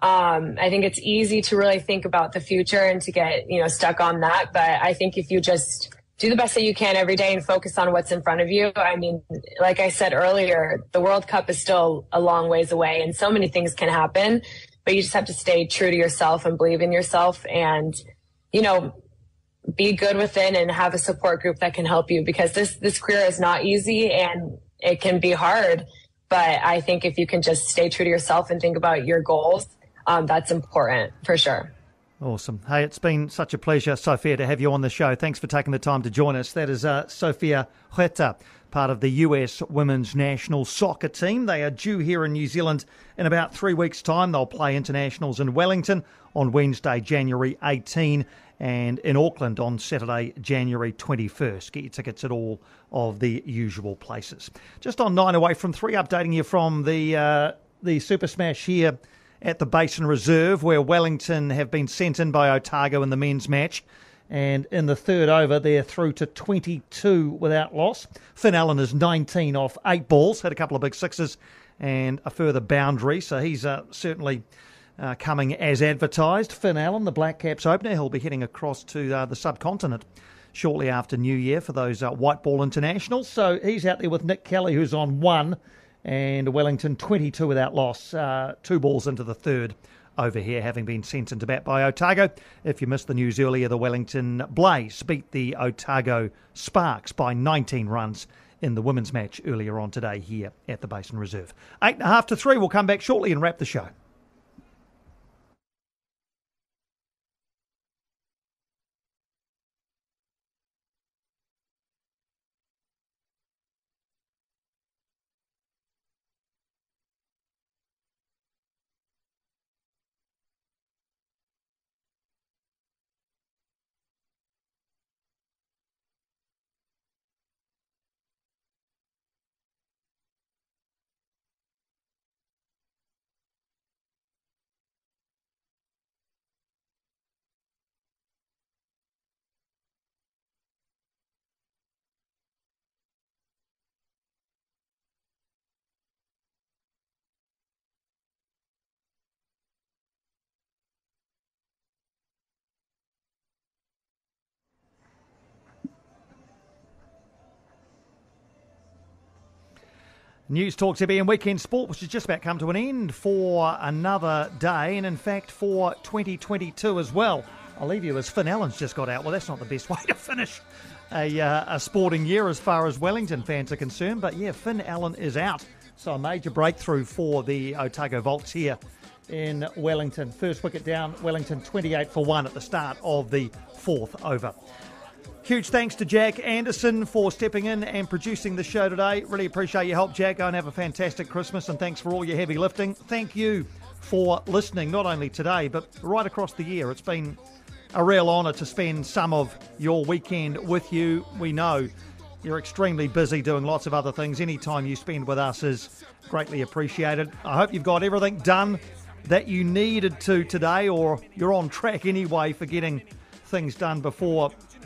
I think it's easy to really think about the future and to get, you know, stuck on that. But I think if you just do the best that you can every day and focus on what's in front of you. I mean, like I said earlier, the World Cup is still a long ways away, and so many things can happen, but you just have to stay true to yourself and believe in yourself and, you know, be good within and have a support group that can help you, because this career is not easy and it can be hard. But I think if you can just stay true to yourself and think about your goals, that's important for sure. Awesome. Hey, it's been such a pleasure, Sofia, to have you on the show. Thanks for taking the time to join us. That is Sofia Huerta, part of the US women's national soccer team. They are due here in New Zealand in about 3 weeks' time. They'll play internationals in Wellington on Wednesday, January 18, and in Auckland on Saturday, January 21st. Get your tickets at all of the usual places. Just on 9 away from 3, updating you from the Super Smash here at the Basin Reserve, where Wellington have been sent in by Otago in the men's match. And in the third over, they're through to 22 without loss. Finn Allen is 19 off 8 balls, had a couple of big sixes and a further boundary. So he's certainly coming as advertised. Finn Allen, the Black Caps opener, he'll be heading across to the subcontinent shortly after New Year for those white ball internationals. So he's out there with Nick Kelly, who's on 1. And Wellington 22 without loss, 2 balls into the third over here, having been sent into bat by Otago. If you missed the news earlier, the Wellington Blaze beat the Otago Sparks by 19 runs in the women's match earlier on today here at the Basin Reserve. 2:30 to 3, we'll come back shortly and wrap the show. News Talk ZB and Weekend Sport, which has just about come to an end for another day, and in fact for 2022 as well. I'll leave you as Finn Allen's just got out. Well, that's not the best way to finish a sporting year as far as Wellington fans are concerned, but yeah, Finn Allen is out. So a major breakthrough for the Otago Volts here in Wellington. First wicket down, Wellington 28 for 1 at the start of the 4th over. Huge thanks to Jack Anderson for stepping in and producing the show today. Really appreciate your help, Jack. Go and have a fantastic Christmas, and thanks for all your heavy lifting. Thank you for listening, not only today, but right across the year. It's been a real honour to spend some of your weekend with you. We know you're extremely busy doing lots of other things. Any time you spend with us is greatly appreciated. I hope you've got everything done that you needed to today, or you're on track anyway for getting things done before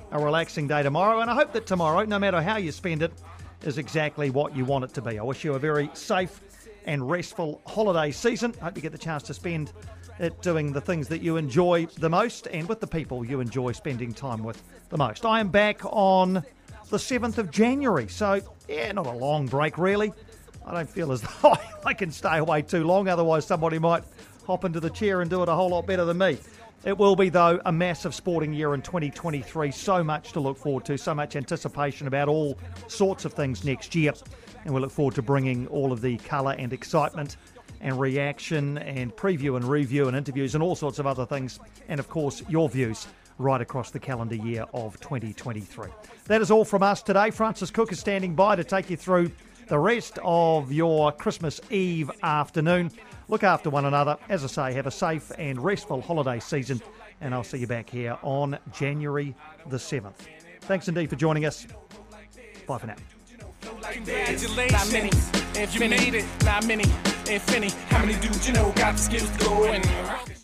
a relaxing day tomorrow, and I hope that tomorrow, no matter how you spend it, is exactly what you want it to be. I wish you a very safe and restful holiday season. Hope you get the chance to spend it doing the things that you enjoy the most and with the people you enjoy spending time with the most. I am back on the 7th of January, so yeah, not a long break really. I don't feel as though I can stay away too long, otherwise somebody might hop into the chair and do it a whole lot better than me. It will be, though, a massive sporting year in 2023. So much to look forward to, so much anticipation about all sorts of things next year. And we look forward to bringing all of the colour and excitement and reaction and preview and review and interviews and all sorts of other things. And, of course, your views right across the calendar year of 2023. That is all from us today. Francis Cook is standing by to take you through the rest of your Christmas Eve afternoon. Look after one another. As I say, have a safe and restful holiday season, and I'll see you back here on January the 7th. Thanks indeed for joining us. Bye for now. Congratulations, not many, if you made it, not many, if any. How many dudes you know got the skills to go and